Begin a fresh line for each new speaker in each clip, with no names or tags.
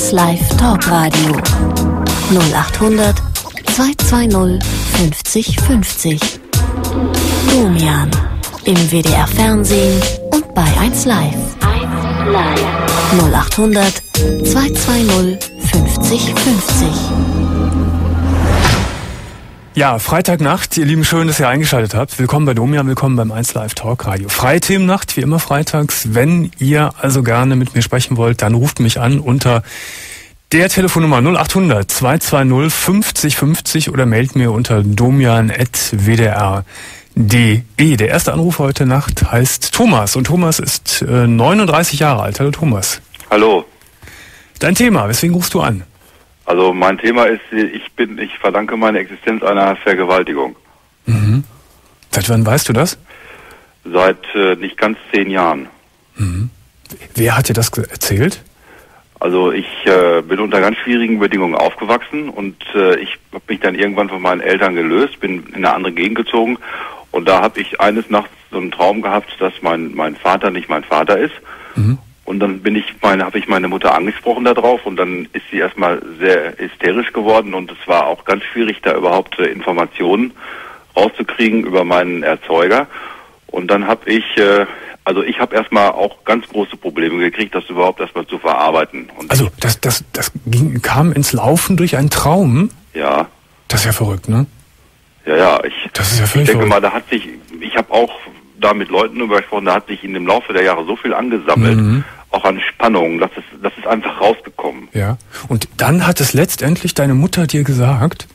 1 Live Talkradio 0800 220 50 50. Domian im WDR Fernsehen und bei 1 Live. 0800 220 50 50.
Ja, Freitagnacht, ihr Lieben, schön, dass ihr eingeschaltet habt. Willkommen bei Domian, willkommen beim 1 Live Talkradio. Freie Themennacht, wie immer freitags. Wenn ihr also gerne mit mir sprechen wollt, dann ruft mich an unter der Telefonnummer 0800 220 50 50 oder mailt mir unter domian@wdr.de. Der erste Anruf heute Nacht heißt Thomas und Thomas ist 39 Jahre alt. Hallo Thomas.
Hallo.
Dein Thema, weswegen rufst du an?
Also mein Thema ist, ich verdanke meine Existenz einer Vergewaltigung.
Mhm. Seit wann weißt du das?
Seit nicht ganz 10 Jahren.
Mhm. Wer hat dir das erzählt?
Also ich bin unter ganz schwierigen Bedingungen aufgewachsen und ich habe mich dann irgendwann von meinen Eltern gelöst, bin in eine andere Gegend gezogen und da habe ich eines Nachts so einen Traum gehabt, dass mein Vater nicht mein Vater ist. Mhm. Und dann habe ich meine Mutter angesprochen darauf und dann ist sie erstmal sehr hysterisch geworden und es war auch ganz schwierig, da überhaupt Informationen rauszukriegen über meinen Erzeuger. Und dann habe ich erstmal auch ganz große Probleme gekriegt, das überhaupt erstmal zu verarbeiten. Und
also das kam ins Laufen durch einen Traum?
Ja.
Das ist ja verrückt, ne?
Ja,
das ist ja
ich denke mal, ich habe auch da mit Leuten darüber gesprochen, da hat sich in dem Laufe der Jahre so viel angesammelt, auch an Spannungen, das ist einfach rausgekommen.
Ja. Und dann hat es letztendlich deine Mutter dir gesagt?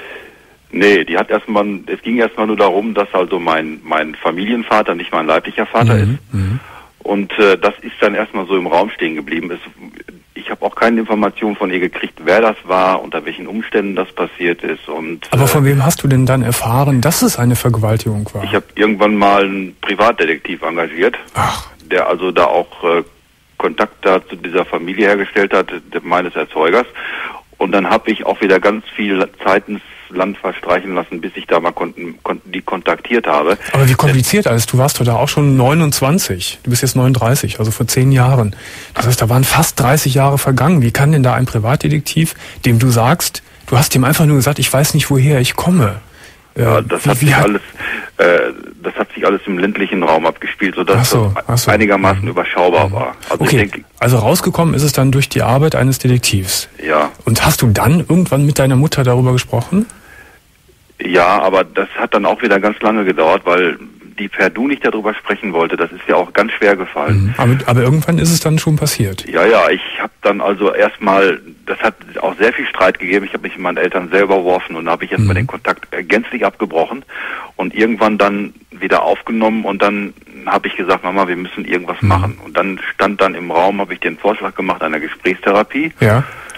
Nee, es ging erstmal nur darum, dass also mein Familienvater nicht mein leiblicher Vater ist. Mhm. Und das ist dann erstmal so im Raum stehen geblieben. Ich habe auch keine Information von ihr gekriegt, wer das war, unter welchen Umständen das passiert ist.
Aber von wem hast du denn dann erfahren, dass es eine Vergewaltigung war?
Ich habe irgendwann mal einen Privatdetektiv engagiert, der also da auch Kontakt zu dieser Familie hergestellt hat, meines Erzeugers. Und dann habe ich auch wieder ganz viel Zeit ins Land verstreichen lassen, bis ich da mal die kontaktiert habe.
Aber wie kompliziert alles. Du warst doch da auch schon 29. Du bist jetzt 39, also vor 10 Jahren. Das heißt, da waren fast 30 Jahre vergangen. Wie kann denn da ein Privatdetektiv, dem du sagst, du hast ihm einfach nur gesagt, ich weiß nicht, woher ich komme?
Ja, das hat sich alles im ländlichen Raum abgespielt, sodass das einigermaßen überschaubar war. Also
okay, also rausgekommen ist es dann durch die Arbeit eines Detektivs.
Ja.
Und hast du dann irgendwann mit deiner Mutter darüber gesprochen?
Ja, aber das hat dann auch wieder ganz lange gedauert, weil die per Du nicht darüber sprechen wollte. Das ist ja auch ganz schwer gefallen.
Aber irgendwann ist es dann schon passiert?
Ja, ich habe dann also erstmal, das hat auch sehr viel Streit gegeben. Ich habe mich mit meinen Eltern selber überworfen und habe ich erstmal den Kontakt gänzlich abgebrochen und irgendwann dann wieder aufgenommen und dann habe ich gesagt, Mama, wir müssen irgendwas machen. Und dann stand im Raum, habe ich den Vorschlag gemacht einer Gesprächstherapie. Ja.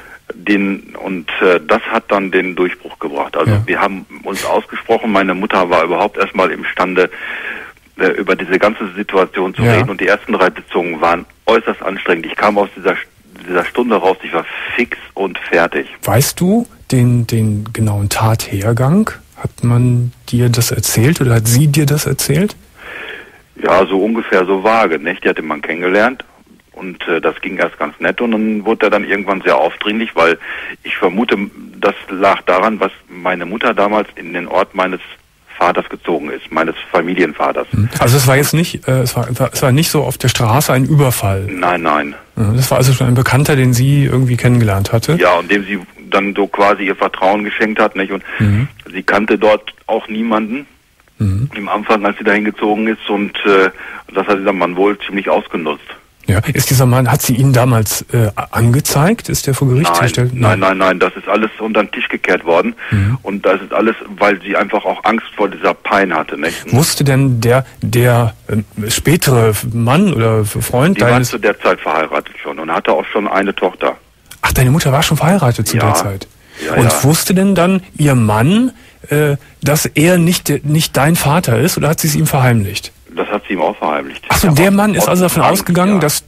Das hat dann den Durchbruch gebracht. Also wir haben uns ausgesprochen, meine Mutter war überhaupt erstmal imstande, über diese ganze Situation zu reden und die ersten 3 Sitzungen waren äußerst anstrengend. Ich kam aus dieser Stunde raus, ich war fix und fertig.
Weißt du den genauen Tathergang? Hat man dir das erzählt oder hat sie dir das erzählt?
Ja, so ungefähr so vage, nicht? Die hatte man kennengelernt. Und das ging erst ganz nett und dann wurde er dann irgendwann sehr aufdringlich, weil ich vermute, das lag daran, was meine Mutter damals in den Ort meines Vaters gezogen ist, meines Familienvaters.
Also es war jetzt nicht, es war nicht so auf der Straße ein Überfall?
Nein.
Das war also schon ein Bekannter, den sie irgendwie kennengelernt hatte?
Ja, und dem sie dann so quasi ihr Vertrauen geschenkt hat, nicht? Und sie kannte dort auch niemanden im Anfang, als sie dahin gezogen ist und das hat dieser Mann wohl ziemlich ausgenutzt.
Ja, ist dieser Mann, hat sie ihn damals angezeigt? Ist der vor Gericht gestellt?
Nein, das ist alles unter den Tisch gekehrt worden. Und das ist alles, weil sie einfach auch Angst vor dieser Pein hatte, nicht?
Musste denn der spätere Mann oder Freund
deines... Die war zu der Zeit verheiratet schon und hatte auch schon eine Tochter.
Ach, deine Mutter war schon verheiratet zu der Zeit? Ja, und wusste denn dann ihr Mann, dass er nicht dein Vater ist oder hat sie es ihm verheimlicht?
Das hat sie ihm auch verheimlicht.
Achso, der Mann ist also davon ausgegangen, dass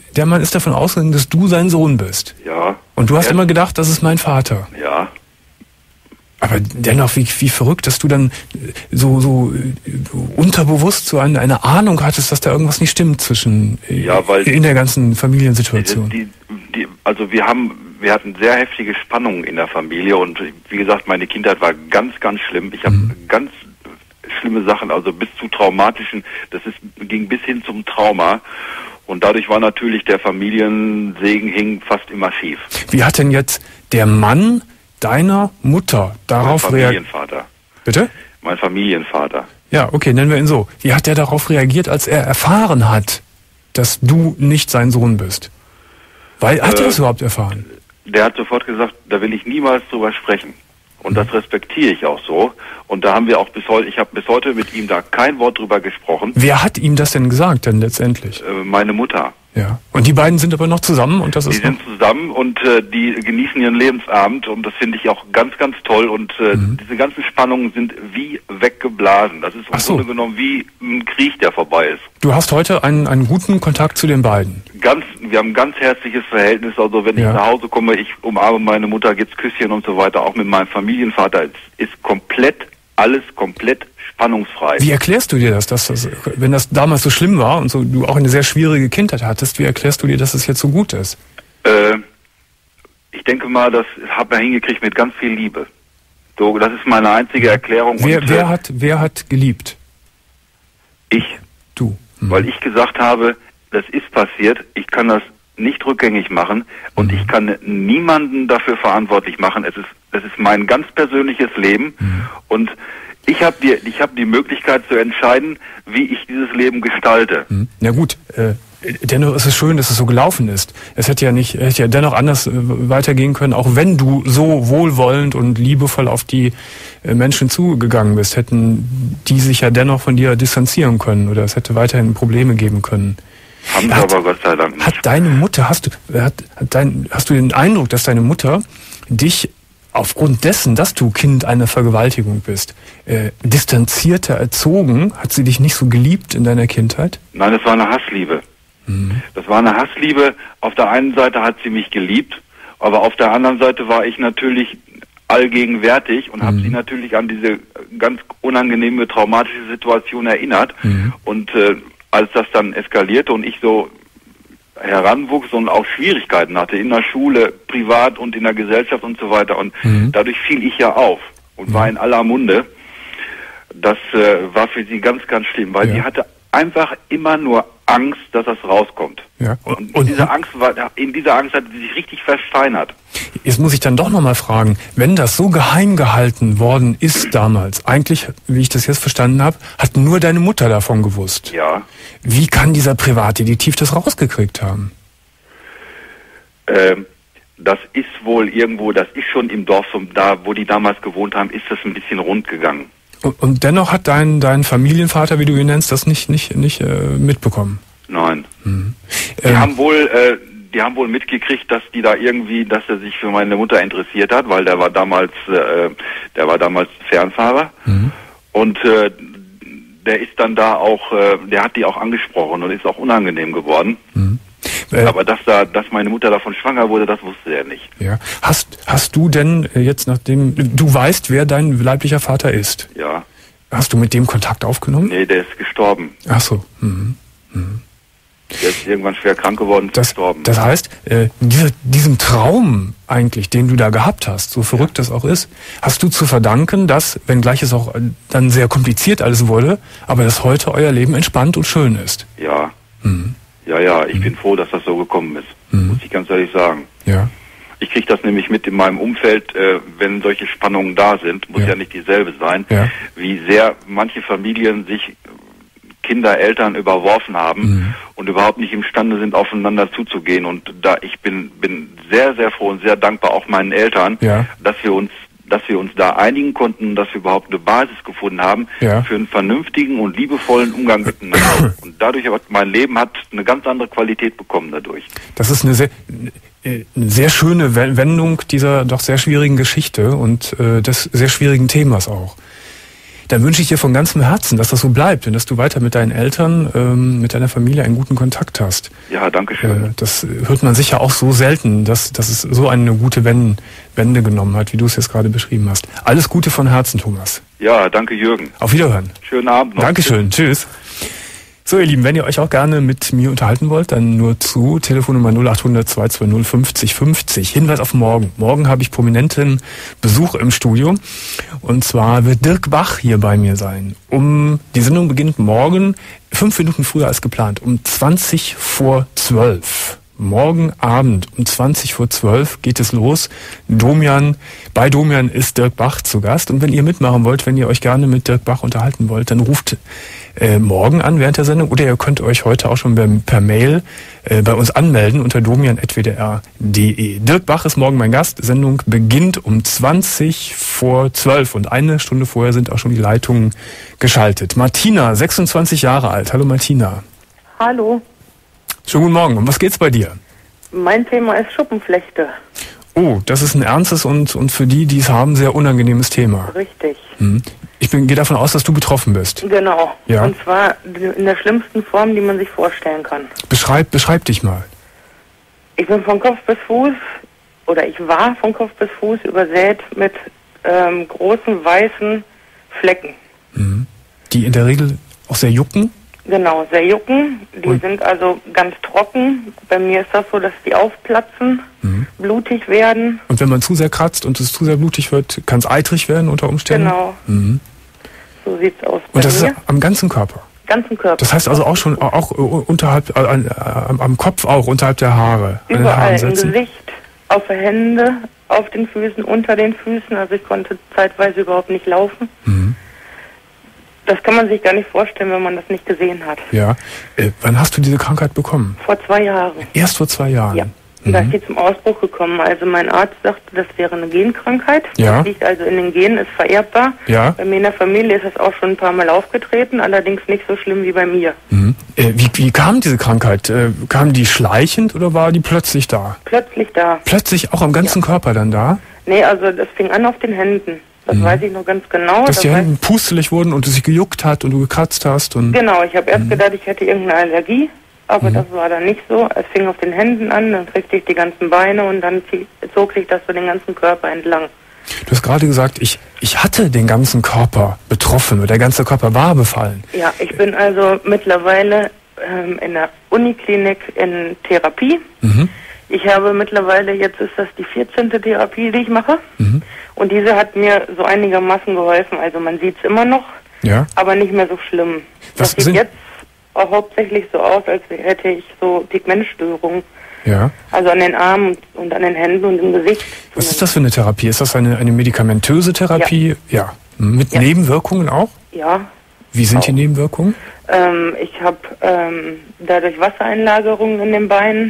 du sein Sohn bist. Ja. Und du hast immer gedacht, das ist mein Vater.
Ja.
Aber dennoch, wie verrückt, dass du dann so unterbewusst so eine Ahnung hattest, dass da irgendwas nicht stimmt zwischen in der ganzen Familiensituation.
Also wir haben wir hatten sehr heftige Spannungen in der Familie und wie gesagt, meine Kindheit war ganz, ganz schlimm. Ich habe ganz schlimme Sachen, also bis zu traumatischen, ging bis hin zum Trauma. Und dadurch war natürlich der Familiensegen hing fast immer schief.
Wie hat denn jetzt der Mann deiner Mutter darauf reagiert?
Mein Familienvater.
Bitte?
Mein Familienvater.
Ja, okay, nennen wir ihn so. Wie hat der darauf reagiert, als er erfahren hat, dass du nicht sein Sohn bist? Hat er das überhaupt erfahren?
Der hat sofort gesagt, da will ich niemals drüber sprechen. Und das respektiere ich auch so. Und da haben wir auch ich habe bis heute mit ihm da kein Wort drüber gesprochen.
Wer hat ihm das denn gesagt denn letztendlich?
Meine Mutter.
Ja. Und die beiden sind aber noch zusammen und das ist.
Die sind zusammen und die genießen ihren Lebensabend und das finde ich auch ganz, ganz toll und diese ganzen Spannungen sind wie weggeblasen. Das ist im Grunde genommen wie ein Krieg, der vorbei ist.
Du hast heute einen guten Kontakt zu den beiden.
Wir haben ein ganz herzliches Verhältnis, also wenn ich nach Hause komme, ich umarme meine Mutter, gibt's Küsschen und so weiter, auch mit meinem Familienvater, ist alles komplett spannungsfrei. Wie erklärst du dir das, wenn das damals so schlimm war und so du auch eine sehr schwierige Kindheit hattest, wie erklärst du dir, dass es jetzt so gut ist? Ich denke mal, das hat man hingekriegt mit ganz viel Liebe. So, das ist meine einzige Erklärung.
Wer hat geliebt?
Ich.
Du.
Weil ich gesagt habe, das ist passiert, ich kann das nicht rückgängig machen und ich kann niemanden dafür verantwortlich machen. Es ist mein ganz persönliches Leben und ich habe die Möglichkeit zu entscheiden, wie ich dieses Leben gestalte.
Na gut, dennoch ist es schön, dass es so gelaufen ist. Es hätte ja dennoch anders weitergehen können, auch wenn du so wohlwollend und liebevoll auf die Menschen zugegangen bist, hätten die sich ja dennoch von dir distanzieren können oder es hätte weiterhin Probleme geben können.
Haben sie aber Gott sei Dank nicht.
Hat deine Mutter, hast du den Eindruck, dass deine Mutter dich aufgrund dessen, dass du Kind einer Vergewaltigung bist, distanzierter erzogen? Hat sie dich nicht so geliebt in deiner Kindheit?
Nein, es war eine Hassliebe. Das war eine Hassliebe. Auf der einen Seite hat sie mich geliebt, aber auf der anderen Seite war ich natürlich allgegenwärtig und habe sie natürlich an diese ganz unangenehme, traumatische Situation erinnert. Und als das dann eskalierte und ich so heranwuchs und auch Schwierigkeiten hatte in der Schule, privat und in der Gesellschaft und so weiter. Und dadurch fiel ich ja auf und war in aller Munde. Das war für sie ganz, ganz schlimm, weil sie hatte einfach immer nur Angst, dass das rauskommt. Ja. Und in dieser Angst hatte sie sich richtig versteinert.
Jetzt muss ich dann doch nochmal fragen, wenn das so geheim gehalten worden ist damals, eigentlich, wie ich das jetzt verstanden habe, hat nur deine Mutter davon gewusst.
Ja.
Wie kann dieser Privatdetektiv das rausgekriegt haben?
Das ist wohl irgendwo, das ist schon im Dorf, da wo die damals gewohnt haben, ist das ein bisschen rund gegangen.
Und dennoch hat dein Familienvater, wie du ihn nennst, das nicht mitbekommen?
Nein. Die haben wohl mitgekriegt, dass er sich für meine Mutter interessiert hat, weil der war damals Fernfahrer. Und der ist dann da auch, der hat die auch angesprochen und ist auch unangenehm geworden. Aber dass meine Mutter davon schwanger wurde, das wusste er nicht.
Ja. Hast du denn jetzt, nachdem du weißt, wer dein leiblicher Vater ist?
Ja.
Hast du mit dem Kontakt aufgenommen?
Nee, der ist gestorben.
Ach so.
Der ist irgendwann schwer krank geworden und ist gestorben.
Das heißt, diesen Traum eigentlich, den du da gehabt hast, so verrückt das auch ist, hast du zu verdanken, dass, wenngleich es auch dann sehr kompliziert alles wurde, aber dass heute euer Leben entspannt und schön ist.
Ja. Ja, ich bin froh, dass das so gekommen ist, muss ich ganz ehrlich sagen.
Ja.
Ich kriege das nämlich mit in meinem Umfeld, wenn solche Spannungen da sind, muss ja nicht dieselbe sein, wie sehr manche Familien sich Kinder, Eltern überworfen haben und überhaupt nicht imstande sind, aufeinander zuzugehen. Und ich bin sehr, sehr froh und sehr dankbar auch meinen Eltern, dass wir uns da einigen konnten, dass wir überhaupt eine Basis gefunden haben für einen vernünftigen und liebevollen Umgang miteinander. Und dadurch mein Leben hat eine ganz andere Qualität bekommen dadurch.
Das ist eine sehr schöne Wendung dieser doch sehr schwierigen Geschichte und des sehr schwierigen Themas auch. Dann wünsche ich dir von ganzem Herzen, dass das so bleibt und dass du weiter mit deinen Eltern, mit deiner Familie einen guten Kontakt hast.
Ja, danke schön.
Das hört man sicher auch so selten, dass es so eine gute Wende genommen hat, wie du es jetzt gerade beschrieben hast. Alles Gute von Herzen, Thomas.
Ja, danke Jürgen.
Auf Wiederhören.
Schönen Abend noch.
Dankeschön. Tschüss. So, ihr Lieben, wenn ihr euch auch gerne mit mir unterhalten wollt, dann nur zu Telefonnummer 0800 220 50 50. Hinweis auf morgen. Morgen habe ich prominenten Besuch im Studio. Und zwar wird Dirk Bach hier bei mir sein. Die Sendung beginnt morgen 5 Minuten früher als geplant, um 20 vor 12. Morgen Abend um 20 vor 12 geht es los. Bei Domian ist Dirk Bach zu Gast. Und wenn ihr mitmachen wollt, wenn ihr euch gerne mit Dirk Bach unterhalten wollt, dann ruft morgen an während der Sendung oder ihr könnt euch heute auch schon per Mail bei uns anmelden unter domian@wdr.de. Dirk Bach ist morgen mein Gast. Sendung beginnt um 20 vor 12 und eine Stunde vorher sind auch schon die Leitungen geschaltet. Martina, 26 Jahre alt. Hallo Martina.
Hallo.
Schönen guten Morgen. Um was geht's bei dir?
Mein Thema ist Schuppenflechte.
Oh, das ist ein ernstes und für die es haben, sehr unangenehmes Thema.
Richtig.
Ich gehe davon aus, dass du betroffen bist.
Genau.
Ja.
Und zwar in der schlimmsten Form, die man sich vorstellen kann.
Beschreib dich mal.
Ich bin von Kopf bis Fuß, oder ich war von Kopf bis Fuß übersät mit großen weißen Flecken.
Die in der Regel auch sehr jucken?
Genau, sehr jucken. Die sind also ganz trocken. Bei mir ist das so, dass die aufplatzen, blutig werden.
Und wenn man zu sehr kratzt und es zu sehr blutig wird, kann es eitrig werden unter Umständen?
Genau. So sieht's aus.
Und das ist am ganzen Körper?
Ganzen Körper.
Das heißt also auch schon auch unterhalb, am Kopf auch, unterhalb der Haare?
Überall, im Gesicht, auf den Händen, auf den Füßen, unter den Füßen. Also ich konnte zeitweise überhaupt nicht laufen. Das kann man sich gar nicht vorstellen, wenn man das nicht gesehen hat.
Ja. Wann hast du diese Krankheit bekommen?
Vor 2 Jahren.
Erst vor 2 Jahren?
Ja. Und da ist die zum Ausbruch gekommen. Also mein Arzt sagte, das wäre eine Genkrankheit.
Ja.
Das liegt also in den Genen, ist vererbbar.
Ja.
Bei mir in der Familie ist das auch schon ein paar Mal aufgetreten, allerdings nicht so schlimm wie bei mir.
Wie kam diese Krankheit? Kam die schleichend oder war die plötzlich da?
Plötzlich da.
Plötzlich auch am ganzen Körper dann da?
Nee, also das fing an auf den Händen. Das weiß ich noch ganz genau.
Dass die Hände pustelig wurden und es sich gejuckt hat und du gekratzt hast? Und
genau, ich habe erst gedacht, ich hätte irgendeine Allergie, aber das war dann nicht so. Es fing auf den Händen an, dann kriegte ich die ganzen Beine und dann zog sich das so den ganzen Körper entlang.
Du hast gerade gesagt, ich hatte den ganzen Körper betroffen oder der ganze Körper war befallen.
Ja, ich bin also mittlerweile in der Uniklinik in Therapie. Ich habe mittlerweile, jetzt ist das die 14. Therapie, die ich mache. Und diese hat mir so einigermaßen geholfen. Also man sieht es immer noch, aber nicht mehr so schlimm. Das sieht jetzt auch hauptsächlich so aus, als hätte ich so Pigmentstörungen.
Ja.
Also an den Armen und an den Händen und im Gesicht.
Was ist das für eine Therapie? Ist das eine medikamentöse Therapie? Ja. Mit Nebenwirkungen auch?
Ja.
Wie sind die Nebenwirkungen?
Ich habe dadurch Wassereinlagerungen in den Beinen.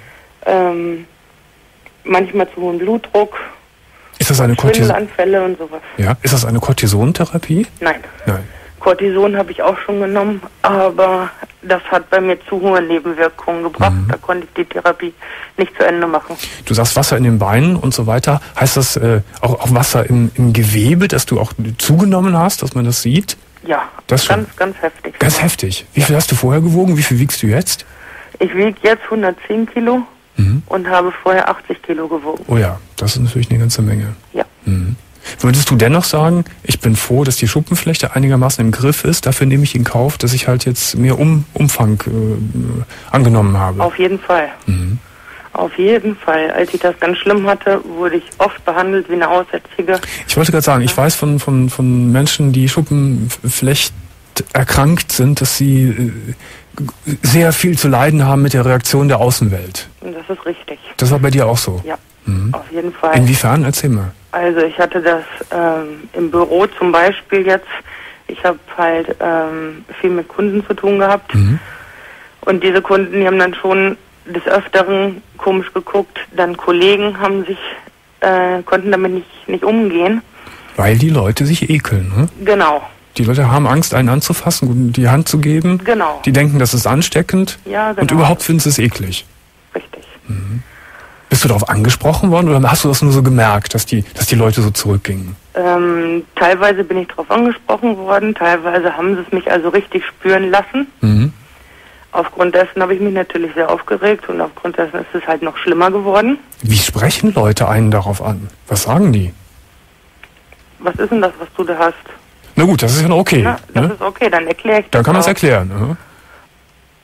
Manchmal zu hohen Blutdruck.
Ist das eine
Schwindelanfälle und sowas.
Ja, ist das eine Cortisontherapie?
Nein.
Nein.
Cortison habe ich auch schon genommen, aber das hat bei mir zu hohe Nebenwirkungen gebracht. Da konnte ich die Therapie nicht zu Ende machen.
Du sagst Wasser in den Beinen und so weiter. Heißt das auch Wasser im Gewebe, dass du auch zugenommen hast, dass man das sieht?
Ja,
das
ganz heftig.
Ganz heftig. Wie viel hast du vorher gewogen? Wie viel wiegst du jetzt?
Ich wiege jetzt 110 Kilo und habe vorher 80 Kilo gewogen.
Oh ja, das ist natürlich eine ganze Menge.
Ja.
Würdest du dennoch sagen, ich bin froh, dass die Schuppenflechte einigermaßen im Griff ist, dafür nehme ich in Kauf, dass ich halt jetzt mehr Umfang angenommen habe?
Auf jeden Fall. Auf jeden Fall. Als ich das ganz schlimm hatte, wurde ich oft behandelt wie eine Aussätzige.
Ich wollte gerade sagen, ich weiß von Menschen, die Schuppenflecht erkrankt sind, dass sie sehr viel zu leiden haben mit der Reaktion der Außenwelt.
Das ist richtig.
Das war bei dir auch so?
Ja, auf jeden Fall.
Inwiefern? Erzähl mal.
Also ich hatte das im Büro zum Beispiel jetzt. Ich habe halt viel mit Kunden zu tun gehabt. Und diese Kunden, die haben dann schon des Öfteren komisch geguckt. Dann Kollegen haben konnten damit nicht umgehen.
Weil die Leute sich ekeln, ne?
Genau.
Die Leute haben Angst, einen anzufassen, die Hand zu geben.
Genau.
Die denken, das ist ansteckend.
Ja, genau.
Und überhaupt finden sie es eklig.
Richtig.
Bist du darauf angesprochen worden oder hast du das nur so gemerkt, dass die Leute so zurückgingen?
Teilweise bin ich darauf angesprochen worden, teilweise haben sie es mich also richtig spüren lassen. Aufgrund dessen habe ich mich natürlich sehr aufgeregt und aufgrund dessen ist es halt noch schlimmer geworden.
Wie sprechen Leute einen darauf an? Was sagen die?
Was ist denn das, was du da hast?
Na gut, das ist ja noch okay.
Na, das ist okay, dann erkläre ich das.
Dann kann man es
auch.
erklären.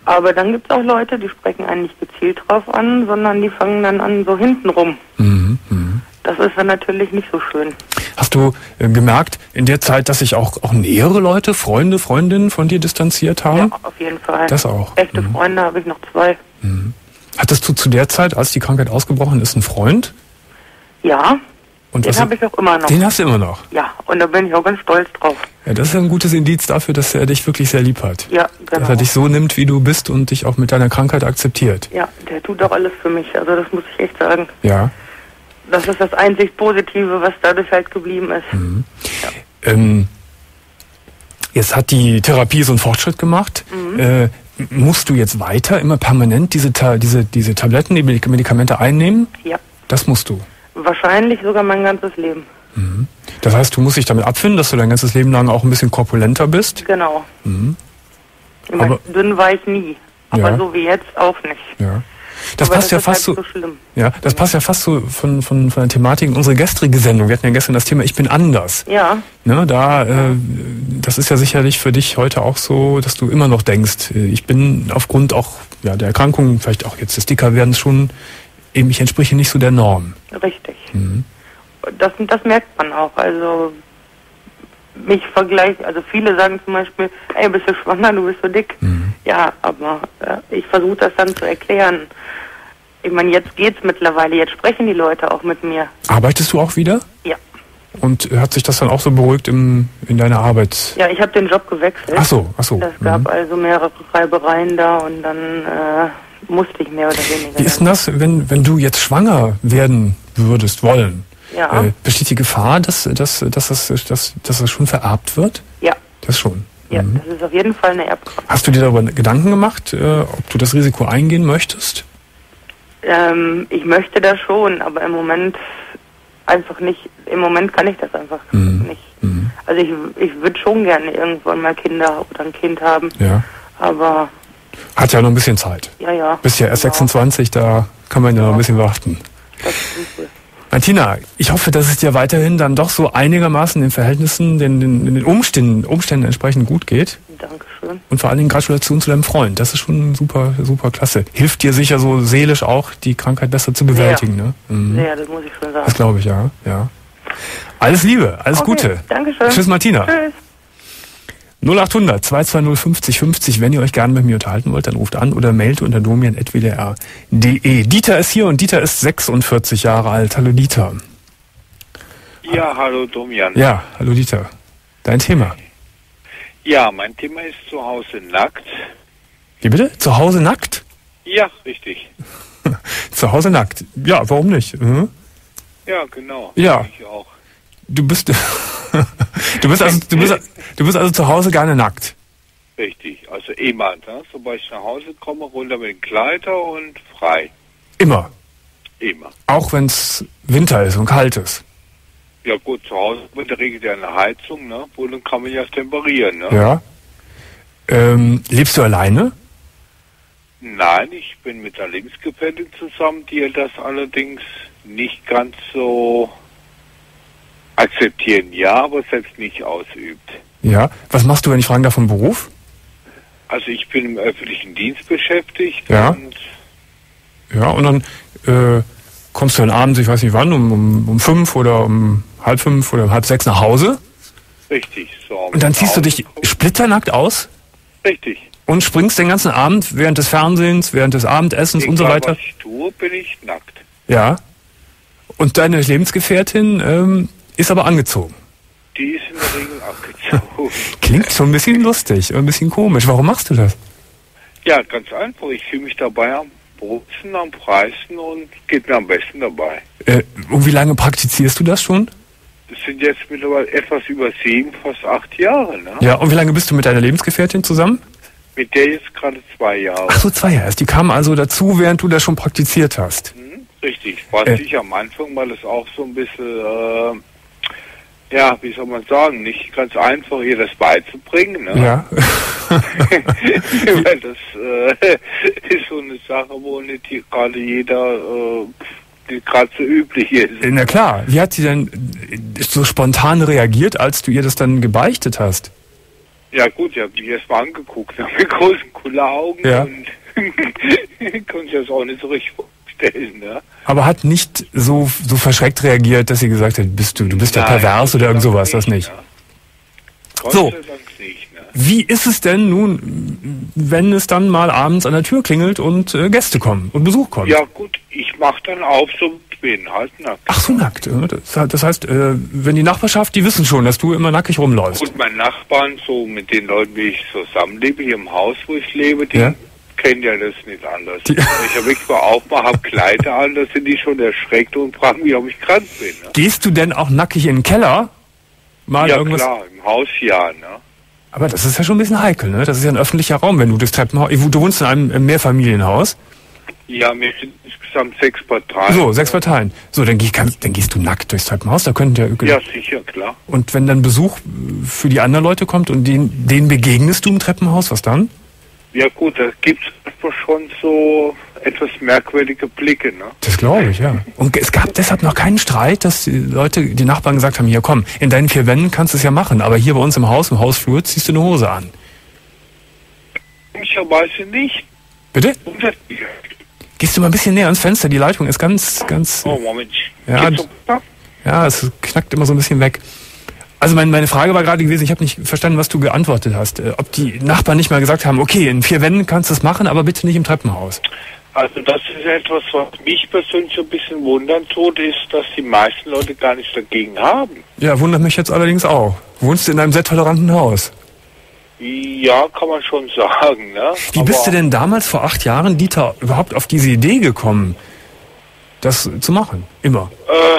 Aber dann gibt es auch Leute, die sprechen einen nicht gezielt drauf an, sondern die fangen dann an so hintenrum. Das ist dann natürlich nicht so schön.
Hast du gemerkt in der Zeit, dass sich auch nähere Leute, Freunde, Freundinnen von dir distanziert haben?
Ja, auf jeden Fall.
Das auch.
Echte Freunde habe ich noch 2.
Hattest du zu der Zeit, als die Krankheit ausgebrochen ist, einen Freund?
Ja,
Und
den habe ich auch immer noch.
Den hast du immer noch?
Ja, und da bin ich auch ganz stolz drauf.
Ja, das ist ein gutes Indiz dafür, dass er dich wirklich sehr lieb hat.
Ja, genau.
Dass er dich so nimmt, wie du bist und dich auch mit deiner Krankheit akzeptiert.
Ja, der tut auch alles für mich, also das muss ich echt sagen.
Ja.
Das ist das einzig Positive, was dadurch halt geblieben ist. Ja.
Jetzt hat die Therapie so einen Fortschritt gemacht. Musst du jetzt weiter immer permanent diese Tabletten, die Medikamente einnehmen?
Ja.
Das musst du?
Wahrscheinlich sogar mein ganzes Leben.
Das heißt, du musst dich damit abfinden, dass du dein ganzes Leben lang auch ein bisschen korpulenter bist?
Genau.
Aber
dünn war ich nie. Aber
Ja.
so wie jetzt auch nicht.
Ja. Das
Aber
passt ja
ist
fast
halt
so.
schlimm.
Ja, das passt ja fast so von der Thematik in unsere gestrige Sendung. Wir hatten ja gestern das Thema Ich bin anders.
Ja.
Ne, das ist ja sicherlich für dich heute auch so, dass du immer noch denkst, ich bin aufgrund auch der Erkrankung, vielleicht auch jetzt des Dickerwerdens schon, eben ich entspreche nicht so der Norm.
Richtig. Das merkt man auch. Also mich vergleicht, also viele sagen zum Beispiel, ey, bist du schwanger, du bist so dick. Ja, aber ich versuche das dann zu erklären. Ich meine, jetzt geht's mittlerweile, jetzt sprechen die Leute auch mit mir.
Arbeitest du auch wieder?
Ja.
Und hat sich das dann auch so beruhigt in deiner Arbeit?
Ja, ich habe den Job gewechselt.
Ach so.
Das gab also mehrere Reibereien da und dann musste ich mehr oder weniger.
Wie ist denn das, wenn du jetzt schwanger werden würdest wollen?
Ja.
Besteht die Gefahr, dass das schon vererbt wird?
Ja.
Das schon.
Ja, das ist auf jeden Fall eine Erbkrankheit.
Hast du dir darüber Gedanken gemacht, ob du das Risiko eingehen möchtest?
Ich möchte das schon, aber im Moment einfach nicht. Im Moment kann ich das einfach nicht. Also ich würde schon gerne irgendwann mal Kinder oder ein Kind haben.
Ja.
Aber
hat ja noch ein bisschen Zeit.
Ja.
Bist ja erst 26, da kann man ja noch ein bisschen warten.
Das ist cool.
Martina, ich hoffe, dass es dir weiterhin dann doch so einigermaßen den Verhältnissen, den Umständen entsprechend gut geht.
Dankeschön.
Und vor allen Dingen Gratulation zu deinem Freund. Das ist schon super, super klasse. Hilft dir sicher so seelisch auch, die Krankheit besser zu bewältigen, ne?
Ja, das muss ich schon sagen.
Das glaube ich, ja. Alles Liebe, alles Gute.
Dankeschön.
Tschüss, Martina.
Tschüss.
0800 220 50 50. Wenn ihr euch gerne mit mir unterhalten wollt, dann ruft an oder mailt unter domian@wdr.de. Dieter ist hier und Dieter ist 46 Jahre alt. Hallo Dieter.
Ja, hallo Domian.
Ja, hallo Dieter. Dein Thema.
Ja, mein Thema ist zu Hause nackt.
Wie bitte? Zu Hause nackt?
Ja, richtig.
Zu Hause nackt. Ja, warum nicht?
Ja, genau.
Ja.
Ich auch.
Du bist also zu Hause gerne nackt.
Richtig. Also immer, ne? Sobald ich nach Hause komme, runter mit dem Kleider und frei.
Immer.
Immer.
Auch wenn es Winter ist und kalt ist.
Ja gut, zu Hause mit der Regel ja eine Heizung, ne? Wo dann kann man ja temperieren, ne?
Ja. Lebst du alleine?
Nein, ich bin mit einer Lebensgefährtin zusammen, die das allerdings nicht ganz so akzeptieren, ja, aber selbst nicht ausübt.
Ja. Was machst du, wenn ich fragen darf, vom Beruf?
Also ich bin im öffentlichen Dienst beschäftigt.
Ja. Und dann kommst du dann abends, ich weiß nicht wann, um 5 oder um 4:30 oder um 5:30 nach Hause.
Richtig. So,
Und dann ziehst du dich splitternackt aus?
Richtig.
Und springst den ganzen Abend während des Fernsehens, während des Abendessens und so weiter?
Was ich tue, bin ich nackt.
Ja. Und deine Lebensgefährtin ist aber angezogen?
Die ist in der Regel abgezogen.
Klingt schon ein bisschen lustig und ein bisschen komisch. Warum machst du das?
Ja, ganz einfach. Ich fühle mich dabei am Brutzeln, am Preisen und geht mir am besten dabei.
Und wie lange praktizierst du das schon?
Das sind jetzt mittlerweile etwas über 7, fast 8 Jahre, ne?
Ja, und wie lange bist du mit deiner Lebensgefährtin zusammen?
Mit der jetzt gerade 2 Jahre.
Ach so, 2 Jahre. Die kam also dazu, während du das schon praktiziert hast.
Richtig. War sicher am Anfang, weil es auch so ein bisschen, ja, wie soll man sagen, nicht ganz einfach, ihr das beizubringen, ne?
Ja.
Weil das ist so eine Sache, wo nicht gerade jeder gerade so üblich ist.
Na klar. Wie hat sie denn so spontan reagiert, als du ihr das dann gebeichtet hast?
Ja gut, ich habe mich erst mal angeguckt, mit großen Kulleraugen und konnte ich das auch nicht so richtig vorstellen. Ne?
Aber hat nicht so verschreckt reagiert, dass sie gesagt hat, du bist ja pervers oder irgend sowas, das nicht.
Ne?
So, wie ist es denn nun, wenn es dann mal abends an der Tür klingelt und Gäste kommen und Besuch kommt?
Ja gut, ich mach dann auf, so ich bin halt nackt.
Ach so, nackt. Das heißt, wenn die Nachbarschaft, die wissen schon, dass du immer nackig rumläufst.
Und meine Nachbarn, so mit den Leuten, wie ich zusammenlebe, hier im Haus, wo ich lebe, die kennen ja das nicht anders. Ich habe wirklich mal aufmache, habe Kleider an, da sind die schon erschreckt und fragen mich, ob ich krank bin. Ne?
Gehst du denn auch nackig in den Keller? Mal
ja
irgendwas?
Klar, im Haus ja. Ne?
Aber das ist ja schon ein bisschen heikel, ne? Das ist ja ein öffentlicher Raum, wenn du das Treppenhaus... Du wohnst in einem Mehrfamilienhaus?
Ja, wir sind insgesamt 6 Parteien.
So, 6 Parteien. So, dann gehst du nackt durchs Treppenhaus, da könnten
ja... Ja, sicher, klar.
Und wenn dann Besuch für die anderen Leute kommt und denen begegnest du im Treppenhaus, was dann?
Ja gut, da gibt es schon so etwas merkwürdige Blicke, ne?
Das glaube ich, ja. Und es gab deshalb noch keinen Streit, dass die Nachbarn gesagt haben, hier komm, in deinen 4 Wänden kannst du es ja machen, aber hier bei uns im Hausflur ziehst du eine Hose an.
Komischerweise nicht.
Bitte? Gehst du mal ein bisschen näher ans Fenster, die Leitung ist ganz...
Oh, Moment.
Ja, es knackt immer so ein bisschen weg. Also meine Frage war gerade gewesen, ich habe nicht verstanden, was du geantwortet hast. Ob die Nachbarn nicht mal gesagt haben, okay, in 4 Wänden kannst du es machen, aber bitte nicht im Treppenhaus.
Also das ist etwas, was mich persönlich so ein bisschen wundern tut, ist, dass die meisten Leute gar nichts dagegen haben.
Ja, wundert mich jetzt allerdings auch. Wohnst du in einem sehr toleranten Haus?
Ja, kann man schon sagen. Ne?
Wie bist du denn damals vor 8 Jahren, Dieter, überhaupt auf diese Idee gekommen, das zu machen? Immer?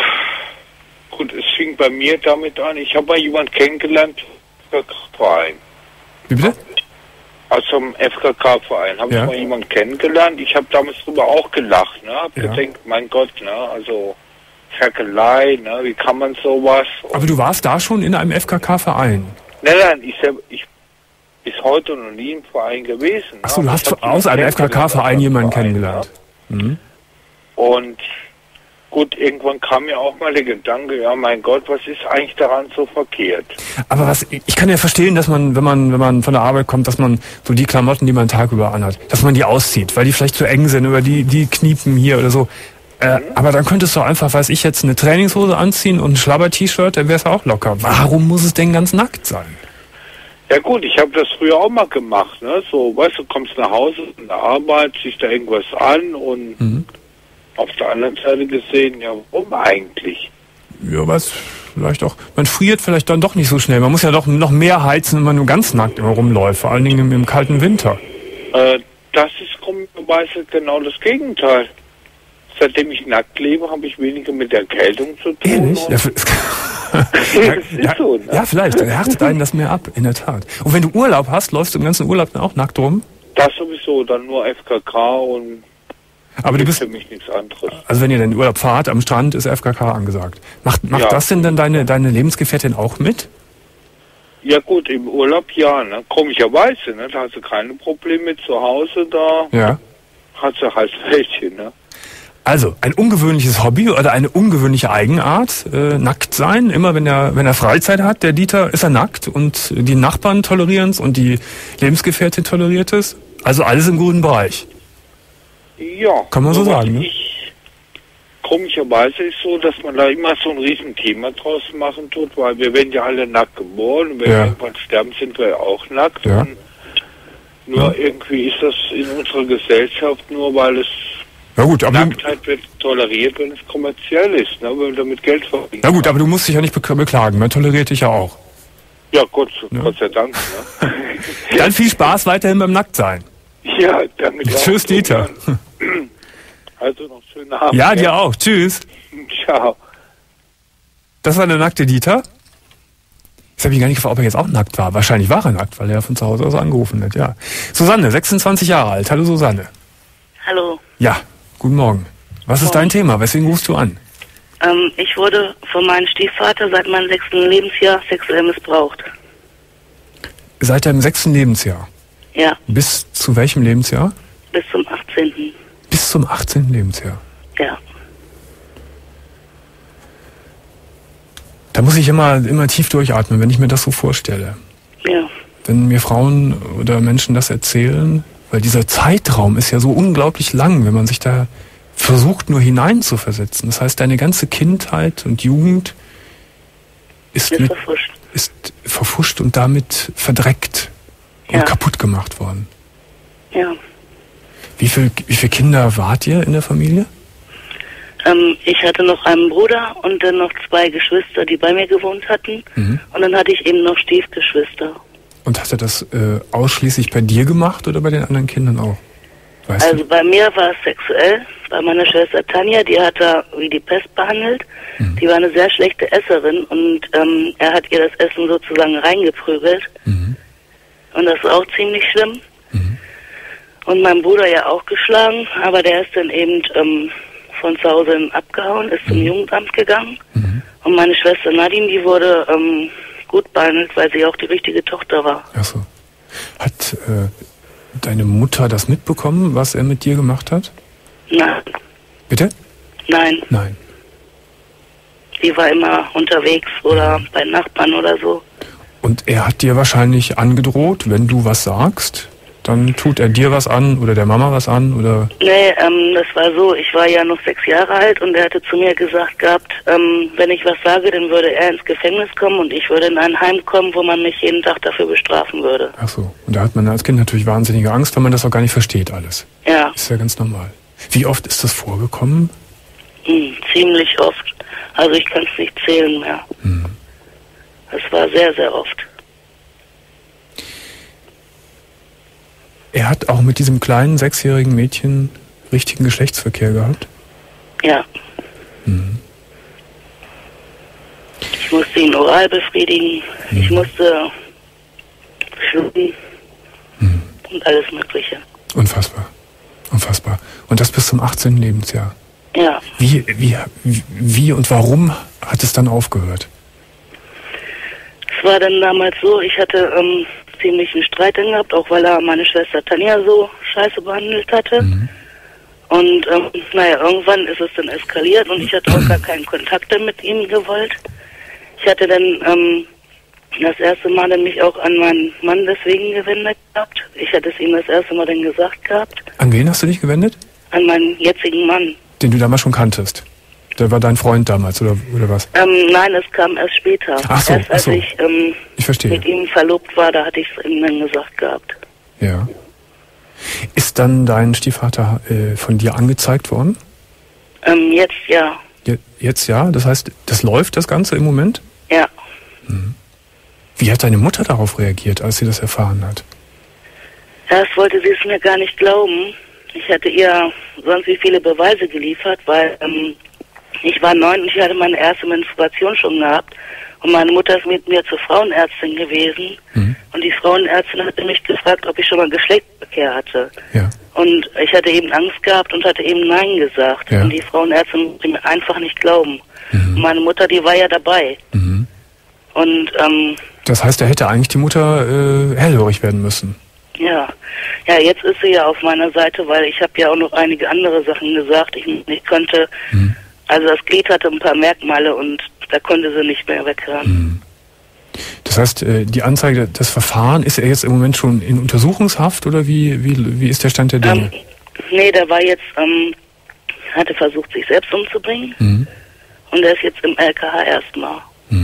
Gut, es fing bei mir damit an, ich habe mal jemanden kennengelernt, FKK-Verein.
Wie bitte?
Also im FKK-Verein habe ich mal jemanden kennengelernt. Ich habe damals drüber auch gelacht, ne? Hab gedacht, mein Gott, ne? Also Ferkelei, ne? Wie kann man sowas?
Aber du warst da schon in einem FKK-Verein?
Nein, ich bis heute noch nie im Verein gewesen.
Achso, du hast aus einem FKK-Verein jemanden kennengelernt.
Ja. Mhm. Und gut, irgendwann kam mir auch mal der Gedanke, ja mein Gott, was ist eigentlich daran so verkehrt?
Aber ich kann ja verstehen, dass man, wenn man von der Arbeit kommt, dass man so die Klamotten, die man den Tag über anhat, dass man die auszieht, weil die vielleicht zu eng sind, oder die kniepen hier oder so. Aber dann könntest du einfach, weiß ich jetzt, eine Trainingshose anziehen und ein Schlabber-T-Shirt, dann wär's auch locker. Warum muss es denn ganz nackt sein?
Ja gut, ich habe das früher auch mal gemacht, ne? So, weißt du, kommst nach Hause von der Arbeit, ziehst da irgendwas an und auf der anderen Seite gesehen, ja, warum eigentlich?
Ja, was vielleicht auch. Man friert vielleicht dann doch nicht so schnell. Man muss ja doch noch mehr heizen, wenn man nur ganz nackt immer rumläuft, vor allen Dingen im kalten Winter.
Das ist komischerweise genau das Gegenteil. Seitdem ich nackt lebe, habe ich weniger mit Erkältung zu tun.
Ehrlich? Ja, vielleicht. Dann härtet einen das mehr ab, in der Tat. Und wenn du Urlaub hast, läufst du im ganzen Urlaub dann auch nackt rum?
Das sowieso, dann nur FKK und
aber du bist
für mich nichts anderes.
Also wenn ihr den Urlaub fahrt, am Strand ist FKK angesagt. Macht das denn dann deine Lebensgefährtin auch mit?
Ja gut, im Urlaub ja, ne? Komischerweise, ne? Da hast du keine Probleme mit zu Hause, da hast du halt welche, ne?
Also, ein ungewöhnliches Hobby oder eine ungewöhnliche Eigenart, nackt sein. Immer wenn er Freizeit hat, der Dieter, ist er nackt und die Nachbarn tolerieren es und die Lebensgefährtin toleriert es. Also alles im guten Bereich.
Ja.
Kann man so sagen, ne?
Komischerweise ist so, dass man da immer so ein Riesenthema draus machen tut, weil wir werden ja alle nackt geboren und wenn wir irgendwann sterben, sind wir ja auch nackt.
Ja.
Und nur irgendwie ist das in unserer Gesellschaft nur, weil es
ja gut, aber
Nacktheit wird toleriert, wenn es kommerziell ist, ne, wenn wir damit Geld verdienen.
Ja gut, aber du musst dich ja nicht beklagen, man toleriert dich ja auch.
Ja, Gott sei Dank. Ne?
Dann viel Spaß weiterhin beim Nacktsein.
Ja, damit auch.
Tschüss, Dieter.
Also noch schönen Abend.
Ja, dir auch. Tschüss.
Ciao.
Das war der nackte Dieter. Jetzt habe ich gar nicht gefragt, ob er jetzt auch nackt war. Wahrscheinlich war er nackt, weil er von zu Hause aus angerufen hat, ja. Susanne, 26 Jahre alt. Hallo Susanne.
Hallo.
Ja, guten Morgen. Was ist dein Thema? Weswegen rufst du an?
Ich wurde von meinem Stiefvater seit meinem 6. Lebensjahr sexuell missbraucht.
Seit deinem 6. Lebensjahr?
Ja.
Bis zu welchem Lebensjahr?
Bis zum 18.
Bis zum 18. Lebensjahr?
Ja.
Da muss ich immer tief durchatmen, wenn ich mir das so vorstelle.
Ja.
wenn mir Frauen oder Menschen das erzählen, weil dieser Zeitraum ist ja so unglaublich lang, wenn man sich da versucht, nur hineinzuversetzen. Das heißt, deine ganze Kindheit und Jugend ist verfuscht und damit verdreckt und kaputt gemacht worden.
Ja.
Wie viele Kinder wart ihr in der Familie?
Ich hatte noch einen Bruder und dann noch 2 Geschwister, die bei mir gewohnt hatten. Mhm. Und dann hatte ich eben noch Stiefgeschwister.
Und hat er das ausschließlich bei dir gemacht oder bei den anderen Kindern auch? Weißt du?
Bei mir war es sexuell. Bei meiner Schwester Tanja, die hat er wie die Pest behandelt. Mhm. Die war eine sehr schlechte Esserin und er hat ihr das Essen sozusagen reingeprügelt. Mhm. Und das ist auch ziemlich schlimm. Mhm. Und mein Bruder ja auch geschlagen, aber der ist dann eben von zu Hause abgehauen, ist zum Jugendamt gegangen. Mhm. Und meine Schwester Nadine, die wurde gut behandelt, weil sie auch die richtige Tochter war.
Ach so. Hat deine Mutter das mitbekommen, was er mit dir gemacht hat?
Nein.
Bitte?
Nein.
Nein.
Sie war immer unterwegs oder bei Nachbarn oder so.
Und er hat dir wahrscheinlich angedroht, wenn du was sagst, dann tut er dir was an oder der Mama was an, oder?
Nee, das war so, ich war ja noch 6 Jahre alt und er hatte zu mir gesagt gehabt, wenn ich was sage, dann würde er ins Gefängnis kommen und ich würde in ein Heim kommen, wo man mich jeden Tag dafür bestrafen würde.
Ach so, und da hat man als Kind natürlich wahnsinnige Angst, weil man das auch gar nicht versteht alles.
Ja.
Ist ja ganz normal. Wie oft ist das vorgekommen?
Ziemlich oft. Also ich kann es nicht zählen mehr. Es war sehr, sehr oft.
Er hat auch mit diesem kleinen 6-jährigen Mädchen richtigen Geschlechtsverkehr gehabt?
Ja. Ich musste ihn oral befriedigen. Ich musste schlucken und alles Mögliche.
Unfassbar. Unfassbar. Und das bis zum 18. Lebensjahr?
Ja.
Wie und warum hat es dann aufgehört?
Es war dann damals so, ich hatte ziemlich einen Streit gehabt, auch weil er meine Schwester Tanja so scheiße behandelt hatte. Und irgendwann ist es dann eskaliert und ich hatte auch gar keinen Kontakt mit ihm gewollt. Ich hatte dann das erste Mal dann mich auch an meinen Mann deswegen gewendet gehabt. Ich hatte es ihm das erste Mal dann gesagt gehabt.
An wen hast du dich gewendet?
An meinen jetzigen Mann.
Den du damals schon kanntest? Der war dein Freund damals, oder was?
Nein, es kam erst später.
Ach so,
erst als ich
verstehe.
Mit ihm verlobt war, da hatte ich es ihm dann gesagt gehabt.
Ja. Ist dann dein Stiefvater von dir angezeigt worden?
Jetzt ja.
Jetzt ja? Das heißt, das läuft das Ganze im Moment?
Ja.
Wie hat deine Mutter darauf reagiert, als sie das erfahren hat?
Erst wollte sie es mir gar nicht glauben. Ich hatte ihr sonst wie viele Beweise geliefert, weil ich war 9 und ich hatte meine erste Menstruation schon gehabt. Und meine Mutter ist mit mir zur Frauenärztin gewesen. Und die Frauenärztin hatte mich gefragt, ob ich schon mal Geschlechtsverkehr hatte.
Ja.
Und ich hatte eben Angst gehabt und hatte eben Nein gesagt.
Ja.
Und die Frauenärztin wollte mir einfach nicht glauben. Und meine Mutter, die war ja dabei. Und
das heißt, da hätte eigentlich die Mutter hellhörig werden müssen.
Ja, jetzt ist sie ja auf meiner Seite, weil ich habe ja auch noch einige andere Sachen gesagt. Ich konnte, also das Glied hatte ein paar Merkmale und da konnte sie nicht mehr weghören.
Das heißt, die Anzeige, das Verfahren, ist er jetzt im Moment schon in Untersuchungshaft oder wie ist der Stand der Dinge?
Nee, der war jetzt, hatte versucht, sich selbst umzubringen und er ist jetzt im LKH erstmal.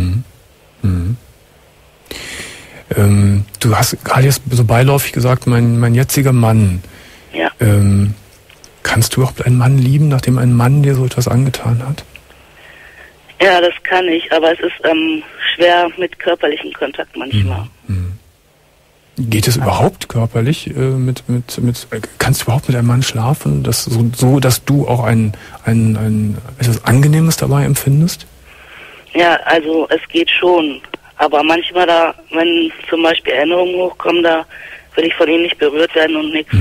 Du hast gerade jetzt so beiläufig gesagt, mein jetziger Mann.
Ja.
Kannst du überhaupt einen Mann lieben, nachdem ein Mann dir so etwas angetan hat?
Ja, das kann ich, aber es ist schwer mit körperlichem Kontakt manchmal.
Geht es überhaupt körperlich kannst du überhaupt mit einem Mann schlafen, so dass du auch ein etwas Angenehmes dabei empfindest?
Ja, also es geht schon. Aber manchmal wenn zum Beispiel Erinnerungen hochkommen, da will ich von ihnen nicht berührt werden und nichts.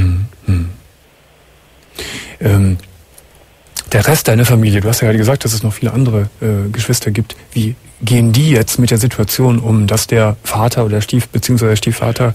Der Rest deiner Familie, du hast ja gerade gesagt, dass es noch viele andere Geschwister gibt. Wie gehen die jetzt mit der Situation um, dass der Vater oder beziehungsweise der Stiefvater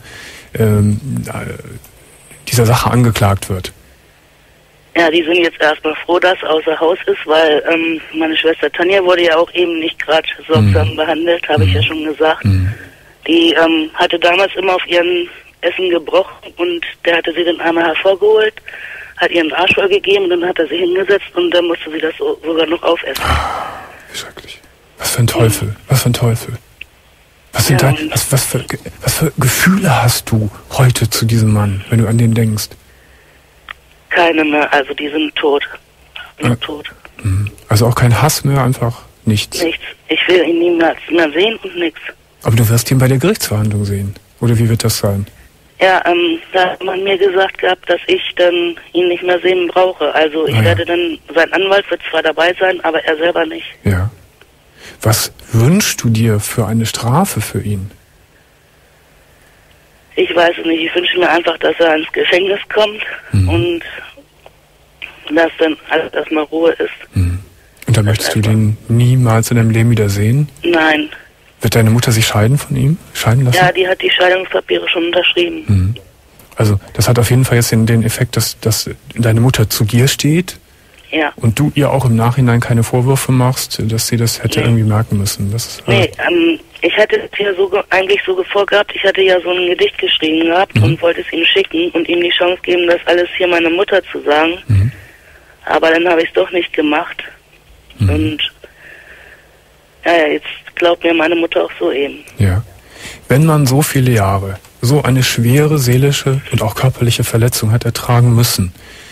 dieser Sache angeklagt wird?
Ja, die sind jetzt erstmal froh, dass er außer Haus ist, weil meine Schwester Tanja wurde ja auch eben nicht gerade sorgsam behandelt, habe ich ja schon gesagt. Die hatte damals immer auf ihren Essen gebrochen und der hatte sie dann einmal hervorgeholt, hat ihren Arsch voll gegeben und dann hat er sie hingesetzt und dann musste sie das sogar noch aufessen.
Wie schrecklich. Was für ein Teufel. Was für ein Teufel. Was für Gefühle hast du heute zu diesem Mann, wenn du an den denkst?
Keine mehr, also die sind tot. Tot.
Also auch kein Hass mehr, einfach nichts.
Nichts. Ich will ihn niemals mehr sehen und nichts.
Aber du wirst ihn bei der Gerichtsverhandlung sehen. Oder wie wird das sein?
Ja, da hat man mir gesagt gehabt, dass ich dann ihn nicht mehr sehen brauche. Also ich werde dann, sein Anwalt wird zwar dabei sein, aber er selber nicht.
Ja. Was wünschst du dir für eine Strafe für ihn?
Ich weiß es nicht. Ich wünsche mir einfach, dass er ins Gefängnis kommt und dass dann alles erstmal Ruhe ist.
Und dann möchtest du den niemals in deinem Leben wieder sehen?
Nein.
Wird deine Mutter sich scheiden von ihm? Scheiden lassen?
Ja, die hat die Scheidungspapiere schon unterschrieben.
Also das hat auf jeden Fall jetzt den Effekt, dass deine Mutter zu dir steht.
Ja.
Und du ihr auch im Nachhinein keine Vorwürfe machst, dass sie das hätte irgendwie merken müssen. Das,
ich hatte es ja eigentlich so vorgehabt, ich hatte ja so ein Gedicht geschrieben gehabt und wollte es ihm schicken und ihm die Chance geben, das alles hier meiner Mutter zu sagen. Aber dann habe ich es doch nicht gemacht. Und jetzt glaubt mir meine Mutter auch so eben.
Ja. Wenn man so viele Jahre so eine schwere seelische und auch körperliche Verletzung hat ertragen müssen,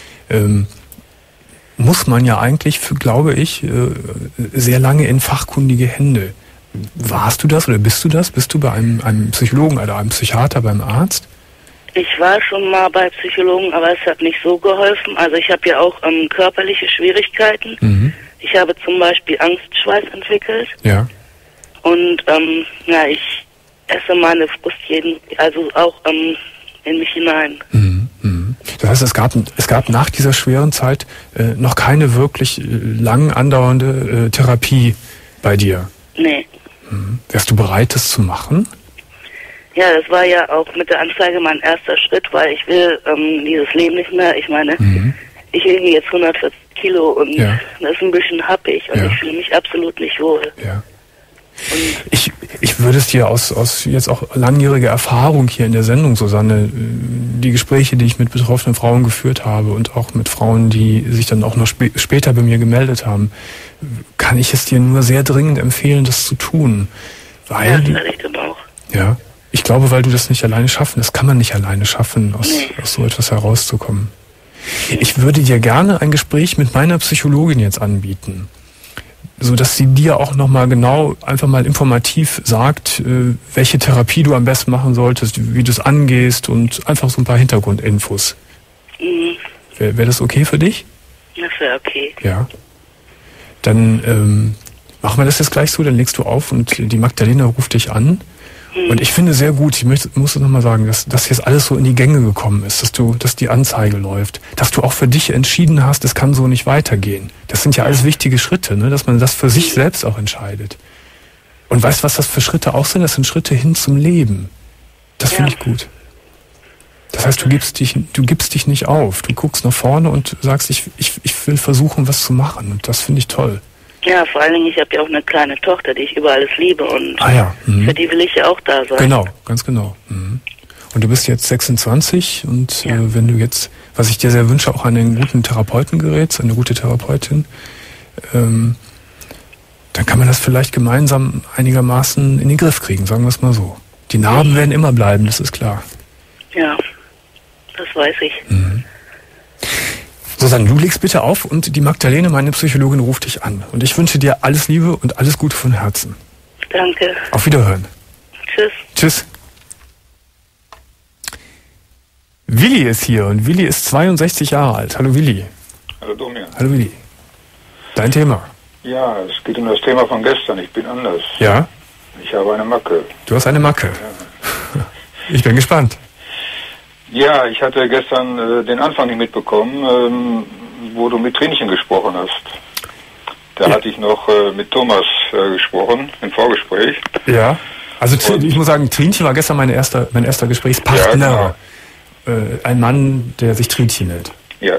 muss man ja eigentlich, glaube ich, sehr lange in fachkundige Hände. Warst du das oder bist du das? Bist du bei einem Psychologen oder einem Psychiater, beim Arzt?
Ich war schon mal bei Psychologen, aber es hat nicht so geholfen. Also ich habe ja auch körperliche Schwierigkeiten. Ich habe zum Beispiel Angstschweiß entwickelt. Ja. Und ich esse meine Frust also auch in mich hinein.
Das heißt, es gab nach dieser schweren Zeit noch keine wirklich lang andauernde Therapie bei dir?
Nee.
Wärst du bereit, das zu machen?
Ja, das war ja auch mit der Anzeige mein erster Schritt, weil ich will dieses Leben nicht mehr. Ich meine, ich wiege jetzt 140 Kilo und das ist ein bisschen happig und ich fühle mich absolut nicht wohl.
Ja. Ich würde es dir aus jetzt auch langjähriger Erfahrung hier in der Sendung, Susanne, die Gespräche, die ich mit betroffenen Frauen geführt habe und auch mit Frauen, die sich dann auch noch später bei mir gemeldet haben, kann ich es dir nur sehr dringend empfehlen, das zu tun. Weil
das werde ich dann auch.
Ja, ich glaube, weil du das nicht alleine schaffen, das kann man nicht alleine schaffen, aus so etwas herauszukommen. Ich würde dir gerne ein Gespräch mit meiner Psychologin jetzt anbieten, so dass sie dir auch nochmal genau, einfach mal informativ sagt, welche Therapie du am besten machen solltest, wie du es angehst und einfach so ein paar Hintergrundinfos. Wäre das okay für dich?
Das wäre okay.
Ja. Dann machen wir das jetzt gleich so, dann legst du auf und die Magdalena ruft dich an. Und ich finde sehr gut, ich muss es nochmal sagen, dass jetzt alles so in die Gänge gekommen ist, dass die Anzeige läuft, dass du auch für dich entschieden hast, es kann so nicht weitergehen. Das sind ja alles wichtige Schritte, ne? Dass man das für sich selbst auch entscheidet. Und weißt du, was das für Schritte auch sind? Das sind Schritte hin zum Leben. Das finde ich gut. Das heißt, du gibst dich nicht auf. Du guckst nach vorne und sagst, ich will versuchen, was zu machen. Und das finde ich toll.
Ja, vor allen Dingen, ich habe ja auch eine kleine Tochter, die ich über alles liebe und für die will ich ja auch da sein.
Genau, ganz genau. Und du bist jetzt 26 und wenn du jetzt, was ich dir sehr wünsche, auch an einen guten Therapeuten gerätst, eine gute Therapeutin, dann kann man das vielleicht gemeinsam einigermaßen in den Griff kriegen, sagen wir es mal so. Die Narben werden immer bleiben, das ist klar.
Ja, das weiß ich.
Susanne, du legst bitte auf und die Magdalene, meine Psychologin, ruft dich an. Und ich wünsche dir alles Liebe und alles Gute von Herzen.
Danke.
Auf Wiederhören.
Tschüss.
Tschüss. Willi ist hier und Willi ist 62 Jahre alt. Hallo Willi.
Hallo Domian.
Hallo Willi. Dein Thema?
Ja, es geht um das Thema von gestern. Ich bin anders.
Ja?
Ich habe eine Macke.
Du hast eine Macke? Ja. Ich bin gespannt.
Ja, ich hatte gestern den Anfang nicht mitbekommen, wo du mit Trinchen gesprochen hast. Da hatte ich noch mit Thomas gesprochen, im Vorgespräch.
Ja, also ich muss sagen, Trinchen war gestern mein erster Gesprächspartner. Ja, genau. Ein Mann, der sich Trinchen nennt.
Ja.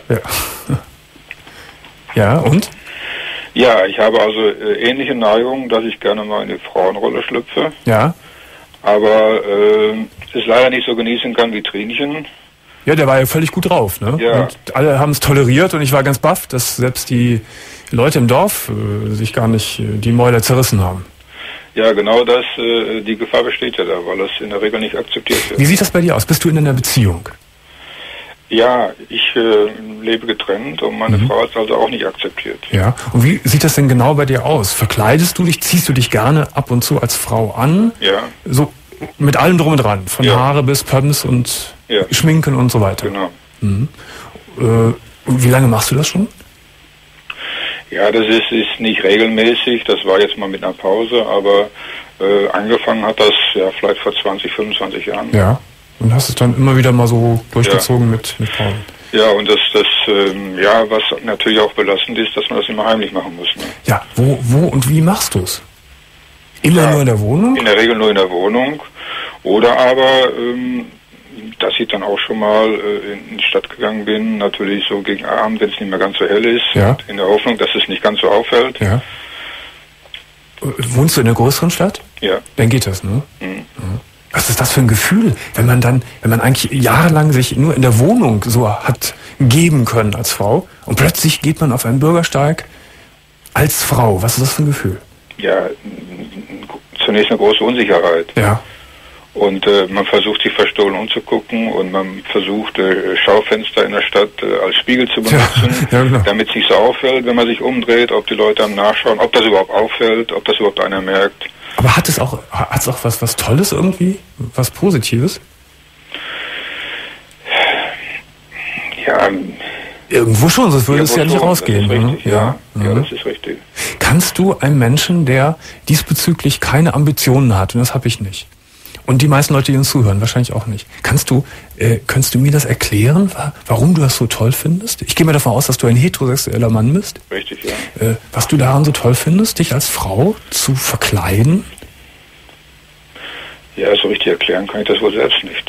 Ja, und?
Ja, ich habe also ähnliche Neigungen, dass ich gerne mal in die Frauenrolle schlüpfe.
Ja.
aber es leider nicht so genießen kann wie Trinchen.
Ja, der war ja völlig gut drauf, ne?
Ja.
Und alle haben es toleriert und ich war ganz baff, dass selbst die Leute im Dorf sich gar nicht die Mäuler zerrissen haben.
Ja, genau das, die Gefahr besteht ja da, weil das in der Regel nicht akzeptiert wird.
Wie sieht das bei dir aus? Bist du in einer Beziehung?
Ja, ich lebe getrennt und meine Frau hat es also auch nicht akzeptiert.
Ja, und wie sieht das denn genau bei dir aus? Verkleidest du dich, ziehst du dich gerne ab und zu als Frau an?
Ja.
So mit allem drum und dran, von Haare bis Pumps und Schminken und so weiter.
Genau.
Und wie lange machst du das schon?
Ja, das ist nicht regelmäßig, das war jetzt mal mit einer Pause, aber angefangen hat das ja vielleicht vor 20, 25 Jahren.
Ja, und hast es dann immer wieder mal so durchgezogen mit Pausen.
Ja, und was natürlich auch belastend ist, dass man das immer heimlich machen muss. Ne?
Ja, wo und wie machst du es? Immer nur in der Wohnung?
In der Regel nur in der Wohnung. Oder aber, dass ich dann auch schon mal in die Stadt gegangen bin, natürlich so gegen Abend, wenn es nicht mehr ganz so hell ist, in der Hoffnung, dass es nicht ganz so auffällt.
Ja. Wohnst du in einer größeren Stadt?
Ja.
Dann geht das, ne? Was ist das für ein Gefühl, wenn man eigentlich jahrelang sich nur in der Wohnung so hat geben können als Frau und plötzlich geht man auf einen Bürgersteig als Frau. Was ist das für ein Gefühl?
Ja, zunächst eine große Unsicherheit.
Ja.
Und man versucht sich verstohlen umzugucken und man versucht Schaufenster in der Stadt als Spiegel zu benutzen,
genau.
damit es nicht so auffällt, wenn man sich umdreht, ob die Leute am Nachschauen, ob das überhaupt auffällt, ob das überhaupt einer merkt.
Aber hat's auch was Tolles irgendwie? Was Positives?
Ja.
Irgendwo schon, sonst würde es ja nicht rausgehen.
Das ist richtig, ja, das ist richtig.
Kannst du einem Menschen, der diesbezüglich keine Ambitionen hat, und das habe ich nicht, und die meisten Leute, die uns zuhören, wahrscheinlich auch nicht, könntest du mir das erklären, warum du das so toll findest? Ich gehe mal davon aus, dass du ein heterosexueller Mann bist.
Richtig, ja.
Was du daran so toll findest, dich als Frau zu verkleiden?
Ja, so richtig erklären kann ich das wohl selbst nicht.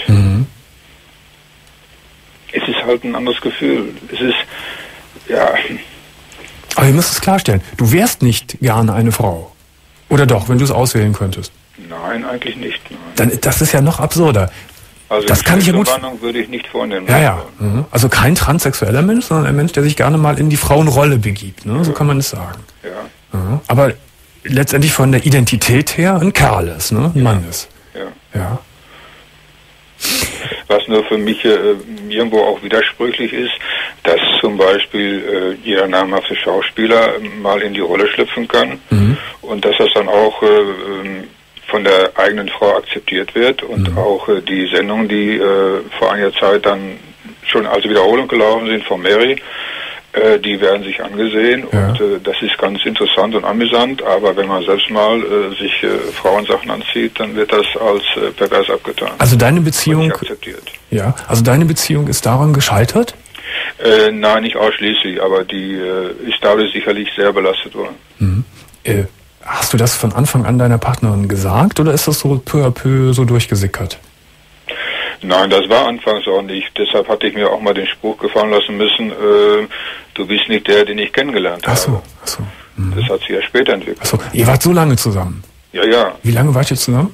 Es ist halt ein anderes Gefühl. Es ist, ja...
Aber ihr müsst es klarstellen, du wärst nicht gerne eine Frau. Oder doch, wenn du es auswählen könntest?
Nein, eigentlich nicht. Nein.
Dann, das ist ja noch absurder.
Also
das kann ich ja gut.
Würde ich nicht vornehmen.
Ja. Also kein transsexueller Mensch, sondern ein Mensch, der sich gerne mal in die Frauenrolle begibt. Ne? So kann man es sagen.
Ja.
Aber letztendlich von der Identität her ein Kerl ist, ne? Ein Mann ist. Ja.
Was nur für mich irgendwo auch widersprüchlich ist, dass zum Beispiel jeder namhafte Schauspieler mal in die Rolle schlüpfen kann und dass das dann auch von der eigenen Frau akzeptiert wird und auch die Sendungen, die vor einiger Zeit dann schon als Wiederholung gelaufen sind von Mary, die werden sich angesehen und das ist ganz interessant und amüsant, aber wenn man selbst mal sich Frauensachen anzieht, dann wird das als pervers abgetan.
Also deine Beziehung,
nicht akzeptiert.
Ja, also deine Beziehung ist daran gescheitert?
Nein, nicht ausschließlich, aber die ist dadurch sicherlich sehr belastet worden.
Hast du das von Anfang an deiner Partnerin gesagt oder ist das so peu à peu so durchgesickert?
Nein, das war anfangs auch nicht. Deshalb hatte ich mir auch mal den Spruch gefallen lassen müssen, du bist nicht der, den ich kennengelernt habe.
Ach so.
Das hat sich ja später entwickelt.
Ach so. Ihr wart so lange zusammen?
Ja.
Wie lange wart ihr zusammen?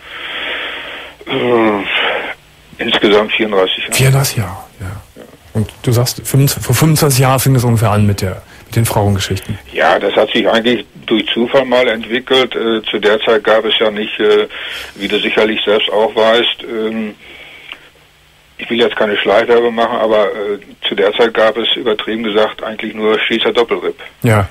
Insgesamt 34 Jahre.
34 Jahre, ja. Und du sagst, vor 25 Jahren fing es ungefähr an mit den Frauengeschichten.
Ja, das hat sich eigentlich durch Zufall mal entwickelt. Zu der Zeit gab es ja nicht, wie du sicherlich selbst auch weißt, ich will jetzt keine Schleichwerbung machen, aber zu der Zeit gab es, übertrieben gesagt, eigentlich nur Schießer Doppelripp.
Ja.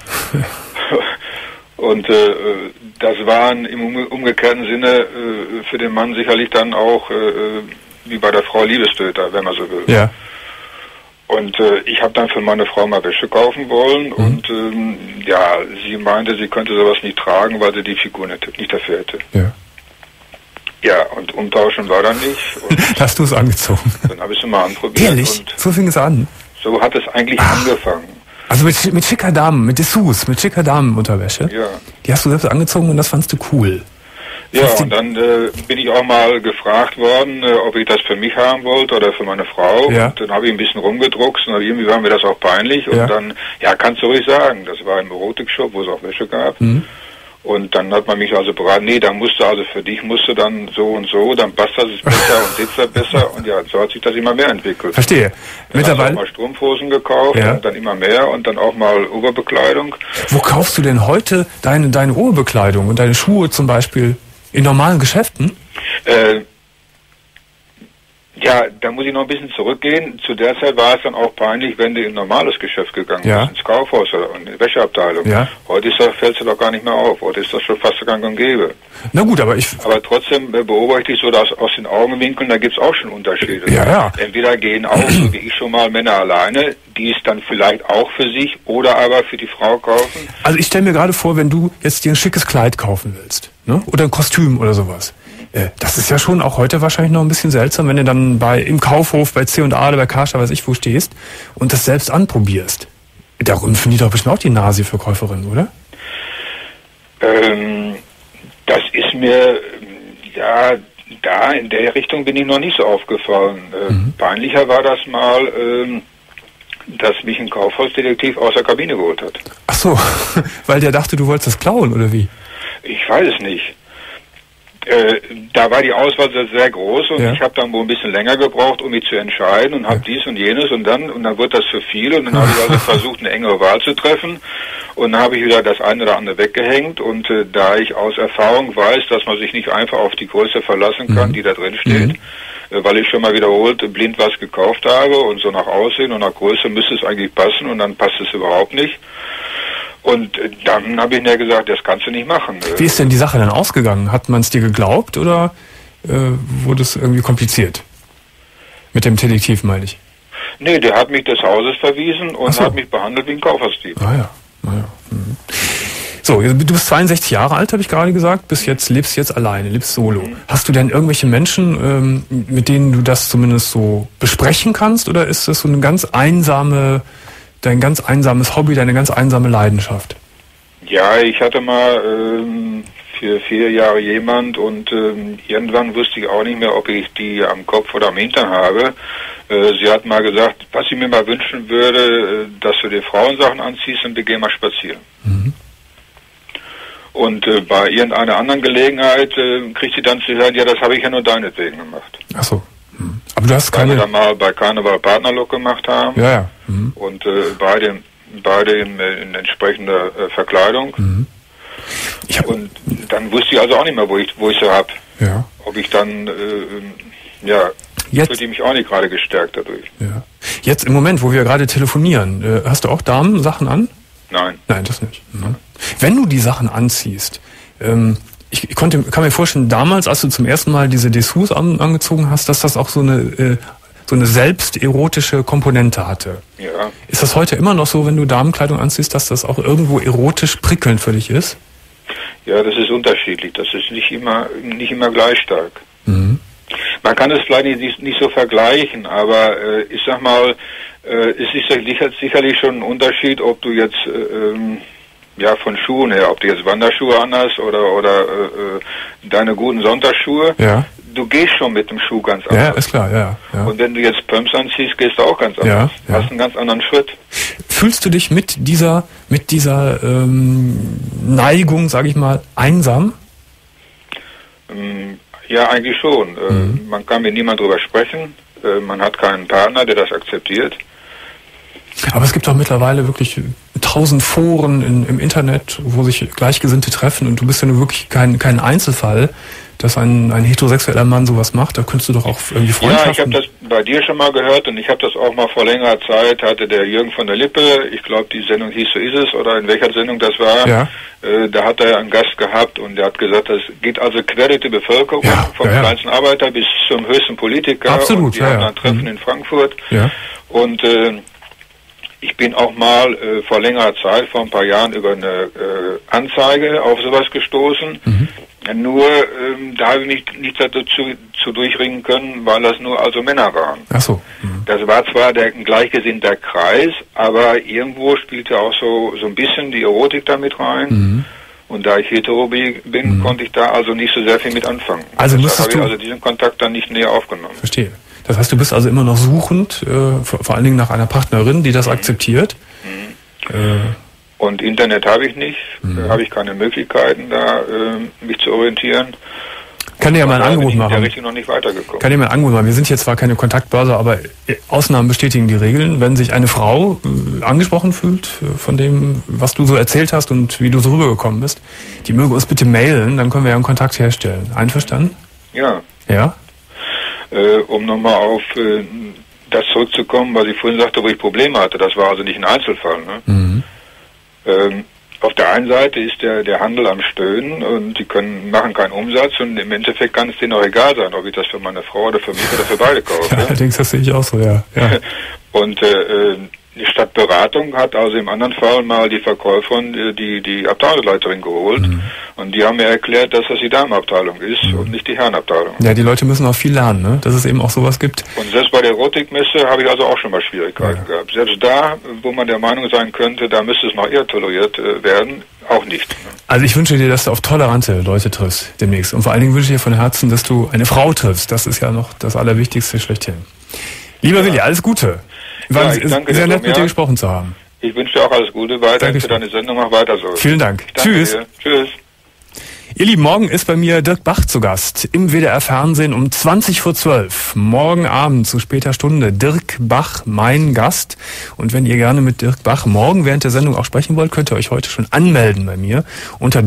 Und das waren im umgekehrten Sinne für den Mann sicherlich dann auch, wie bei der Frau, Liebestöter, wenn man so will.
Ja.
Und ich habe dann für meine Frau mal Wäsche kaufen wollen und sie meinte, sie könnte sowas nicht tragen, weil sie die Figur nicht dafür hätte.
Ja.
Ja, und umtauschen war dann nicht. Und
hast du es angezogen?
Dann habe ich es mal anprobiert.
Ehrlich?
Und
so fing es an?
So hat es eigentlich angefangen.
Also mit schicker Damen, mit Dessous, mit schicker Damenunterwäsche?
Ja.
Die hast du selbst angezogen und das fandst du cool?
Ja, und dann bin ich auch mal gefragt worden, ob ich das für mich haben wollte oder für meine Frau.
Ja.
Und dann habe ich ein bisschen rumgedruckst und irgendwie war mir das auch peinlich. Und dann, kannst du ruhig sagen, das war im Erotikshop, wo es auch Wäsche gab. Und dann hat man mich also beraten, nee, dann musst du also für dich musst du dann so und so, dann passt das besser und sitzt da besser und ja, so hat sich das immer mehr entwickelt.
Verstehe.
Dann mittlerweile habe ich mal Strumpfhosen gekauft und dann immer mehr und dann auch mal Oberbekleidung.
Wo kaufst du denn heute deine Oberbekleidung und deine Schuhe zum Beispiel in normalen Geschäften?
Ja, da muss ich noch ein bisschen zurückgehen. Zu der Zeit war es dann auch peinlich, wenn du in ein normales Geschäft gegangen bist, ins Kaufhaus oder in die Wäscheabteilung. Ja. Heute fällt es doch gar nicht mehr auf. Heute ist das schon fast gang und gäbe.
Na gut, aber
trotzdem beobachte ich so, dass aus den Augenwinkeln, da gibt es auch schon Unterschiede.
Ja.
Entweder gehen auch, so wie ich schon mal, Männer alleine, die es dann vielleicht auch für sich oder aber für die Frau kaufen.
Also ich stelle mir gerade vor, wenn du jetzt dir ein schickes Kleid kaufen willst, ne? Oder ein Kostüm oder sowas. Das ist ja schon auch heute wahrscheinlich noch ein bisschen seltsam, wenn du dann im Kaufhof, bei C&A oder bei Karstadt, weiß ich wo, stehst und das selbst anprobierst. Da rümpfen die doch bestimmt auch die Nase für Käuferinnen, oder?
Das ist mir, da in der Richtung bin ich noch nicht so aufgefallen. Peinlicher war das mal, dass mich ein Kaufhausdetektiv aus der Kabine geholt hat.
Ach so, weil der dachte, du wolltest das klauen, oder wie?
Ich weiß es nicht. Da war die Auswahl sehr groß und ich habe dann wohl ein bisschen länger gebraucht, um mich zu entscheiden und habe dies und jenes und dann wird das zu viel und dann habe ich also versucht, eine engere Wahl zu treffen und dann habe ich wieder das eine oder andere weggehängt und da ich aus Erfahrung weiß, dass man sich nicht einfach auf die Größe verlassen kann, die da drin steht, weil ich schon mal wiederholt blind was gekauft habe und so nach Aussehen und nach Größe müsste es eigentlich passen und dann passt es überhaupt nicht. Und dann habe ich mir gesagt, das kannst du nicht machen.
Wie ist denn die Sache dann ausgegangen? Hat man es dir geglaubt oder wurde es irgendwie kompliziert? Mit dem Detektiv, meine ich.
Nee, der hat mich des Hauses verwiesen und hat mich behandelt wie ein Kaufhausdieb.
Ah ja. So, du bist 62 Jahre alt, habe ich gerade gesagt, lebst jetzt alleine, lebst solo. Hast du denn irgendwelche Menschen, mit denen du das zumindest so besprechen kannst oder ist das so eine dein ganz einsames Hobby, deine ganz einsame Leidenschaft?
Ja, ich hatte mal für 4 Jahre jemand und irgendwann wusste ich auch nicht mehr, ob ich die am Kopf oder am Hintern habe. Sie hat mal gesagt, was ich mir mal wünschen würde, dass du dir Frauensachen anziehst und wir gehen mal spazieren. Und bei irgendeiner anderen Gelegenheit kriegt sie dann zu hören, ja, das habe ich ja nur deinetwegen gemacht.
Ach so. Aber du hast keine...
Weil wir dann mal bei Karneval Partnerlook gemacht haben.
Ja.
Und beide in entsprechender Verkleidung. Und dann wusste ich also auch nicht mehr, wo ich sie hab. Ja. Ob ich dann, fühlte ich mich auch nicht gerade gestärkt dadurch.
Ja. Jetzt im Moment, wo wir gerade telefonieren, hast du auch Damensachen an?
Nein.
Nein, das nicht. Wenn du die Sachen anziehst, ich kann mir vorstellen, damals, als du zum ersten Mal diese Dessous angezogen hast, dass das auch so eine selbsterotische Komponente hatte.
Ja.
Ist das heute immer noch so, wenn du Damenkleidung anziehst, dass das auch irgendwo erotisch prickelnd für dich ist?
Ja, das ist unterschiedlich. Das ist nicht immer gleich stark. Man kann es vielleicht nicht so vergleichen, aber ich sag mal, es ist sicherlich schon ein Unterschied, ob du jetzt von Schuhen her, ob du jetzt Wanderschuhe anhast oder deine guten Sonntagsschuhe. Ja. Du gehst schon mit dem Schuh ganz anders.
Ja, ist klar, ja.
Und wenn du jetzt Pumps anziehst, gehst du auch ganz anders. Ja. Hast einen ganz anderen Schritt.
Fühlst du dich mit dieser Neigung, sage ich mal, einsam?
Ja, eigentlich schon. Man kann mit niemandem drüber sprechen. Man hat keinen Partner, der das akzeptiert.
Aber es gibt doch mittlerweile wirklich 1000 Foren im Internet, wo sich Gleichgesinnte treffen und du bist ja nur wirklich kein Einzelfall, dass ein heterosexueller Mann sowas macht. Da könntest du doch auch irgendwie Freundschaften...
Ja, ich habe das bei dir schon mal gehört und ich habe das auch mal vor längerer Zeit, hatte der Jürgen von der Lippe, ich glaube die Sendung hieß So ist es, oder in welcher Sendung das war, da hat er einen Gast gehabt und der hat gesagt, das geht also quer durch die Bevölkerung, vom kleinsten Arbeiter bis zum höchsten Politiker.
Absolut,
und die haben ein Treffen in Frankfurt und ich bin auch mal vor längerer Zeit, vor ein paar Jahren, über eine Anzeige auf sowas gestoßen. Nur da habe ich mich nicht dazu zu durchringen können, weil das nur also Männer waren.
Ach so.
Das war zwar ein gleichgesinnter Kreis, aber irgendwo spielte auch so ein bisschen die Erotik da mit rein. Und da ich hetero bin, konnte ich da also nicht so sehr viel mit anfangen.
Also
habe ich also diesen Kontakt dann nicht näher aufgenommen.
Verstehe. Das heißt, du bist also immer noch suchend, vor allen Dingen nach einer Partnerin, die das akzeptiert.
Und Internet habe ich nicht, habe ich keine Möglichkeiten, da mich zu orientieren.
Kann dir ja mal ein Angebot machen.
Ich bin richtig noch nicht weitergekommen.
Kann dir mal ein Angebot machen. Wir sind hier zwar keine Kontaktbörse, aber Ausnahmen bestätigen die Regeln. Wenn sich eine Frau angesprochen fühlt von dem, was du so erzählt hast und wie du so rübergekommen bist, die möge uns bitte mailen, dann können wir ja einen Kontakt herstellen. Einverstanden?
Ja.
Ja?
Um nochmal auf das zurückzukommen, was ich vorhin sagte, wo ich Probleme hatte. Das war also nicht ein Einzelfall. Ne? Auf der einen Seite ist der Handel am Stöhnen und die machen keinen Umsatz und im Endeffekt kann es denen auch egal sein, ob ich das für meine Frau oder für mich oder für beide kaufe.
Ja, allerdings, das sehe ich auch so, ja.
Und statt Beratung hat also im anderen Fall mal die Verkäuferin die Abteilungsleiterin geholt und die haben mir erklärt, dass das die Damenabteilung ist und nicht die Herrenabteilung.
Ja, die Leute müssen auch viel lernen, ne? Dass es eben auch sowas gibt.
Und selbst bei der Erotikmesse habe ich also auch schon mal Schwierigkeiten gehabt. Selbst da, wo man der Meinung sein könnte, da müsste es noch eher toleriert werden, auch nicht.
Also ich wünsche dir, dass du auf tolerante Leute triffst demnächst. Und vor allen Dingen wünsche ich dir von Herzen, dass du eine Frau triffst. Das ist ja noch das Allerwichtigste schlechthin. Lieber Willi, alles Gute. War sehr nett, mit dir gesprochen zu haben.
Ich wünsche dir auch alles Gute weiter für deine Sendung. Mach weiter so.
Vielen Dank. Tschüss.
Tschüss.
Ihr Lieben, morgen ist bei mir Dirk Bach zu Gast im WDR Fernsehen um 20:12 Morgen Abend zu später Stunde. Dirk Bach, mein Gast. Und wenn ihr gerne mit Dirk Bach morgen während der Sendung auch sprechen wollt, könnt ihr euch heute schon anmelden bei mir unter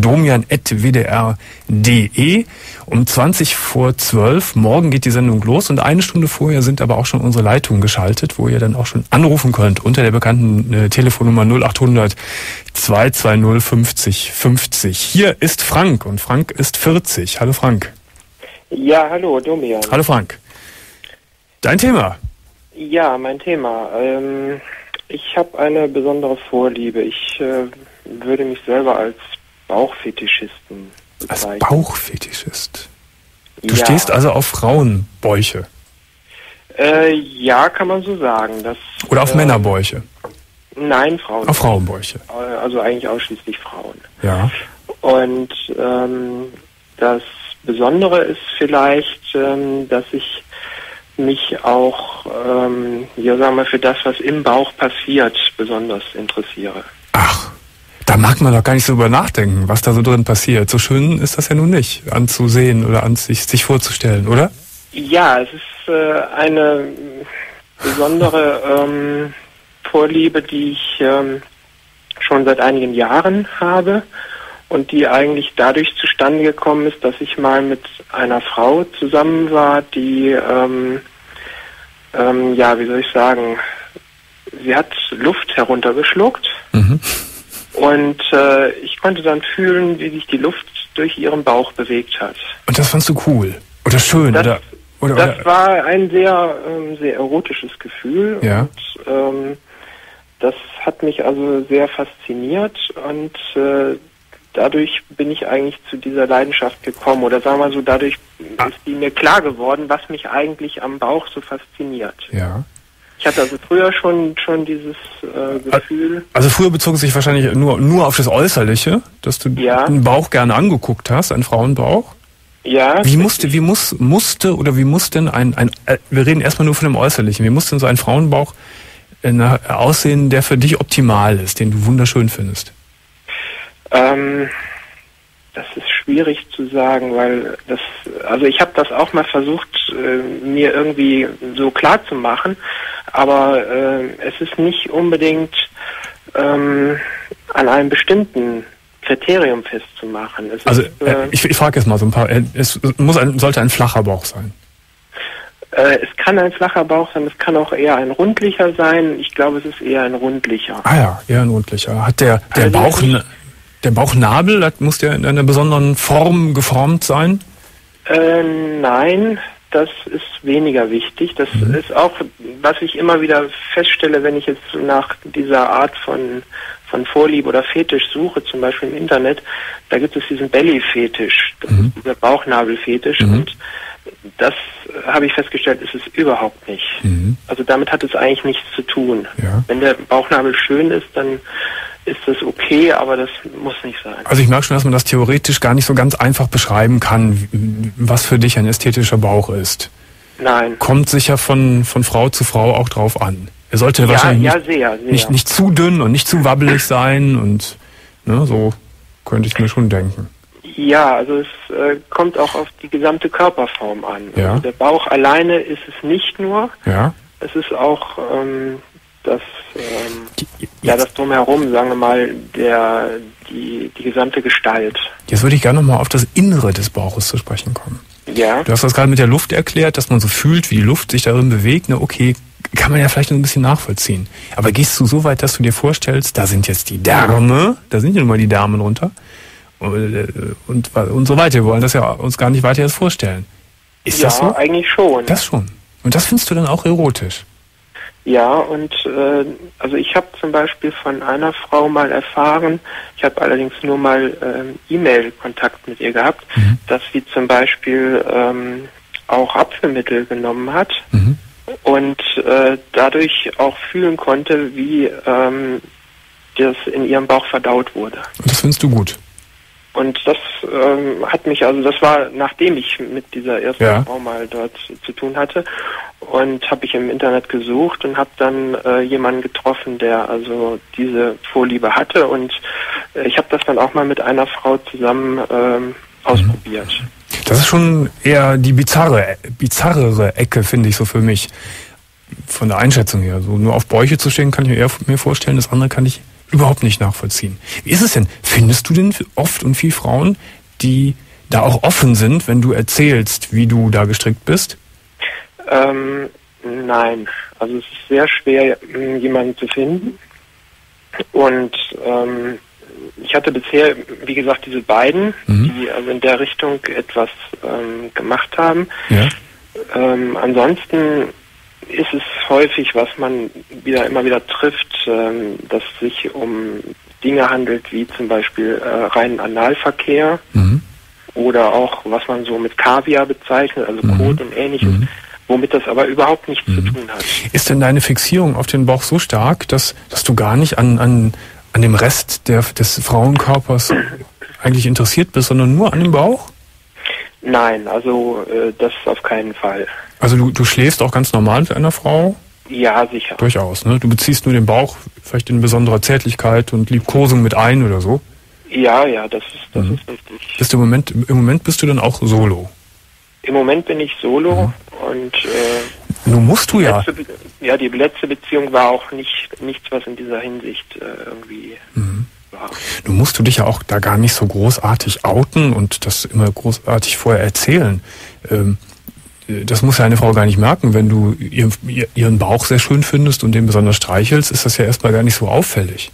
domian@wdr.de um 20:12 Morgen geht die Sendung los und eine Stunde vorher sind aber auch schon unsere Leitungen geschaltet, wo ihr dann auch schon anrufen könnt unter der bekannten Telefonnummer 0800 220 50 50. Hier ist Frank und Frank ist 40. Hallo Frank.
Ja, hallo Domian.
Hallo Frank. Dein Thema?
Ja, mein Thema. Ich habe eine besondere Vorliebe. Ich würde mich selber als Bauchfetischisten bezeichnen.
Als Bauchfetischist? Du stehst also auf Frauenbäuche?
Ja, kann man so sagen.
Oder auf Männerbäuche?
Nein, Frauen.
Auf Frauenbäuche?
Also eigentlich ausschließlich Frauen.
Ja.
Und das Besondere ist vielleicht, dass ich mich auch, sagen wir, für das, was im Bauch passiert, besonders interessiere.
Ach, da mag man doch gar nicht so drüber nachdenken, was da so drin passiert. So schön ist das ja nun nicht, anzusehen oder sich vorzustellen, oder?
Ja, es ist eine besondere Vorliebe, die ich schon seit einigen Jahren habe und die eigentlich dadurch zustande gekommen ist, dass ich mal mit einer Frau zusammen war, die, wie soll ich sagen, sie hat Luft heruntergeschluckt und ich konnte dann fühlen, wie sich die Luft durch ihren Bauch bewegt hat.
Und das fandst du cool oder schön?
Das war ein sehr, sehr erotisches Gefühl.
Ja.
Und das hat mich also sehr fasziniert und dadurch bin ich eigentlich zu dieser Leidenschaft gekommen. Oder sagen wir mal so, dadurch ist die mir klar geworden, was mich eigentlich am Bauch so fasziniert.
Ja.
Ich hatte also früher schon dieses Gefühl.
Also früher bezog es sich wahrscheinlich nur auf das Äußerliche, dass du den Bauch gerne angeguckt hast, einen Frauenbauch.
Ja.
Wie muss denn wir reden erstmal nur von dem Äußerlichen, wie muss denn so ein Frauenbauch aussehen, der für dich optimal ist, den du wunderschön findest?
Das ist schwierig zu sagen, weil ich habe das auch mal versucht, mir irgendwie so klar zu machen, aber es ist nicht unbedingt an einem bestimmten Kriterium festzumachen.
Ich frage jetzt mal so ein paar. Sollte ein flacher Bauch sein?
Es kann ein flacher Bauch sein, es kann auch eher ein rundlicher sein. Ich glaube, es ist eher ein rundlicher.
Ah ja, eher ein rundlicher. Hat der Bauchnabel, muss der in einer besonderen Form geformt sein?
Nein, das ist weniger wichtig. Das ist auch, was ich immer wieder feststelle, wenn ich jetzt nach dieser Art von Vorliebe oder Fetisch suche, zum Beispiel im Internet, da gibt es diesen Belly-Fetisch, das ist dieser Bauchnabel-Fetisch und das habe ich festgestellt, ist es überhaupt nicht. Also damit hat es eigentlich nichts zu tun. Ja. Wenn der Bauchnabel schön ist, dann ist das okay, aber das muss nicht sein.
Also ich merke schon, dass man das theoretisch gar nicht so ganz einfach beschreiben kann, was für dich ein ästhetischer Bauch ist.
Nein.
Kommt sicher von Frau zu Frau auch drauf an. Er sollte wahrscheinlich
sehr.
Nicht zu dünn und nicht zu wabbelig sein und ne, so könnte ich mir schon denken.
Ja, also es kommt auch auf die gesamte Körperform an.
Ja.
Also der Bauch alleine ist es nicht nur.
Ja.
Es ist auch das Drumherum, sagen wir mal, die gesamte Gestalt.
Jetzt würde ich gerne nochmal auf das Innere des Bauches zu sprechen kommen.
Ja.
Du hast das gerade mit der Luft erklärt, dass man so fühlt, wie die Luft sich darin bewegt. Ne, okay, kann man ja vielleicht noch ein bisschen nachvollziehen. Aber gehst du so weit, dass du dir vorstellst, da sind jetzt die Därme, da sind ja nun mal die Därme drunter und so weiter. Wir wollen das ja uns gar nicht weiter jetzt vorstellen. Ist das so?
Ja, eigentlich schon.
Das schon. Und das findest du dann auch erotisch?
Ja, und also ich habe zum Beispiel von einer Frau mal erfahren, ich habe allerdings nur mal E-Mail-Kontakt mit ihr gehabt, dass sie zum Beispiel auch Apfelmittel genommen hat und dadurch auch fühlen konnte, wie das in ihrem Bauch verdaut wurde.
Und das findest du gut?
Und das hat mich, also das war, nachdem ich mit dieser ersten Frau mal dort zu tun hatte, und habe ich im Internet gesucht und habe dann jemanden getroffen, der also diese Vorliebe hatte, und ich habe das dann auch mal mit einer Frau zusammen ausprobiert.
Das ist schon eher die bizarrere Ecke, finde ich so für mich, von der Einschätzung her. So nur auf Bäuche zu stehen, kann ich mir vorstellen, das andere kann ich überhaupt nicht nachvollziehen. Wie ist es denn? Findest du denn oft und viel Frauen, die da auch offen sind, wenn du erzählst, wie du da gestrickt bist?
Nein. Also es ist sehr schwer, jemanden zu finden. Und ich hatte bisher, wie gesagt, diese beiden, die also in der Richtung etwas gemacht haben. Ja. Ansonsten ist es häufig, was man immer wieder trifft, dass es sich um Dinge handelt, wie zum Beispiel reinen Analverkehr oder auch, was man so mit Kaviar bezeichnet, also Kot und Ähnliches, womit das aber überhaupt nichts zu tun hat.
Ist denn deine Fixierung auf den Bauch so stark, dass du gar nicht an dem Rest des Frauenkörpers eigentlich interessiert bist, sondern nur an dem Bauch?
Nein, also das auf keinen Fall.
Also du schläfst auch ganz normal mit einer Frau?
Ja, sicher.
Durchaus, ne? Du beziehst nur den Bauch vielleicht in besonderer Zärtlichkeit und Liebkosung mit ein oder so?
Ja, das ist richtig.
Im Moment bist du dann auch solo?
Im Moment bin ich solo und
nun musst du
die letzte Beziehung war auch nichts, was in dieser Hinsicht irgendwie war.
Nun musst du dich ja auch da gar nicht so großartig outen und das immer großartig vorher erzählen. Das muss ja eine Frau gar nicht merken. Wenn du ihren Bauch sehr schön findest und den besonders streichelst, ist das ja erstmal gar nicht so auffällig.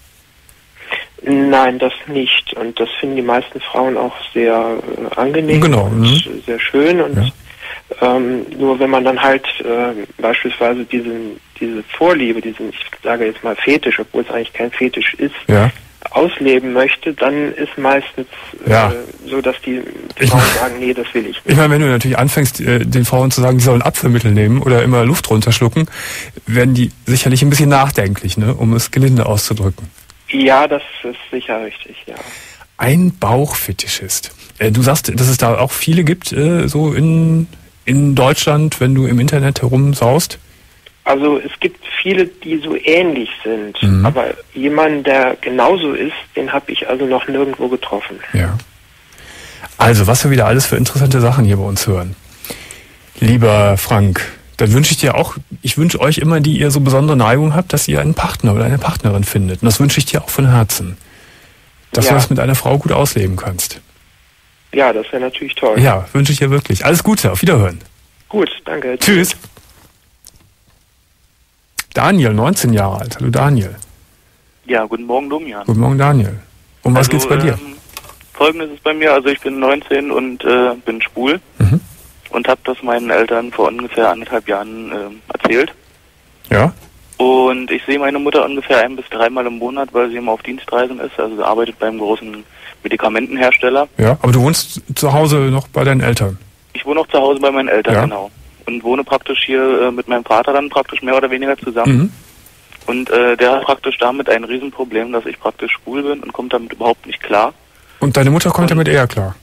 Nein, das nicht. Und das finden die meisten Frauen auch sehr angenehm und sehr schön. Und nur wenn man dann halt beispielsweise diese Vorliebe, diesen, ich sage jetzt mal Fetisch, obwohl es eigentlich kein Fetisch ist, ausleben möchte, dann ist meistens so, dass die Frauen sagen, nee, das will ich nicht.
Ich meine, wenn du natürlich anfängst, den Frauen zu sagen, die sollen Apfelmittel nehmen oder immer Luft runterschlucken, werden die sicherlich ein bisschen nachdenklich, ne, um es gelinde auszudrücken.
Ja, das ist sicher richtig, ja.
Ein Bauchfetischist. Du sagst, dass es da auch viele gibt, so in Deutschland, wenn du im Internet herumsaust?
Also es gibt viele, die so ähnlich sind, aber jemanden, der genauso ist, den habe ich also noch nirgendwo getroffen.
Ja. Also, was wir wieder alles für interessante Sachen hier bei uns hören. Lieber Frank, dann wünsche ich wünsche euch immer, die ihr so besondere Neigung habt, dass ihr einen Partner oder eine Partnerin findet. Und das wünsche ich dir auch von Herzen. Dass du das mit einer Frau gut ausleben kannst.
Ja, das wäre natürlich toll.
Ja, wünsche ich dir wirklich. Alles Gute, auf Wiederhören.
Gut, danke.
Tschüss. Daniel, 19 Jahre alt. Hallo Daniel.
Ja, guten Morgen, Domian.
Guten Morgen, Daniel. Um was geht's bei dir?
Folgendes ist bei mir, also ich bin 19 und bin schwul und habe das meinen Eltern vor ungefähr 1,5 Jahren erzählt.
Ja.
Und ich sehe meine Mutter ungefähr 1- bis 3-mal im Monat, weil sie immer auf Dienstreisen ist. Also sie arbeitet beim großen Medikamentenhersteller.
Ja, aber du wohnst zu Hause noch bei deinen Eltern?
Ich wohne noch zu Hause bei meinen Eltern, genau. Und wohne praktisch hier mit meinem Vater dann praktisch mehr oder weniger zusammen. Und der hat praktisch damit ein Riesenproblem, dass ich praktisch schwul bin und kommt damit überhaupt nicht klar.
Und deine Mutter kommt damit eher klar?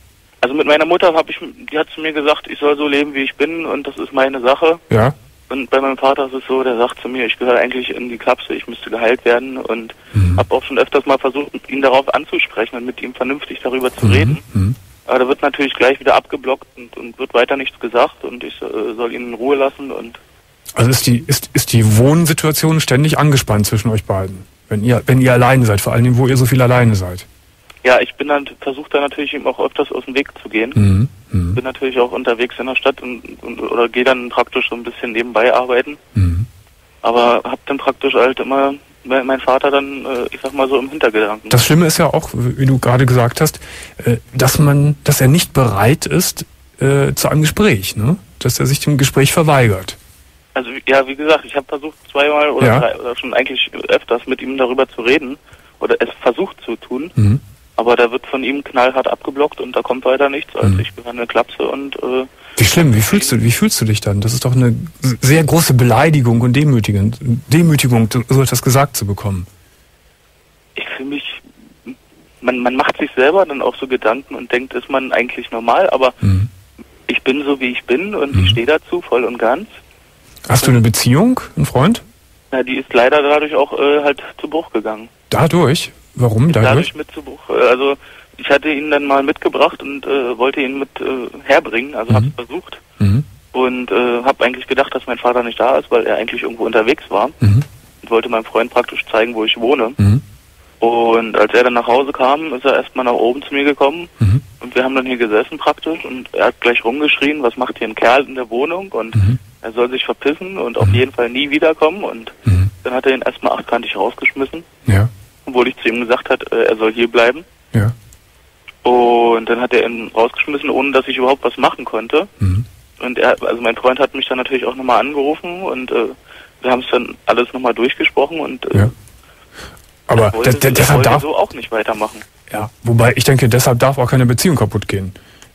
Also mit meiner Mutter die hat zu mir gesagt, ich soll so leben, wie ich bin und das ist meine Sache.
Ja.
Und bei meinem Vater ist es so, der sagt zu mir, ich gehöre eigentlich in die Klapse, ich müsste geheilt werden und habe auch schon öfters mal versucht, ihn darauf anzusprechen und mit ihm vernünftig darüber zu reden. Aber da wird natürlich gleich wieder abgeblockt und wird weiter nichts gesagt und ich soll ihn in Ruhe lassen. Und
also ist die Wohnsituation ständig angespannt zwischen euch beiden, wenn ihr alleine seid, vor allem wo ihr so viel alleine seid?
Ja, ich versuche da natürlich ihm auch öfters aus dem Weg zu gehen. Bin natürlich auch unterwegs in der Stadt oder gehe dann praktisch so ein bisschen nebenbei arbeiten. Aber hab dann praktisch halt immer mein Vater dann, ich sag mal so im Hintergedanken.
Das Schlimme ist ja auch, wie du gerade gesagt hast, dass er nicht bereit ist zu einem Gespräch, ne? Dass er sich dem Gespräch verweigert.
Also ja, wie gesagt, ich habe versucht 2-mal oder 3 oder schon eigentlich öfters mit ihm darüber zu reden oder es versucht zu tun. Aber da wird von ihm knallhart abgeblockt und da kommt weiter nichts. Also ich gehöre eine Klapse und
wie schlimm, wie fühlst du dich dann? Das ist doch eine sehr große Beleidigung und Demütigung, so etwas gesagt zu bekommen.
Ich fühle mich, man macht sich selber dann auch so Gedanken und denkt, ist man eigentlich normal, aber ich bin so, wie ich bin und ich stehe dazu voll und ganz.
Hast du eine Beziehung, einen Freund?
Na, die ist leider dadurch auch halt zu Bruch gegangen.
Dadurch? Warum?
Dadurch mit zu Bruch. Also ich hatte ihn dann mal mitgebracht und wollte ihn mit herbringen, also habe es versucht. Und habe eigentlich gedacht, dass mein Vater nicht da ist, weil er eigentlich irgendwo unterwegs war. Und wollte meinem Freund praktisch zeigen, wo ich wohne. Und als er dann nach Hause kam, ist er erstmal nach oben zu mir gekommen. Und wir haben dann hier gesessen praktisch und er hat gleich rumgeschrien, was macht hier ein Kerl in der Wohnung? Und er soll sich verpissen und auf jeden Fall nie wiederkommen. Und dann hat er ihn erstmal achtkantig rausgeschmissen.
Ja.
Obwohl ich zu ihm gesagt hat, er soll hier bleiben.
Ja.
Und dann hat er ihn rausgeschmissen, ohne dass ich überhaupt was machen konnte. Und also mein Freund hat mich dann natürlich auch nochmal angerufen und wir haben es dann alles nochmal durchgesprochen und
aber deshalb darf
so auch nicht weitermachen.
Ja, wobei ich denke, deshalb darf auch keine Beziehung kaputt gehen.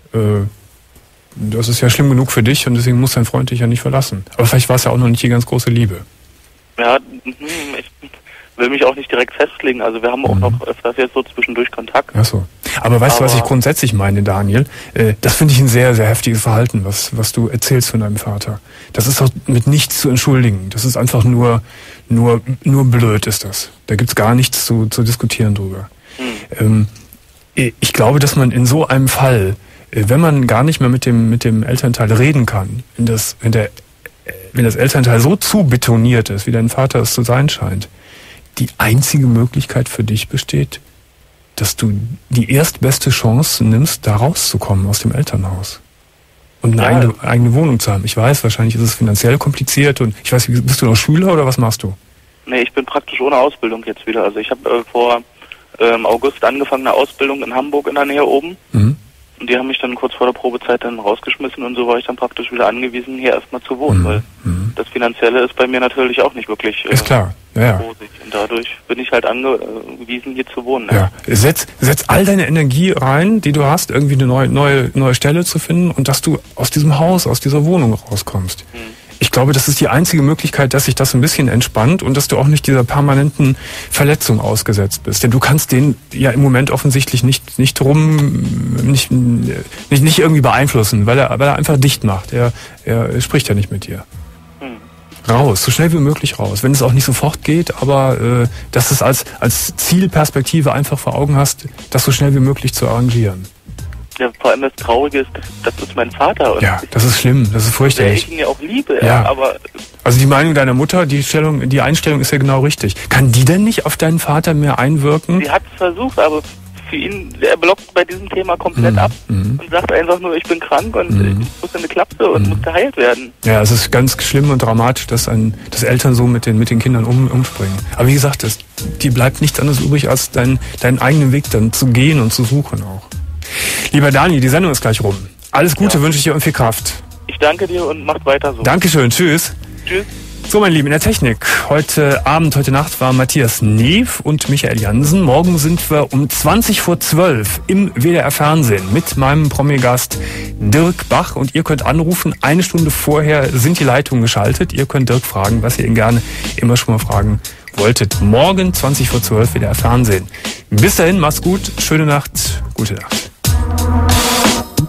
Das ist ja schlimm genug für dich und deswegen muss dein Freund dich ja nicht verlassen. Aber vielleicht war es ja auch noch nicht die ganz große Liebe.
Ja, ich will mich auch nicht direkt festlegen. Also wir haben auch noch öfters jetzt so zwischendurch Kontakt.
Ach so. Aber weißt du, was ich grundsätzlich meine, Daniel? Das finde ich ein sehr, sehr heftiges Verhalten, was du erzählst von deinem Vater. Das ist doch mit nichts zu entschuldigen. Das ist einfach nur blöd ist das. Da gibt's gar nichts zu diskutieren drüber. Ich glaube, dass man in so einem Fall, wenn man gar nicht mehr mit dem Elternteil reden kann, wenn das Elternteil so zu betoniert ist, wie dein Vater es zu sein scheint, die einzige Möglichkeit für dich besteht, dass du die erstbeste Chance nimmst, da rauszukommen aus dem Elternhaus. Und eine eigene Wohnung zu haben. Ich weiß, wahrscheinlich ist es finanziell kompliziert und ich weiß, bist du noch Schüler oder was machst du?
Nee, ich bin praktisch ohne Ausbildung jetzt wieder. Also ich habe vor August angefangen, eine Ausbildung in Hamburg in der Nähe oben. Und die haben mich dann kurz vor der Probezeit dann rausgeschmissen und so war ich dann praktisch wieder angewiesen, hier erstmal zu wohnen, weil das Finanzielle ist bei mir natürlich auch nicht wirklich
ist klar. Ja.
rosig. Und dadurch bin ich halt angewiesen, hier zu wohnen.
Ja. Setz all deine Energie rein, die du hast, irgendwie eine neue Stelle zu finden und dass du aus diesem Haus, aus dieser Wohnung rauskommst. Ich glaube, das ist die einzige Möglichkeit, dass sich das ein bisschen entspannt und dass du auch nicht dieser permanenten Verletzung ausgesetzt bist. Denn du kannst den ja im Moment offensichtlich nicht irgendwie beeinflussen, weil er einfach dicht macht. Er spricht ja nicht mit dir. Raus, so schnell wie möglich raus. Wenn es auch nicht sofort geht, aber dass du es als Zielperspektive einfach vor Augen hast, das so schnell wie möglich zu arrangieren.
Ja, vor allem das Traurige ist, das ist mein Vater. Und
ja, das ist schlimm, das ist fürchterlich.
Ich ihn ja auch liebe,
ja.
Aber...
Also die Meinung deiner Mutter, die Einstellung ist ja genau richtig. Kann die denn nicht auf deinen Vater mehr einwirken?
Sie hat es versucht, aber für ihn, er blockt bei diesem Thema komplett ab und sagt einfach nur, ich bin krank und ich muss in eine Klapse und muss geheilt werden. Ja,
es ist ganz schlimm und dramatisch, dass Eltern so mit den Kindern umspringen. Aber wie gesagt, die bleibt nichts anderes übrig, als deinen eigenen Weg dann zu gehen und zu suchen auch. Lieber Dani, die Sendung ist gleich rum. Alles Gute wünsche ich dir und viel Kraft.
Ich danke dir und macht weiter so.
Dankeschön, tschüss.
Tschüss.
So, meine Lieben, in der Technik. Heute Nacht war Matthias Neef und Michael Jansen. Morgen sind wir um 20:12 im WDR Fernsehen mit meinem Promi-Gast Dirk Bach. Und ihr könnt anrufen, 1 Stunde vorher sind die Leitungen geschaltet. Ihr könnt Dirk fragen, was ihr ihn gerne immer schon mal fragen wolltet. Morgen 20:12 WDR Fernsehen. Bis dahin, macht's gut, schöne Nacht, gute Nacht.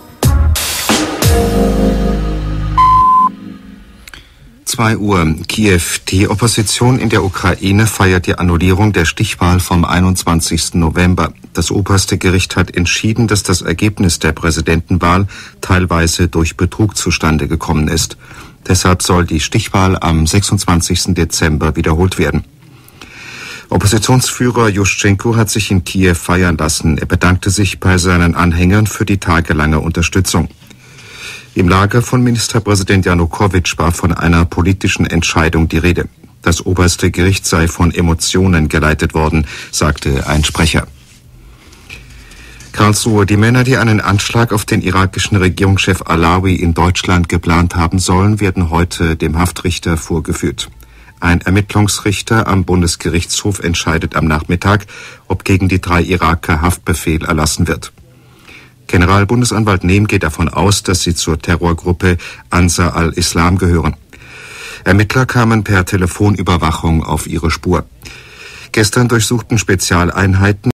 2 Uhr, Kiew. Die Opposition in der Ukraine feiert die Annullierung der Stichwahl vom 21. November. Das oberste Gericht hat entschieden, dass das Ergebnis der Präsidentenwahl teilweise durch Betrug zustande gekommen ist. Deshalb soll die Stichwahl am 26. Dezember wiederholt werden. Oppositionsführer Juschenko hat sich in Kiew feiern lassen. Er bedankte sich bei seinen Anhängern für die tagelange Unterstützung. Im Lager von Ministerpräsident Janukowitsch war von einer politischen Entscheidung die Rede. Das oberste Gericht sei von Emotionen geleitet worden, sagte ein Sprecher. Karlsruhe. Die Männer, die einen Anschlag auf den irakischen Regierungschef Alawi in Deutschland geplant haben sollen, werden heute dem Haftrichter vorgeführt. Ein Ermittlungsrichter am Bundesgerichtshof entscheidet am Nachmittag, ob gegen die 3 Iraker Haftbefehl erlassen wird. Generalbundesanwalt Nehm geht davon aus, dass sie zur Terrorgruppe Ansar al-Islam gehören. Ermittler kamen per Telefonüberwachung auf ihre Spur. Gestern durchsuchten Spezialeinheiten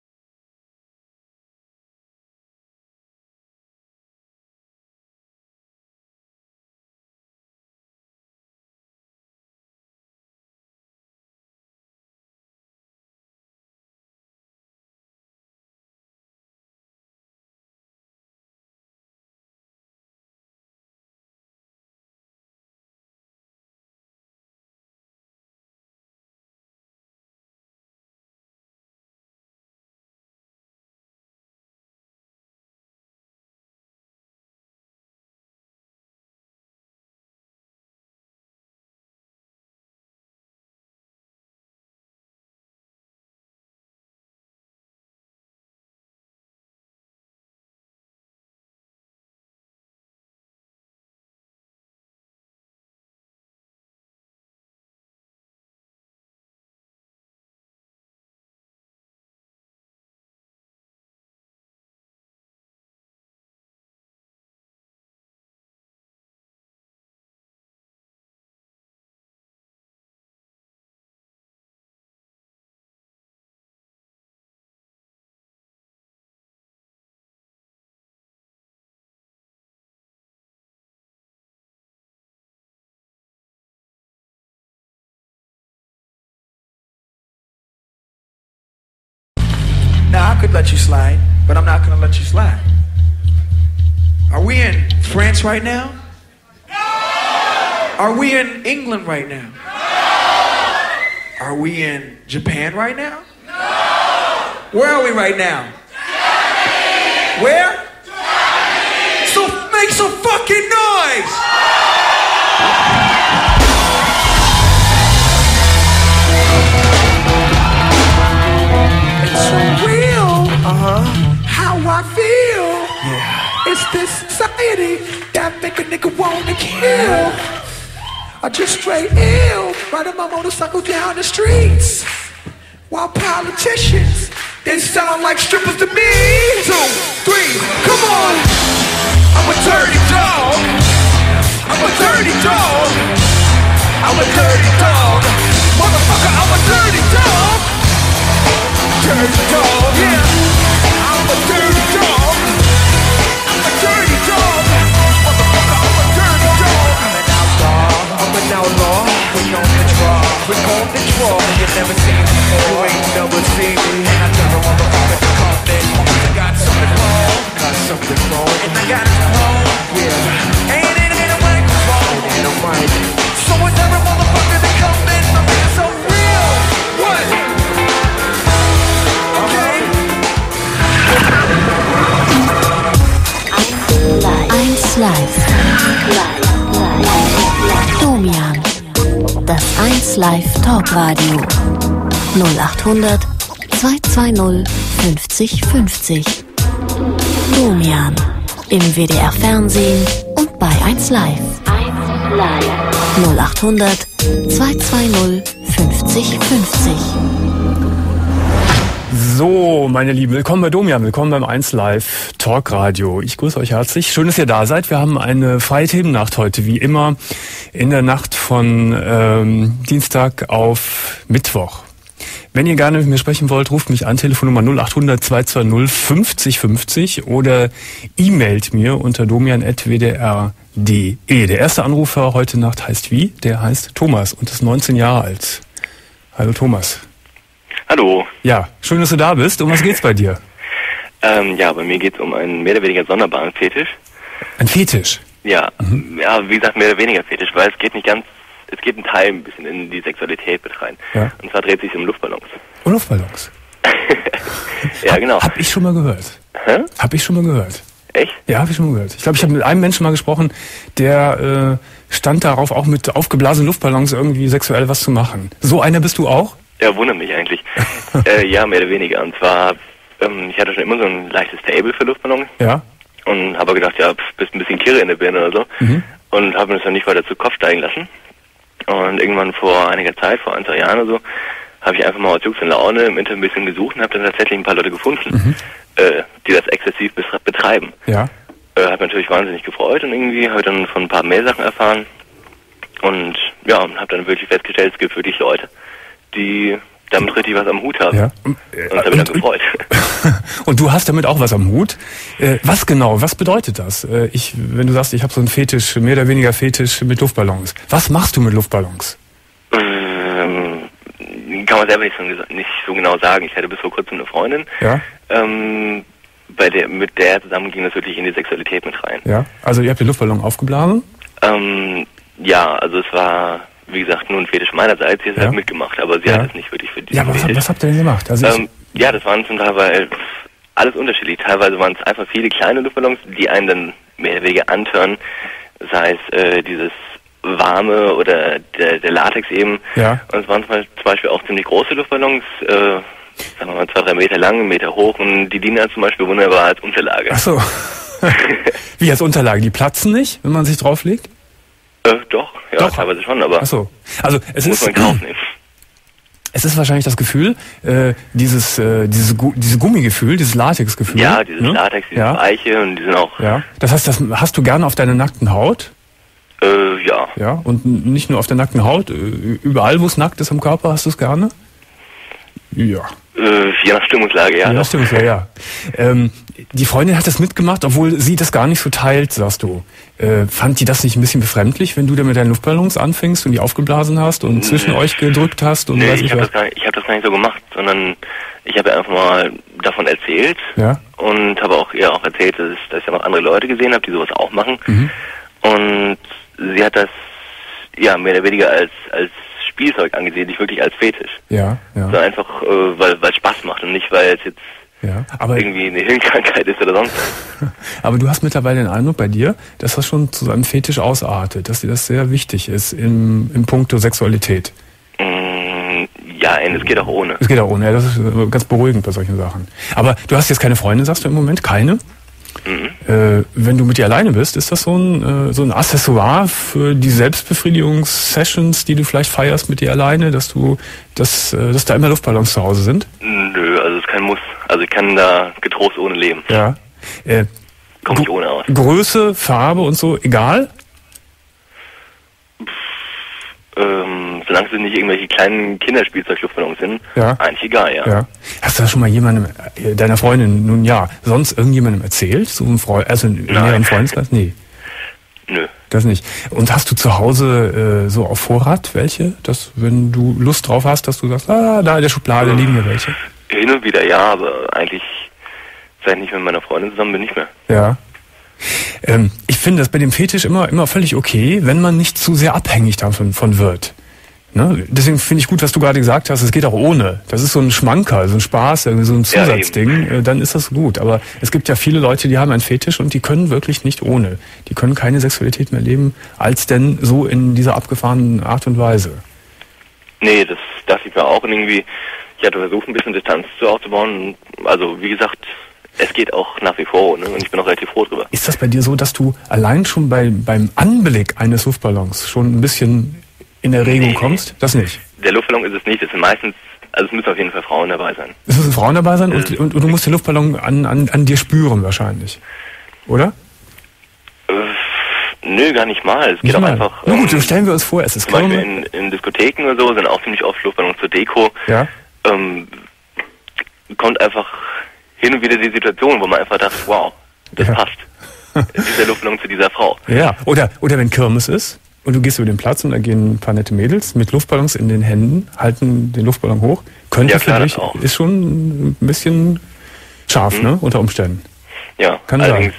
Now, I could let you slide, but I'm not going to let you slide. Are we in France right now? No! Are we in England right now? No! Are we in Japan right now? No! Where are we right now? Germany! Where? Germany! So make some fucking noise! It's so real. How I feel. Yeah. It's this society that make a nigga wanna kill. I just straight ill, riding my motorcycle down the streets. While politicians, they sound like strippers to me. 2, 3, come on. I'm a dirty dog. I'm a dirty dog. I'm a dirty dog. Motherfucker, I'm a dirty dog. Dirty dog, yeah. I'm a dirty dog. I'm a dirty dog. Motherfucker, I'm a dirty dog. I'm an outlaw. We on the draw. We on the draw. You never seen me before. You ain't never seen me. And I never motherfucker to come in. I got something wrong. Got something wrong. And I got it wrong. Yeah. Ain't it in a microphone. In a mic. So it's every motherfucker to come in. Something is so real. What?
1 Live. Domian. Das 1 Live Talkradio. 0800 220 50 50. Domian. Im WDR Fernsehen und bei 1 Live. 0800 220 50 50.
So, meine Lieben, willkommen bei Domian, willkommen beim 1 Live Talkradio. Ich grüße euch herzlich. Schön, dass ihr da seid. Wir haben eine freie Themennacht heute, wie immer, in der Nacht von Dienstag auf Mittwoch. Wenn ihr gerne mit mir sprechen wollt, ruft mich an, Telefonnummer 0800 220 50 50 oder e-mailt mir unter domian@wdr.de. Der erste Anrufer heute Nacht heißt wie? Der heißt Thomas und ist 19 Jahre alt. Hallo Thomas.
Hallo.
Ja, schön, dass du da bist. Um was geht's bei dir?
Ja, bei mir geht's um einen mehr oder weniger sonderbaren Fetisch.
Ein Fetisch?
Ja, ja, wie gesagt, mehr oder weniger Fetisch, weil es geht nicht ganz, es geht ein Teil ein bisschen in die Sexualität mit rein.
Ja.
Und zwar dreht sich um Luftballons.
Oh, Luftballons?
Ja, genau.
Hab ich schon mal gehört.
Hä?
Hab ich schon mal gehört.
Echt?
Ja, habe ich schon mal gehört. Ich glaube, ich habe mit einem Menschen mal gesprochen, der stand darauf, auch mit aufgeblasenen Luftballons irgendwie sexuell was zu machen. So einer bist du auch?
Ja, wundert mich eigentlich. Ja, mehr oder weniger. Und zwar, ich hatte schon immer so ein leichtes Faible für Luftballons.
Ja.
Und habe gedacht, ja, bist ein bisschen Kirre in der Birne oder so.
Mhm.
Und habe mir das dann nicht weiter zu Kopf steigen lassen. Und irgendwann vor einiger Zeit, vor 1-2 Jahren oder so, habe ich einfach mal aus Jux und Laune im Internet ein bisschen gesucht und habe dann tatsächlich ein paar Leute gefunden, die das exzessiv betreiben.
Ja.
Hat mich natürlich wahnsinnig gefreut und irgendwie habe ich dann von ein paar mehr Sachen erfahren. Und ja, und habe dann wirklich festgestellt, es gibt wirklich Leute, die damit richtig was am Hut haben.
Ja.
Und das hat mich dann gefreut.
Und du hast damit auch was am Hut. Was genau? Was bedeutet das? Wenn du sagst, ich habe so einen Fetisch, mehr oder weniger Fetisch mit Luftballons. Was machst du mit Luftballons?
Kann man selber nicht so genau sagen. Ich hatte bis vor kurzem eine Freundin.
Ja.
Mit der zusammen ging das wirklich in die Sexualität mit rein.
Ja. Also ihr habt den Luftballon aufgeblasen?
Ja, also es war, wie gesagt, nur ein Fetisch meinerseits. Sie hat halt mitgemacht, aber sie hat es nicht wirklich für die.
Ja, aber was habt ihr denn gemacht? Also
ja, das waren zum Teil alles unterschiedlich. Teilweise waren es einfach viele kleine Luftballons, die einen dann mehr oder weniger antören. Sei es dieses warme oder der Latex eben.
Ja.
Und es waren zum Beispiel auch ziemlich große Luftballons, sagen wir mal 2-3 Meter lang, 1 Meter hoch und die dienen zum Beispiel wunderbar als Unterlage.
Ach so. Wie als Unterlage? Die platzen nicht, wenn man sich drauflegt?
Doch, teilweise schon, aber
ach so. Also es
muss man in Kauf nehmen.
Es ist wahrscheinlich das Gefühl, dieses Gummigefühl, dieses Latexgefühl.
Ja, dieses Latex, diese Weiche und die sind auch...
Ja, das heißt, das hast du gerne auf deiner nackten Haut?
Ja.
Ja, und nicht nur auf der nackten Haut, überall, wo es nackt ist am Körper, hast du es gerne? Ja.
Je nach Stimmungslage, ja.
Je nach Stimmungslage, ja. Die Freundin hat das mitgemacht, obwohl sie das gar nicht so teilt, sagst du. Fand die das nicht ein bisschen befremdlich, wenn du da mit deinen Luftballons anfängst und die aufgeblasen hast und zwischen euch gedrückt hast? Und
nee, ich habe das gar nicht so gemacht, sondern ich habe einfach mal davon erzählt und habe auch ihr auch erzählt, dass ich ja noch andere Leute gesehen habe, die sowas auch machen. Mhm. Und sie hat das ja mehr oder weniger als Spielzeug angesehen, nicht wirklich als Fetisch.
Ja.
So einfach, weil es Spaß macht und nicht, weil es jetzt irgendwie eine Hirnkrankheit ist oder sonst was.
Aber du hast mittlerweile den Eindruck bei dir, dass das schon zu einem Fetisch ausartet, dass dir das sehr wichtig ist im Puncto Sexualität.
Ja, es geht auch ohne.
Es geht auch ohne, ja, das ist ganz beruhigend bei solchen Sachen. Aber du hast jetzt keine Freundin, sagst du im Moment? Keine? Mhm. Wenn du mit dir alleine bist, ist das so ein Accessoire für die Selbstbefriedigungssessions, die du vielleicht feierst mit dir alleine, dass da immer Luftballons zu Hause sind?
Nö, also es ist kein Muss. Also ich kann da getrost ohne leben.
Ja.
Komme ich ohne aus.
Größe, Farbe und so, egal?
Solange es nicht irgendwelche kleinen Kinderspielzeugluftballons sind, eigentlich egal, ja.
Hast du das schon mal jemandem, deiner Freundin, nun ja, sonst irgendjemandem erzählt? So ein in ihrem Freundeskreis? Nee.
Nö.
Das nicht. Und hast du zu Hause so auf Vorrat welche? Dass, wenn du Lust drauf hast, dass du sagst, da in der Schublade liegen mir welche?
Hin und wieder ja, aber eigentlich, seit ich nicht mit meiner Freundin zusammen bin, nicht mehr.
Ja. Ich finde das bei dem Fetisch immer völlig okay, wenn man nicht zu sehr abhängig davon wird. Ne? Deswegen finde ich gut, was du gerade gesagt hast, es geht auch ohne. Das ist so ein Schmankerl, so ein Spaß, irgendwie so ein Zusatzding, dann ist das gut. Aber es gibt ja viele Leute, die haben einen Fetisch und die können wirklich nicht ohne. Die können keine Sexualität mehr leben, als denn so in dieser abgefahrenen Art und Weise.
Nee, das dachte ich mir auch. Und irgendwie, ich hatte versucht, ein bisschen Distanz aufzubauen. Also, wie gesagt, es geht auch nach wie vor, ne? Und ich bin auch relativ froh drüber.
Ist das bei dir so, dass du allein schon beim Anblick eines Luftballons schon ein bisschen in Erregung kommst? Das nicht?
Der Luftballon ist es nicht. Es sind meistens, also es müssen auf jeden Fall Frauen dabei sein.
Es müssen Frauen dabei sein und du musst den Luftballon an dir spüren wahrscheinlich. Oder?
Nö, gar nicht mal. Es geht auch einfach...
Na gut, stellen wir uns vor, es ist
zum Beispiel in Diskotheken oder so sind auch ziemlich oft Luftballons zur Deko.
Ja.
kommt einfach hin und wieder die Situation, wo man einfach dachte, wow, das passt. Dieser Luftballon zu dieser Frau.
Ja, oder wenn Kirmes ist und du gehst über den Platz und da gehen ein paar nette Mädels mit Luftballons in den Händen, halten den Luftballon hoch. Könnte für dich, ist schon ein bisschen scharf, ne, unter Umständen.
Ja,
kann
allerdings,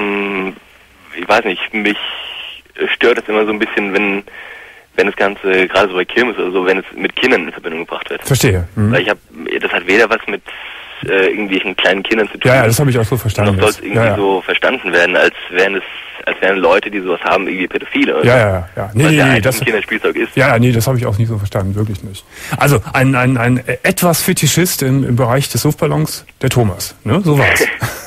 ich weiß nicht, mich stört es immer so ein bisschen, wenn das Ganze, gerade so bei Kirmes oder so, wenn es mit Kindern in Verbindung gebracht wird.
Verstehe.
Weil das hat weder was mit irgendwelchen kleinen Kindern zu tun.
Ja, das habe ich auch so verstanden.
Noch soll es irgendwie so verstanden werden, als wären Leute, die sowas haben, irgendwie Pädophile. Oder
ja. Nee,
das ein Kinderspielzeug ist.
Ja, nee, das habe ich auch nicht so verstanden, wirklich nicht. Also ein etwas Fetischist im Bereich des Luftballons, der Thomas, ne? So war's.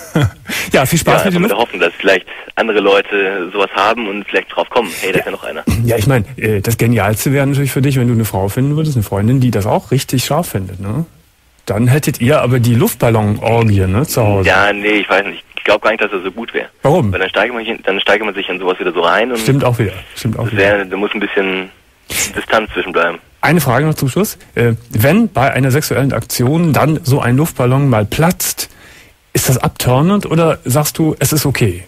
Ja, viel Spaß mit dem
Luftballon. Hoffen, dass vielleicht andere Leute sowas haben und vielleicht drauf kommen. Hey, da ist ja noch einer.
Ja, ich meine, das Genialste wäre natürlich für dich, wenn du eine Frau finden würdest, eine Freundin, die das auch richtig scharf findet, ne? Dann hättet ihr aber die Luftballon-Orgie, ne, zu Hause.
Ja, nee, ich weiß nicht. Ich glaube gar nicht, dass das so gut wäre.
Warum?
Weil dann steigert man sich in sowas wieder so rein. Und
Stimmt auch wieder.
Da muss ein bisschen Distanz zwischenbleiben.
Eine Frage noch zum Schluss. Wenn bei einer sexuellen Aktion dann so ein Luftballon mal platzt, ist das abturnend oder sagst du, es ist okay?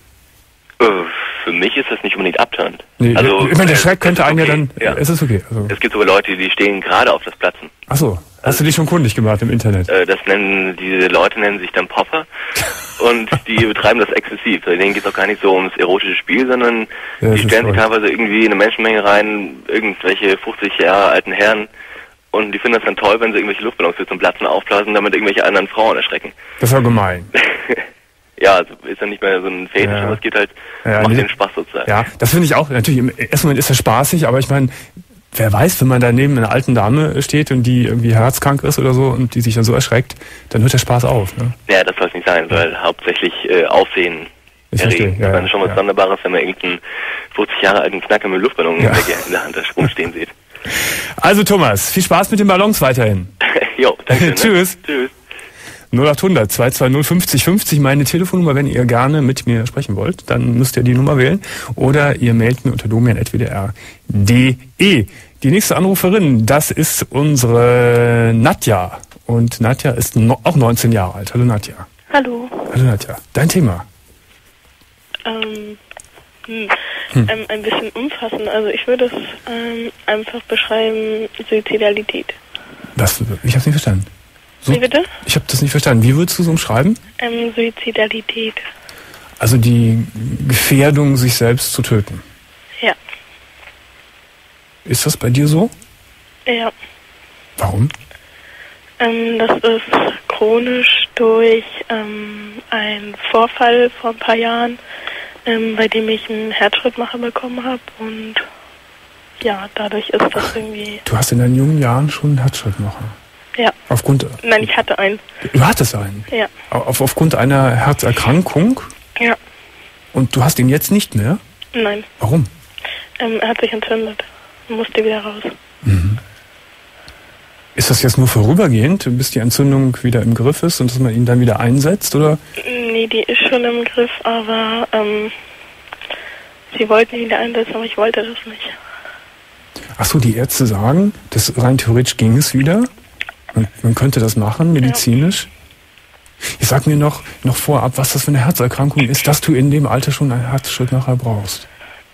Für mich ist das nicht unbedingt abturnend.
Nee, ich meine, der Schreck könnte einen ja dann... Es ist okay. Also.
Es gibt sogar Leute, die stehen gerade auf das Platzen.
Ach so. Hast du dich schon kundig gemacht im Internet?
Diese Leute nennen sich dann Popper und die betreiben das exzessiv. Denen geht es auch gar nicht so ums erotische Spiel, sondern die stellen sich teilweise irgendwie in eine Menschenmenge rein, irgendwelche 50 Jahre alten Herren, und die finden das dann toll, wenn sie irgendwelche Luftballons zum Platzen aufblasen, damit irgendwelche anderen Frauen erschrecken.
Das war gemein.
Ja, also ist dann nicht mehr so ein Fetisch, aber es geht halt, macht den Spaß sozusagen.
Ja, das finde ich auch, natürlich, im ersten Moment ist das spaßig, aber ich meine, wer weiß, wenn man da neben einer alten Dame steht und die irgendwie herzkrank ist oder so und die sich dann so erschreckt, dann hört der Spaß auf, ne?
Ja, das soll es nicht sein, weil hauptsächlich Aufsehen erregen. Ich meine, schon was Sonderbares, wenn man irgendeinen 50 Jahre alten Knacker mit Luftballon in der Hand rumstehen sieht.
Also Thomas, viel Spaß mit den Ballons weiterhin.
Jo, danke.
Tschüss.
Tschüss.
0800 220 50 50, meine Telefonnummer, wenn ihr gerne mit mir sprechen wollt, dann müsst ihr die Nummer wählen oder ihr mailt mir unter domian@wdr.de. Die nächste Anruferin, das ist unsere Nadja und Nadja ist auch 19 Jahre alt. Hallo Nadja.
Hallo.
Hallo Nadja. Dein Thema?
Ein bisschen umfassend. Also ich würde es einfach beschreiben, Suizidalität.
Was? Ich hab's nicht verstanden.
Wie bitte?
Ich habe das nicht verstanden. Wie würdest du es umschreiben?
Suizidalität.
Also die Gefährdung, sich selbst zu töten.
Ja.
Ist das bei dir so?
Ja.
Warum?
Das ist chronisch durch einen Vorfall vor ein paar Jahren, bei dem ich einen Herzschrittmacher bekommen habe, und ja, dadurch ist das irgendwie...
Du hast in deinen jungen Jahren schon einen Herzschrittmacher?
Ja.
Nein,
ich hatte einen.
Du hattest einen?
Ja.
Aufgrund einer Herzerkrankung?
Ja.
Und du hast ihn jetzt nicht mehr?
Nein.
Warum?
Er hat sich entzündet und musste wieder raus.
Mhm. Ist das jetzt nur vorübergehend, bis die Entzündung wieder im Griff ist und dass man ihn dann wieder einsetzt, oder?
Nee, die ist schon im Griff, aber sie wollten ihn wieder einsetzen, aber ich wollte das nicht.
Ach so, die Ärzte sagen, dass rein theoretisch ging es wieder? Man könnte das machen, medizinisch? Ja. Ich sag mir noch vorab, was das für eine Herzerkrankung ist, dass du in dem Alter schon einen Herzschrittmacher brauchst.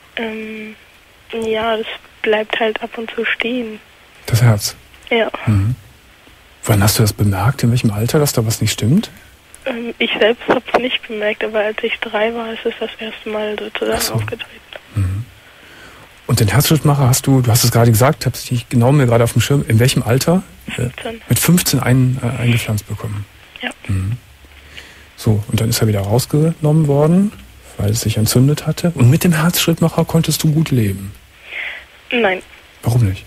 Ja, das bleibt halt ab und zu stehen.
Das Herz?
Ja.
Mhm. Wann hast du das bemerkt? In welchem Alter, dass da was nicht stimmt?
Ich selbst habe es nicht bemerkt, aber als ich 3 war, ist es das erste Mal sozusagen aufgetreten.
Mhm. Und den Herzschrittmacher hast du hast es gerade gesagt, habe ich nicht genau mir gerade auf dem Schirm, in welchem Alter?
15.
Mit 15 eingepflanzt bekommen.
Ja.
Mhm. So, und dann ist er wieder rausgenommen worden, weil es sich entzündet hatte. Und mit dem Herzschrittmacher konntest du gut leben?
Nein.
Warum nicht?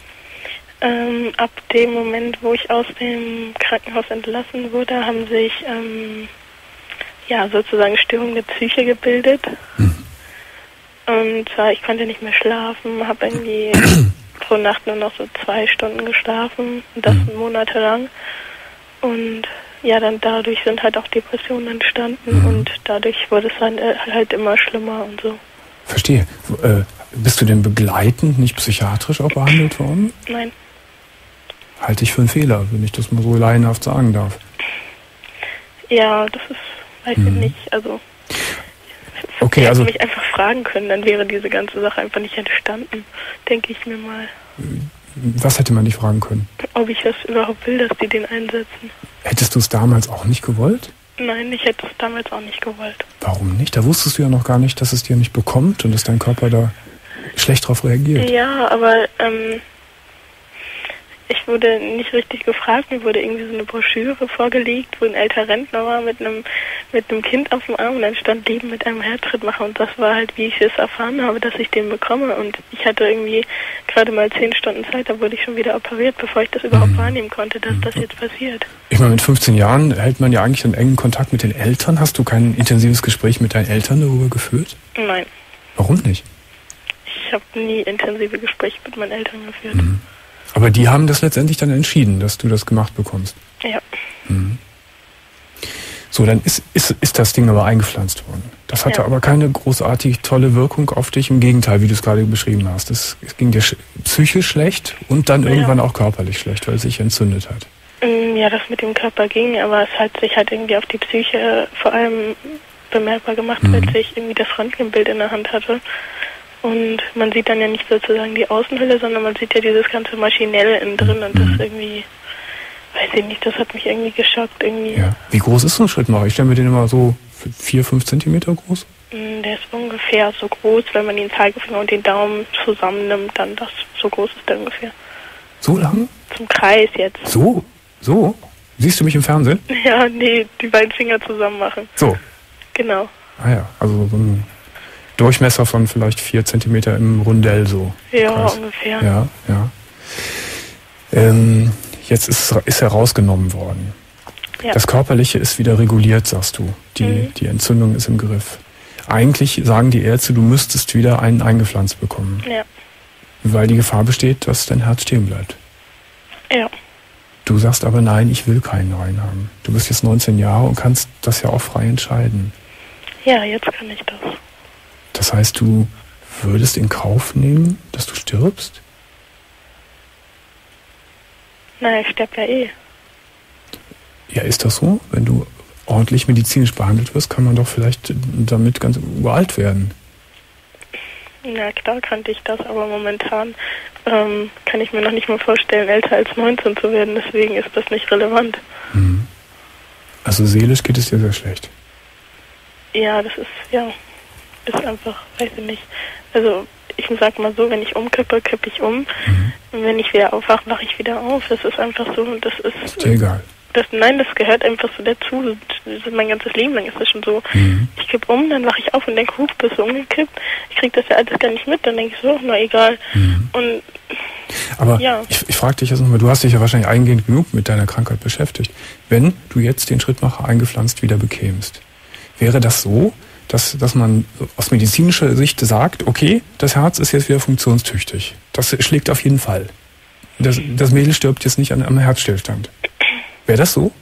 Ab dem Moment, wo ich aus dem Krankenhaus entlassen wurde, haben sich sozusagen Störungen der Psyche gebildet. Und zwar, ich konnte nicht mehr schlafen, habe irgendwie pro Nacht nur noch so 2 Stunden geschlafen, das monatelang. Und ja, dann dadurch sind halt auch Depressionen entstanden und dadurch wurde es dann halt immer schlimmer und so.
Verstehe. Bist du denn begleitend, nicht psychiatrisch auch behandelt worden?
Nein.
halte ich für einen Fehler, wenn ich das mal so laienhaft sagen darf.
Ja, das ist, weiß ich nicht, also...
Okay, also...
mich einfach fragen können, dann wäre diese ganze Sache einfach nicht entstanden, denke ich mir mal.
Was hätte man nicht fragen können?
Ob ich das überhaupt will, dass die den einsetzen.
Hättest du es damals auch nicht gewollt?
Nein, ich hätte es damals auch nicht gewollt.
Warum nicht? Da wusstest du ja noch gar nicht, dass es dir nicht bekommt und dass dein Körper da schlecht drauf reagiert.
Ja, aber ich wurde nicht richtig gefragt. Mir wurde irgendwie so eine Broschüre vorgelegt, wo ein älterer Rentner war mit einem Kind auf dem Arm und dann stand Leben mit einem Herzschrittmacher und das war halt, wie ich es erfahren habe, dass ich den bekomme und ich hatte irgendwie gerade mal 10 Stunden Zeit, da wurde ich schon wieder operiert, bevor ich das überhaupt wahrnehmen konnte, dass das jetzt passiert.
Ich meine, mit 15 Jahren hält man ja eigentlich einen engen Kontakt mit den Eltern. Hast du kein intensives Gespräch mit deinen Eltern darüber geführt?
Nein.
Warum nicht?
Ich habe nie intensive Gespräche mit meinen Eltern geführt.
Aber die haben das letztendlich dann entschieden, dass du das gemacht bekommst.
Ja.
So, dann ist das Ding aber eingepflanzt worden. Das hatte aber keine großartig tolle Wirkung auf dich. Im Gegenteil, wie du es gerade beschrieben hast. Es ging dir psychisch schlecht und dann irgendwann auch körperlich schlecht, weil es sich entzündet hat.
Ja, das mit dem Körper ging, aber es hat sich halt irgendwie auf die Psyche vor allem bemerkbar gemacht, als ich irgendwie das Röntgenbild in der Hand hatte. Und man sieht dann ja nicht sozusagen die Außenhülle, sondern man sieht ja dieses ganze Maschinelle innen drin und das irgendwie, weiß ich nicht, das hat mich irgendwie geschockt. Irgendwie.
Ja. Wie groß ist so ein Schrittmacher? Ich stelle mir den immer so 4-5 Zentimeter groß.
Der ist ungefähr so groß, wenn man den Zeigefinger und den Daumen zusammennimmt, dann das, so groß ist der ungefähr.
So lang?
Zum Kreis jetzt.
So? Siehst du mich im Fernsehen?
Ja, nee, die beiden Finger zusammen machen.
So?
Genau.
Ah ja, also so ein Durchmesser von vielleicht 4 Zentimeter im Rundell so.
Ja,
Kreis.
ungefähr.
Ja. Jetzt ist er rausgenommen worden.
Ja.
Das Körperliche ist wieder reguliert, sagst du. Die Entzündung ist im Griff. Eigentlich sagen die Ärzte, du müsstest wieder einen eingepflanzt bekommen.
Ja.
Weil die Gefahr besteht, dass dein Herz stehen bleibt.
Ja.
Du sagst aber nein, ich will keinen rein haben. Du bist jetzt 19 Jahre und kannst das ja auch frei entscheiden.
Ja, jetzt kann ich das.
Das heißt, du würdest in Kauf nehmen, dass du stirbst?
Naja, ich sterbe ja eh.
Ja, ist das so? Wenn du ordentlich medizinisch behandelt wirst, kann man doch vielleicht damit ganz uralt werden.
Na klar kannte ich das, aber momentan kann ich mir noch nicht mal vorstellen, älter als 19 zu werden. Deswegen ist das nicht relevant.
Also seelisch geht es dir sehr schlecht.
Ja, das ist einfach, weiß ich nicht. Also ich sag mal so, wenn ich umkippe, kippe ich um. Und wenn ich wieder aufwache, wache ich wieder auf. Das ist einfach so, das ist
dir egal.
Das gehört einfach so dazu. Mein ganzes Leben lang ist das schon so. Ich kippe um, dann wache ich auf und denke, bist du umgekippt? Ich krieg das ja alles gar nicht mit. Dann denke ich so, na egal. Und
aber ich frage dich jetzt nochmal, du hast dich ja wahrscheinlich eingehend genug mit deiner Krankheit beschäftigt. Wenn du jetzt den Schrittmacher eingepflanzt wieder bekämst, wäre das so, dass man aus medizinischer Sicht sagt, okay, das Herz ist jetzt wieder funktionstüchtig. Das schlägt auf jeden Fall. Das Mädel stirbt jetzt nicht am Herzstillstand. Wäre das so?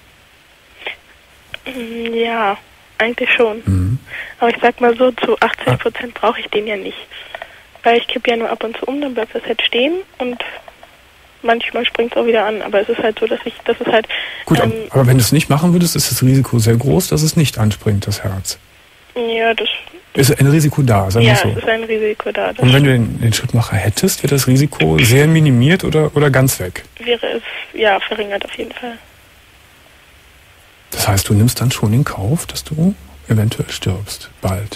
Ja, eigentlich schon. Aber ich sag mal so, zu 80% brauche ich den ja nicht. Weil ich kippe ja nur ab und zu um, dann bleibt das halt stehen und manchmal springt es auch wieder an. Aber es ist halt so, dass es halt...
Gut, aber wenn du es nicht machen würdest, ist das Risiko sehr groß, dass es nicht anspringt, das Herz.
Ja, das...
Ist ein Risiko da, sagen wir so.
Ja, es ist ein Risiko da.
Und wenn du den Schrittmacher hättest, wäre das Risiko sehr minimiert oder ganz weg?
Wäre es, ja, verringert auf jeden Fall.
Das heißt, du nimmst dann schon in Kauf, dass du eventuell stirbst, bald.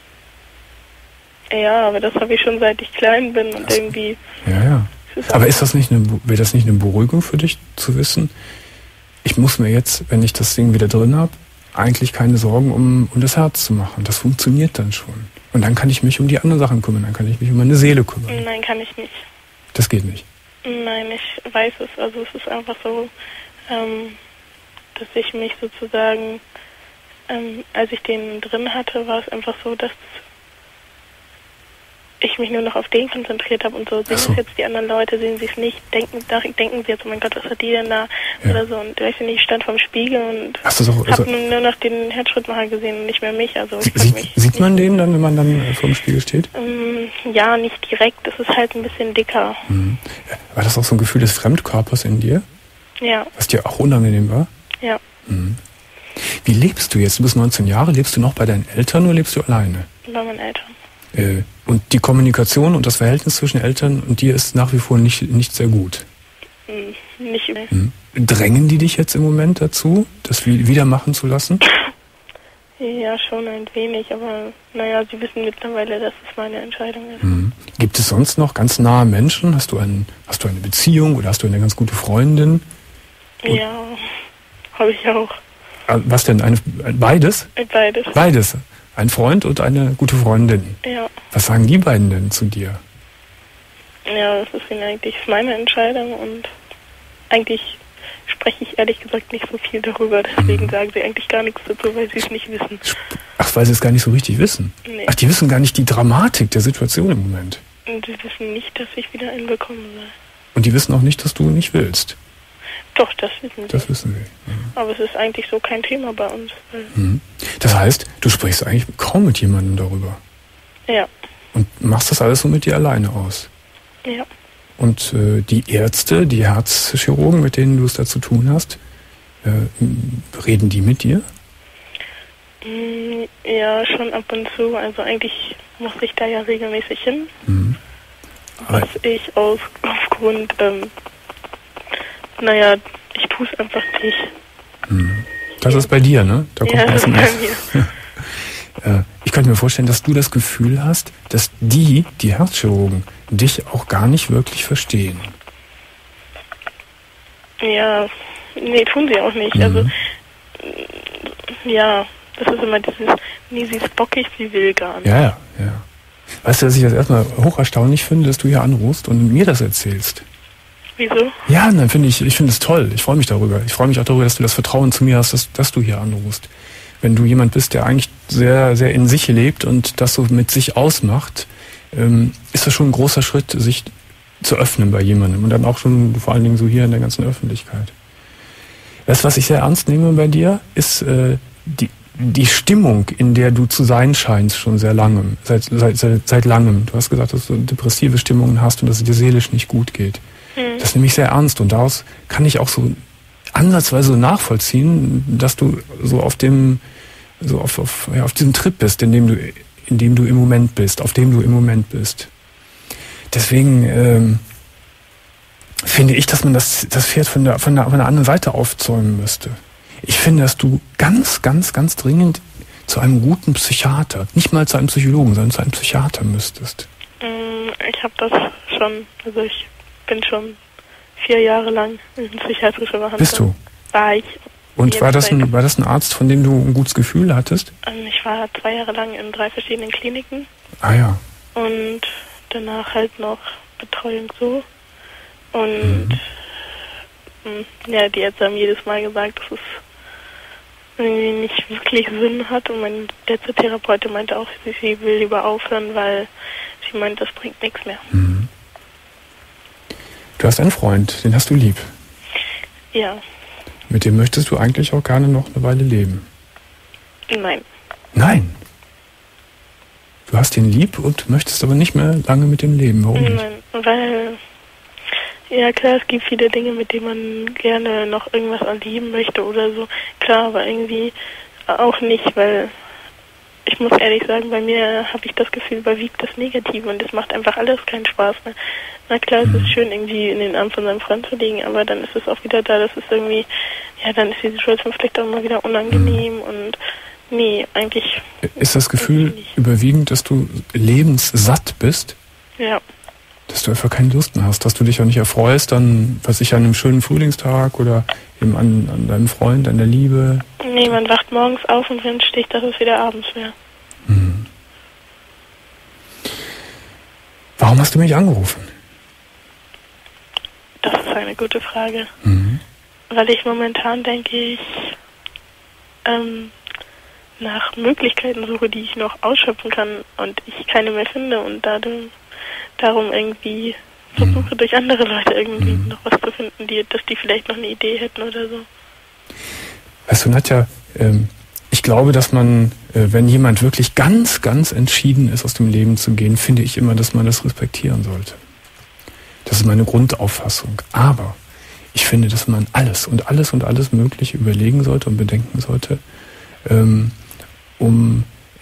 Ja, aber das habe ich schon seit ich klein bin und irgendwie...
Ja. Aber wäre das nicht eine Beruhigung für dich, zu wissen, ich muss mir jetzt, wenn ich das Ding wieder drin habe, eigentlich keine Sorgen um das Herz zu machen. Das funktioniert dann schon. Und dann kann ich mich um die anderen Sachen kümmern. Dann kann ich mich um meine Seele kümmern.
Nein, kann ich nicht.
Das geht nicht.
Nein, ich weiß es. Also es ist einfach so, dass ich mich sozusagen, als ich den drin hatte, war es einfach so, dass ich mich nur noch auf den konzentriert habe und so. Sehen es jetzt die anderen Leute, sehen sie es nicht, denken sie jetzt, oh mein Gott, was hat die denn da? Ja. Oder so. Und weiß ich nicht, ich stand vorm Spiegel und habe nur noch den Herzschrittmacher gesehen und nicht mehr mich. Also
sieht man den dann, wenn man dann vorm Spiegel steht?
Ja, nicht direkt. Es ist halt ein bisschen dicker.
Mhm. War das auch so ein Gefühl des Fremdkörpers in dir?
Ja.
Was dir auch unangenehm war?
Ja.
Mhm. Wie lebst du jetzt? Du bist 19 Jahre. Lebst du noch bei deinen Eltern oder lebst du alleine?
Bei meinen Eltern.
Und die Kommunikation und das Verhältnis zwischen Eltern und dir ist nach wie vor nicht sehr gut?
Nicht mehr.
Drängen die dich jetzt im Moment dazu, das wieder machen zu lassen?
Ja, schon ein wenig, aber naja, sie wissen mittlerweile, dass es meine Entscheidung ist.
Gibt es sonst noch ganz nahe Menschen? Hast du eine Beziehung oder hast du eine ganz gute Freundin?
Ja, habe ich auch.
Was denn? Beides?
Beides.
Beides. Ein Freund und eine gute Freundin.
Ja.
Was sagen die beiden denn zu dir?
Ja, das ist eigentlich meine Entscheidung und eigentlich spreche ich ehrlich gesagt nicht so viel darüber. Deswegen sagen sie eigentlich gar nichts dazu, weil sie es nicht wissen.
Ach, weil sie es gar nicht so richtig wissen?
Nee.
Ach, die wissen gar nicht die Dramatik der Situation im Moment.
Und sie wissen nicht, dass ich wieder einen bekommen soll.
Und die wissen auch nicht, dass du nicht willst?
Doch, das wissen sie.
Das wissen sie. Mhm.
Aber es ist eigentlich so kein Thema bei uns.
Das heißt, du sprichst eigentlich kaum mit jemandem darüber?
Ja.
Und machst das alles so mit dir alleine aus?
Ja.
Und die Ärzte, die Herzchirurgen, mit denen du es da zu tun hast, reden die mit dir?
Ja, schon ab und zu. Also eigentlich muss ich da ja regelmäßig hin. Was ich aufgrund, ich tue es einfach nicht.
Das ist bei dir, ne? Da kommt
das ist bei mir.
Ich könnte mir vorstellen, dass du das Gefühl hast, dass die Herzchirurgen, dich auch gar nicht wirklich verstehen.
Ja, nee, tun sie auch nicht. Also, ja, das ist immer dieses, nee, sie ist bockig, sie will gar nicht.
Ja. Weißt du, dass ich das erstmal hoch erstaunlich finde, dass du hier anrufst und mir das erzählst?
Wieso?
Ja, dann finde ich es toll. Ich freue mich darüber. Ich freue mich auch darüber, dass du das Vertrauen zu mir hast, dass du hier anrufst. Wenn du jemand bist, der eigentlich sehr, sehr in sich lebt und das so mit sich ausmacht, ist das schon ein großer Schritt, sich zu öffnen bei jemandem und dann auch schon vor allen Dingen so hier in der ganzen Öffentlichkeit. Das, was ich sehr ernst nehme bei dir, ist die Stimmung, in der du zu sein scheinst, schon sehr langem, seit langem. Du hast gesagt, dass du depressive Stimmungen hast und dass es dir seelisch nicht gut geht. Das nehme ich sehr ernst und daraus kann ich auch so ansatzweise nachvollziehen, dass du so auf diesem Trip bist, in dem du im Moment bist, auf dem du im Moment bist. Deswegen finde ich, dass man das Pferd von der anderen Seite aufzäumen müsste. Ich finde, dass du ganz, ganz, ganz dringend zu einem guten Psychiater, nicht mal zu einem Psychologen, sondern zu einem Psychiater müsstest.
Ich habe das schon, also ich bin schon 4 Jahre lang in psychiatrischer Behandlung.
Bist du?
War ich.
Und war das ein Arzt, von dem du ein gutes Gefühl hattest?
Ich war 2 Jahre lang in 3 verschiedenen Kliniken.
Ah ja.
Und danach halt noch Betreuung so. Und ja, die Ärzte haben jedes Mal gesagt, dass es irgendwie nicht wirklich Sinn hat. Und mein letzter Therapeutin meinte auch, sie will lieber aufhören, weil sie meint, das bringt nichts mehr.
Du hast einen Freund, den hast du lieb.
Ja.
Mit dem möchtest du eigentlich auch gerne noch eine Weile leben?
Nein.
Nein? Du hast ihn lieb und möchtest aber nicht mehr lange mit ihm leben. Warum nicht?
Nein, weil, ja klar, es gibt viele Dinge, mit denen man gerne noch irgendwas erleben möchte oder so. Klar, aber irgendwie auch nicht, weil ich muss ehrlich sagen, bei mir habe ich das Gefühl, überwiegt das Negative und es macht einfach alles keinen Spaß mehr. Na klar, es ist schön, irgendwie in den Armen von seinem Freund zu liegen, aber dann ist es auch wieder da, dass es irgendwie, ja, dann ist die Situation vielleicht auch mal wieder unangenehm und nee, eigentlich...
Ist das Gefühl überwiegend, dass du lebenssatt bist?
Ja.
Dass du einfach keine Lust mehr hast, dass du dich auch nicht erfreust an, was ich, an einem schönen Frühlingstag oder eben an deinem Freund, an der Liebe?
Nee, man wacht morgens auf und wünscht sich, dass es wieder abends wäre.
Warum hast du mich angerufen?
Das ist eine gute Frage. Weil ich momentan denke, nach Möglichkeiten suche, die ich noch ausschöpfen kann und ich keine mehr finde und darum irgendwie versuche, durch andere Leute irgendwie noch was zu finden, dass die vielleicht noch eine Idee hätten oder so.
Weißt du, Nadja, ich glaube, dass man, wenn jemand wirklich ganz, ganz entschieden ist, aus dem Leben zu gehen, finde ich immer, dass man das respektieren sollte. Das ist meine Grundauffassung. Aber ich finde, dass man alles Mögliche überlegen sollte und bedenken sollte, um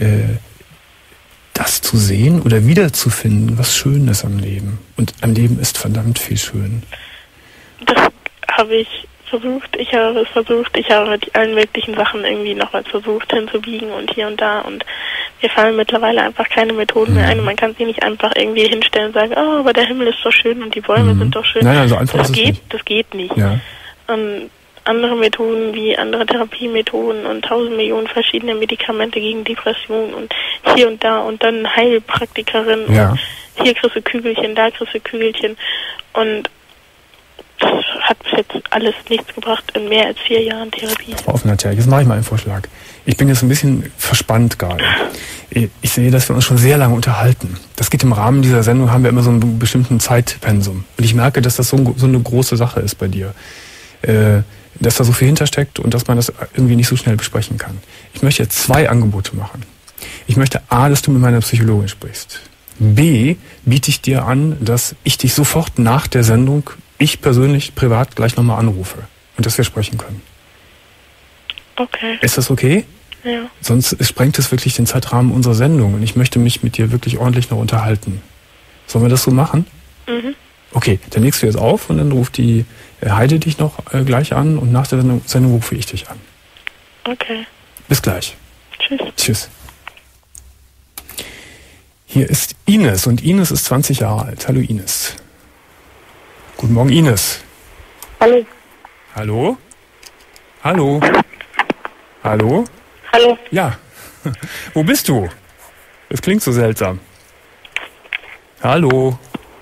das zu sehen oder wiederzufinden, was schön ist am Leben. Und am Leben ist verdammt viel schön.
Das habe ich versucht. Ich habe es versucht. Ich habe mit allen möglichen Sachen irgendwie nochmals versucht hinzubiegen und hier und da. Und mir fallen mittlerweile einfach keine Methoden mehr ein. Man kann sie nicht einfach irgendwie hinstellen und sagen, oh, aber der Himmel ist doch schön und die Bäume sind doch schön.
Nein, also einfach
das geht nicht.
Ja.
Andere Methoden wie andere Therapiemethoden und 1000 Millionen verschiedene Medikamente gegen Depression und hier und da und dann Heilpraktikerin.
Ja.
Und hier kriegst du Kügelchen, da kriegst du Kügelchen. Und das hat bis jetzt alles nichts gebracht in mehr als 4 Jahren Therapie.
Auf, Nadja, jetzt mache ich mal einen Vorschlag. Ich bin jetzt ein bisschen verspannt gerade. Ich sehe, dass wir uns schon sehr lange unterhalten. Das geht im Rahmen dieser Sendung, haben wir immer so einen bestimmten Zeitpensum. Und ich merke, dass das so eine große Sache ist bei dir. Dass da so viel hintersteckt und dass man das irgendwie nicht so schnell besprechen kann. Ich möchte jetzt 2 Angebote machen. Ich möchte A, dass du mit meiner Psychologin sprichst. B, biete ich dir an, dass ich dich sofort nach der Sendung, ich persönlich, privat, gleich nochmal anrufe. Und dass wir sprechen können.
Okay.
Ist das okay?
Ja.
Sonst sprengt es wirklich den Zeitrahmen unserer Sendung und ich möchte mich mit dir wirklich ordentlich noch unterhalten. Sollen wir das so machen?
Mhm.
Okay, dann legst du jetzt auf und dann ruft die Heide dich noch gleich an und nach der Sendung rufe ich dich an.
Okay.
Bis gleich.
Tschüss.
Tschüss. Hier ist Ines und Ines ist 20 Jahre alt. Hallo Ines. Guten Morgen Ines.
Hallo.
Hallo? Hallo? Hallo?
Hallo.
Ja. Wo bist du? Das klingt so seltsam. Hallo?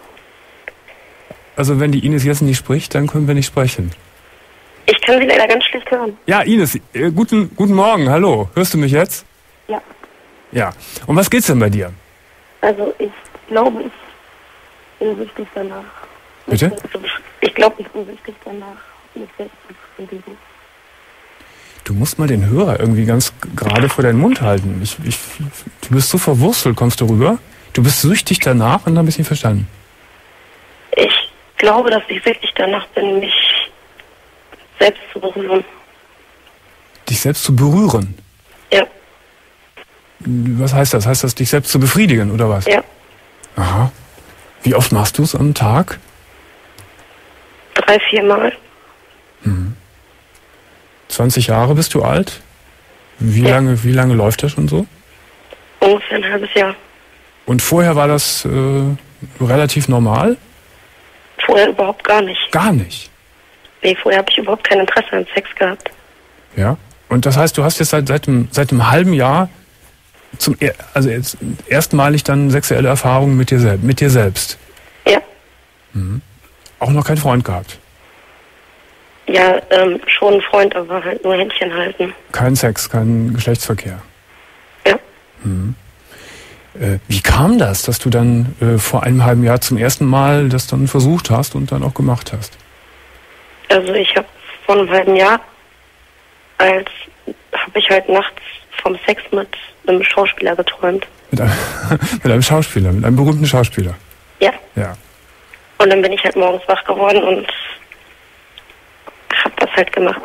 Also wenn die Ines jetzt nicht spricht, dann können wir nicht sprechen.
Ich kann Sie leider ganz schlecht hören.
Ja, Ines, guten Morgen, hallo. Hörst du mich jetzt?
Ja.
Ja. Um was geht's denn bei dir?
Also ich glaube, ich bin süchtig danach.
Bitte?
Ich glaube, ich bin süchtig danach. Mich selbst zu befriedigen.
Du musst mal den Hörer irgendwie ganz gerade vor deinen Mund halten. Du bist so verwurzelt, kommst du rüber? Du bist süchtig danach und dann ein bisschen verstanden.
Ich glaube, dass ich süchtig danach bin, mich selbst zu berühren.
Dich selbst zu berühren?
Ja.
Was heißt das? Heißt das, dich selbst zu befriedigen, oder was?
Ja.
Aha. Wie oft machst du es am Tag?
3-4 Mal.
20 Jahre bist du alt? Wie lange läuft das schon so?
Ungefähr ein halbes Jahr.
Und vorher war das relativ normal?
Vorher überhaupt gar nicht.
Gar nicht?
Nee, vorher habe ich überhaupt kein Interesse an Sex gehabt.
Ja. Und das heißt, du hast jetzt seit einem halben Jahr jetzt erstmalig dann sexuelle Erfahrungen mit dir selbst?
Ja.
Auch noch keinen Freund gehabt?
Ja, schon ein Freund, aber halt nur Händchen halten.
Kein Sex, kein Geschlechtsverkehr?
Ja.
Wie kam das, dass du dann vor einem halben Jahr zum ersten Mal das dann versucht hast und dann auch gemacht hast?
Also ich habe vor einem halben Jahr, habe ich halt nachts vom Sex mit einem Schauspieler geträumt.
Mit einem Schauspieler, mit einem berühmten Schauspieler?
Ja.
Ja.
Und dann bin ich halt morgens wach geworden und habe das halt gemacht.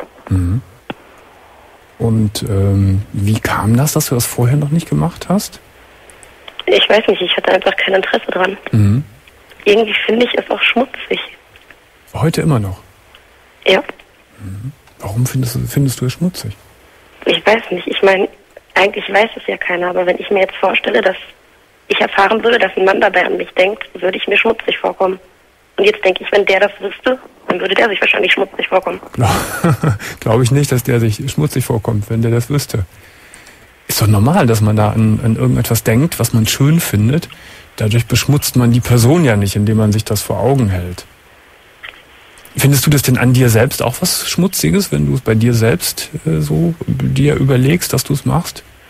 Und wie kam das, dass du das vorher noch nicht gemacht hast?
Ich weiß nicht, ich hatte einfach kein Interesse dran. Irgendwie finde ich es auch schmutzig.
Heute immer noch?
Ja.
Warum findest du es schmutzig?
Ich weiß nicht, ich meine, eigentlich weiß es ja keiner, aber wenn ich mir jetzt vorstelle, dass ich erfahren würde, dass ein Mann dabei an mich denkt, würde ich mir schmutzig vorkommen. Und jetzt denke ich, wenn der das wüsste, dann würde der sich wahrscheinlich schmutzig vorkommen.
Glaube ich nicht, dass der sich schmutzig vorkommt, wenn der das wüsste. Ist doch normal, dass man da an irgendetwas denkt, was man schön findet. Dadurch beschmutzt man die Person ja nicht, indem man sich das vor Augen hält. Findest du das denn an dir selbst auch was Schmutziges, wenn du es bei dir selbst so dir überlegst, dass du es machst?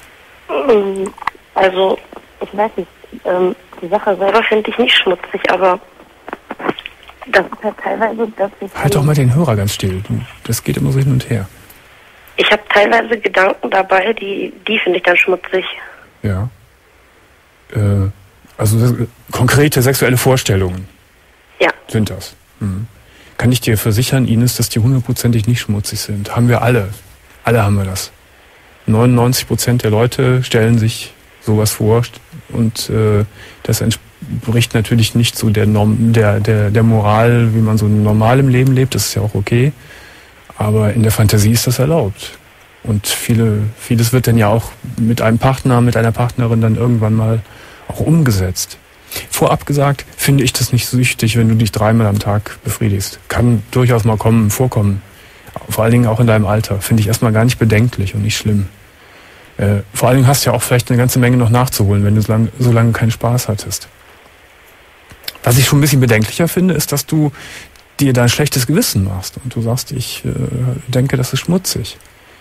Also, ich weiß nicht, die Sache selber finde ich nicht schmutzig, aber das ist halt teilweise, dass ich...
Halt doch mal den Hörer ganz still. Das geht immer so hin und her.
Ich habe teilweise Gedanken dabei, die finde ich dann schmutzig.
Ja. Also konkrete sexuelle Vorstellungen.
Ja.
Sind das. Kann ich dir versichern, Ines, dass die 100%ig nicht schmutzig sind. Haben wir alle. Alle haben wir das. 99% der Leute stellen sich sowas vor und das entspricht natürlich nicht so der Moral, wie man so normal im Leben lebt. Das ist ja auch okay. Aber in der Fantasie ist das erlaubt. Und vieles wird dann ja auch mit einem Partner, mit einer Partnerin dann irgendwann mal auch umgesetzt. Vorab gesagt, finde ich das nicht süchtig, wenn du dich 3-mal am Tag befriedigst. Kann durchaus mal vorkommen. Vor allen Dingen auch in deinem Alter. Finde ich erstmal gar nicht bedenklich und nicht schlimm. Vor allen Dingen hast du ja auch vielleicht eine ganze Menge noch nachzuholen, wenn du so lange keinen Spaß hattest. Was ich schon ein bisschen bedenklicher finde, ist, dass du dir da ein schlechtes Gewissen machst und du sagst, ich denke, das ist schmutzig.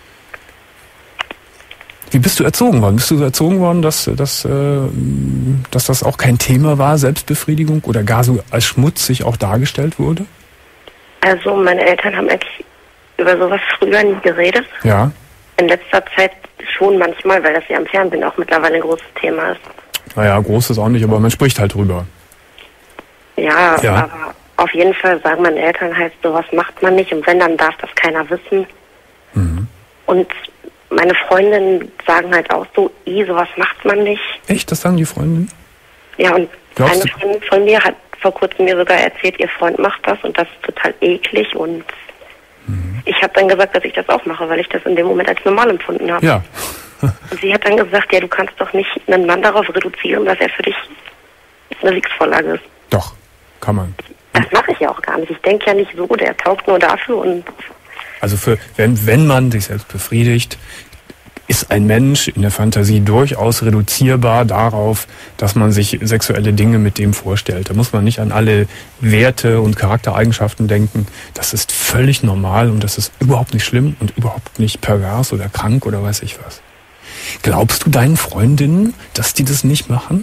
Wie bist du erzogen worden? Bist du so erzogen worden, dass das auch kein Thema war, Selbstbefriedigung, oder gar so als schmutzig auch dargestellt wurde?
Also meine Eltern haben eigentlich über sowas früher nie geredet.
Ja.
In letzter Zeit schon manchmal, weil das ja im Fernsehen auch mittlerweile ein großes Thema ist.
Naja, groß ist auch nicht, aber man spricht halt drüber.
Ja, aber auf jeden Fall sagen meine Eltern halt, sowas macht man nicht, und wenn, dann darf das keiner wissen. Und meine Freundinnen sagen halt auch so, sowas macht man nicht.
Echt? Das sagen die Freundinnen?
Ja, und eine Freundin von mir hat vor kurzem mir sogar erzählt, ihr Freund macht das und das ist total eklig, und ich habe dann gesagt, dass ich das auch mache, weil ich das in dem Moment als normal empfunden habe.
Ja.
Und sie hat dann gesagt, ja, du kannst doch nicht einen Mann darauf reduzieren, dass er für dich eine Sexvorlage ist.
Doch, kann man.
Das mache ich ja auch gar nicht. Ich denke ja nicht so, der taugt nur dafür. Und
also wenn man sich selbst befriedigt, ist ein Mensch in der Fantasie durchaus reduzierbar darauf, dass man sich sexuelle Dinge mit dem vorstellt. Da muss man nicht an alle Werte und Charaktereigenschaften denken. Das ist völlig normal und das ist überhaupt nicht schlimm und überhaupt nicht pervers oder krank oder weiß ich was. Glaubst du deinen Freundinnen, dass die das nicht machen?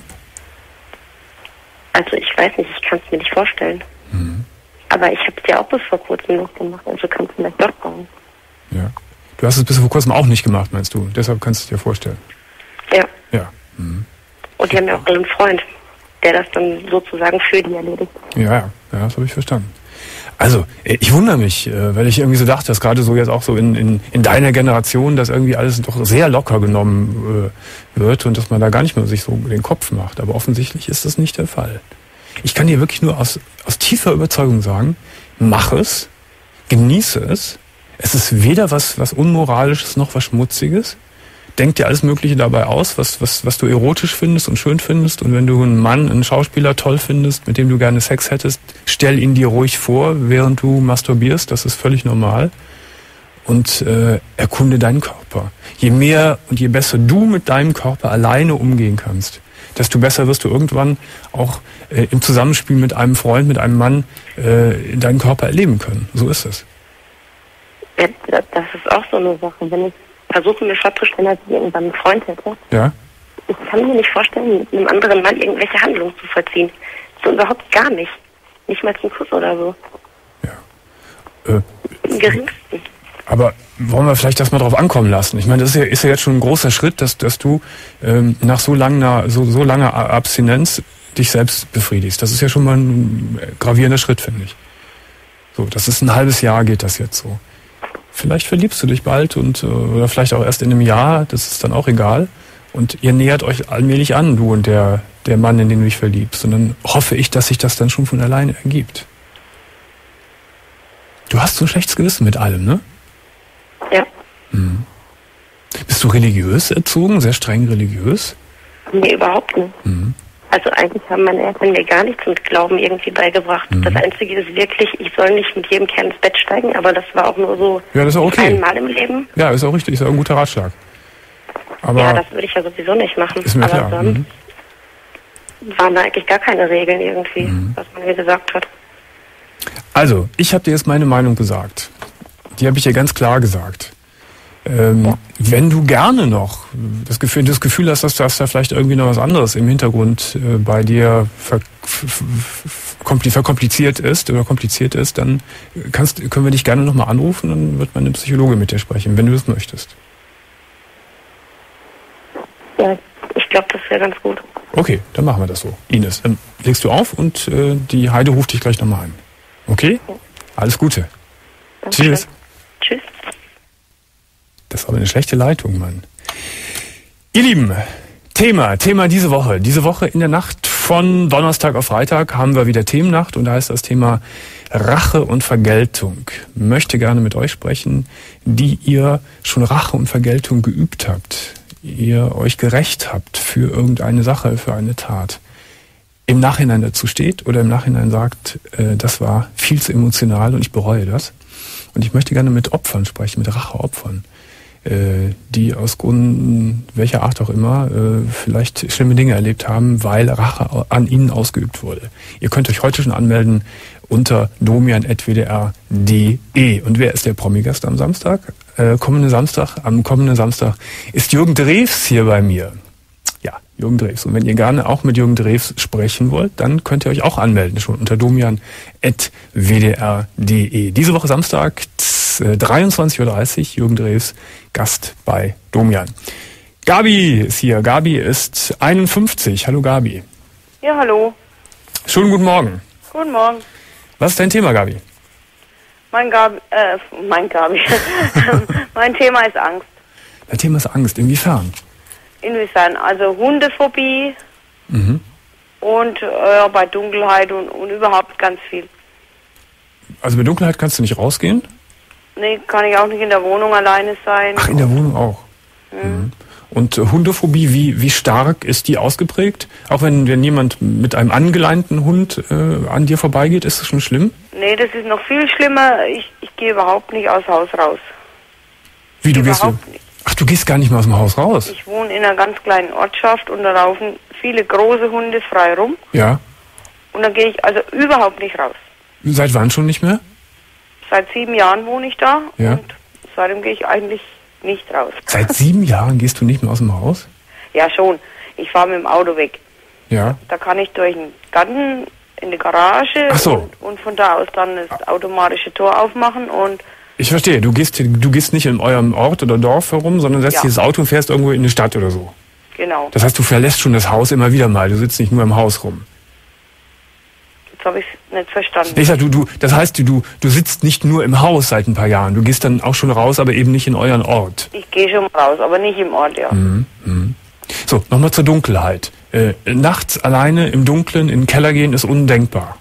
Also ich weiß nicht, ich kann es mir nicht vorstellen. Aber ich habe es ja auch bis vor kurzem noch gemacht, also kann es vielleicht doch sein.
Ja. Du hast es bis vor kurzem auch nicht gemacht, meinst du? Deshalb kannst du es dir vorstellen.
Ja.
Ja.
Und die haben ja auch einen Freund, der das dann sozusagen für die erledigt.
Ja, das habe ich verstanden. Also, ich wundere mich, weil ich irgendwie so dachte, dass gerade so jetzt auch so in deiner Generation, dass irgendwie alles doch sehr locker genommen wird und dass man da gar nicht mehr sich so den Kopf macht. Aber offensichtlich ist das nicht der Fall. Ich kann dir wirklich nur aus tiefer Überzeugung sagen, mach es, genieße es. Es ist weder was Unmoralisches noch was Schmutziges. Denk dir alles Mögliche dabei aus, was du erotisch findest und schön findest. Und wenn du einen Mann, einen Schauspieler toll findest, mit dem du gerne Sex hättest, stell ihn dir ruhig vor, während du masturbierst. Das ist völlig normal. Und erkunde deinen Körper. Je mehr und je besser du mit deinem Körper alleine umgehen kannst, desto besser wirst du irgendwann auch im Zusammenspiel mit einem Freund, mit einem Mann deinen Körper erleben können. So ist es.
Ja, das ist auch so eine Sache. Wenn ich versuche, mir vorzustellen, dass ich irgendwann einen Freund hätte, ich kann mir nicht vorstellen, mit einem anderen Mann irgendwelche Handlungen zu vollziehen. So überhaupt gar nicht. Nicht mal zum Kuss oder so.
Ja.
Im geringsten.
Aber wollen wir vielleicht das mal drauf ankommen lassen? Ich meine, das ist ja jetzt schon ein großer Schritt, dass du nach so langer Abstinenz dich selbst befriedigst. Das ist ja schon mal ein gravierender Schritt, finde ich. So, das ist ein halbes Jahr, geht das jetzt so. Vielleicht verliebst du dich bald oder vielleicht auch erst in einem Jahr, das ist dann auch egal. Und ihr nähert euch allmählich an, du und der Mann, in den du dich verliebst. Und dann hoffe ich, dass sich das dann schon von alleine ergibt. Du hast so ein schlechtes Gewissen mit allem, ne?
Ja.
Bist du religiös erzogen, sehr streng religiös?
Nee, überhaupt nicht. Also eigentlich haben meine Eltern mir gar nichts mit Glauben irgendwie beigebracht. Das Einzige ist wirklich, ich soll nicht mit jedem Kerl ins Bett steigen, aber das war auch nur so
das ist auch okay.
einmal im Leben.
Ja, ist auch richtig, ist auch ein guter Ratschlag. Aber
ja, das würde ich ja sowieso nicht machen.
Ist mir
aber
klar.
sonst waren da eigentlich gar keine Regeln irgendwie, was man mir gesagt hat.
Also, ich habe dir jetzt meine Meinung gesagt. Die habe ich dir ganz klar gesagt. Wenn du gerne noch das Gefühl hast, dass da vielleicht irgendwie noch was anderes im Hintergrund bei dir verkompliziert ist, dann können wir dich gerne nochmal anrufen, dann wird meine Psychologe mit dir sprechen, wenn du das möchtest.
Ja, ich glaube, das wäre ganz gut.
Okay, dann machen wir das so. Ines, dann legst du auf und die Heide ruft dich gleich nochmal an. Okay? Ja. Alles Gute.
Danke.
Tschüss.
Tschüss.
Das ist aber eine schlechte Leitung, Mann. Ihr Lieben, Thema diese Woche. Diese Woche in der Nacht von Donnerstag auf Freitag haben wir wieder Themennacht und da ist das Thema Rache und Vergeltung. Ich möchte gerne mit euch sprechen, die ihr schon Rache und Vergeltung geübt habt. Ihr euch gerecht habt für irgendeine Sache, für eine Tat. Im Nachhinein dazu steht oder im Nachhinein sagt, das war viel zu emotional und ich bereue das. Und ich möchte gerne mit Opfern sprechen, mit Racheopfern, die aus Gründen, welcher Art auch immer, vielleicht schlimme Dinge erlebt haben, weil Rache an ihnen ausgeübt wurde. Ihr könnt euch heute schon anmelden unter domian@wdr.de. Und wer ist der Promi-Gast am Samstag? Am kommenden Samstag ist Jürgen Drews hier bei mir. Ja, Jürgen Drews. Und wenn ihr gerne auch mit Jürgen Drews sprechen wollt, dann könnt ihr euch auch anmelden, schon unter domian@wdr.de. Diese Woche Samstag, 23:30 Uhr, Jürgen Drews, Gast bei Domian. Gabi ist hier. Gabi ist 51. Hallo Gabi.
Ja, hallo.
Schönen guten Morgen.
Guten Morgen.
Was ist dein Thema, Gabi?
Mein Thema ist Angst.
Dein Thema ist Angst. Inwiefern?
Inwiefern? Also Hundephobie und bei Dunkelheit und überhaupt ganz viel.
Also bei Dunkelheit kannst du nicht rausgehen?
Nee, kann ich auch nicht in der Wohnung alleine sein.
Ach, in der Wohnung auch? Mhm. Und Hundephobie, wie stark ist die ausgeprägt? Auch wenn jemand mit einem angeleinten Hund an dir vorbeigeht, ist das schon schlimm?
Nee, das ist noch viel schlimmer. Ich gehe überhaupt nicht aus Haus raus.
Wie, du gehst nicht? Ach, du gehst gar nicht mehr aus dem Haus raus?
Ich wohne in einer ganz kleinen Ortschaft und da laufen viele große Hunde frei rum.
Ja.
Und dann gehe ich also überhaupt nicht raus.
Seit wann schon nicht mehr?
Seit 7 Jahren wohne ich da
ja.
Und seitdem gehe ich eigentlich nicht raus.
Seit 7 Jahren gehst du nicht mehr aus dem Haus?
Ja, schon. Ich fahre mit dem Auto weg.
Ja.
Da kann ich durch den Garten in die Garage und von da aus dann das automatische Tor aufmachen und...
Ich verstehe. Du gehst nicht in eurem Ort oder Dorf herum, sondern setzt dieses Auto und fährst irgendwo in die Stadt oder so.
Genau.
Das heißt, du verlässt schon das Haus immer wieder mal. Du sitzt nicht nur im Haus rum.
Jetzt habe ich es nicht verstanden.
Ich sag, das heißt, du sitzt nicht nur im Haus seit ein paar Jahren. Du gehst dann auch schon raus, aber eben nicht in euren Ort.
Ich gehe schon raus, aber nicht im Ort, ja.
So, nochmal zur Dunkelheit. Nachts alleine im Dunkeln in den Keller gehen ist undenkbar.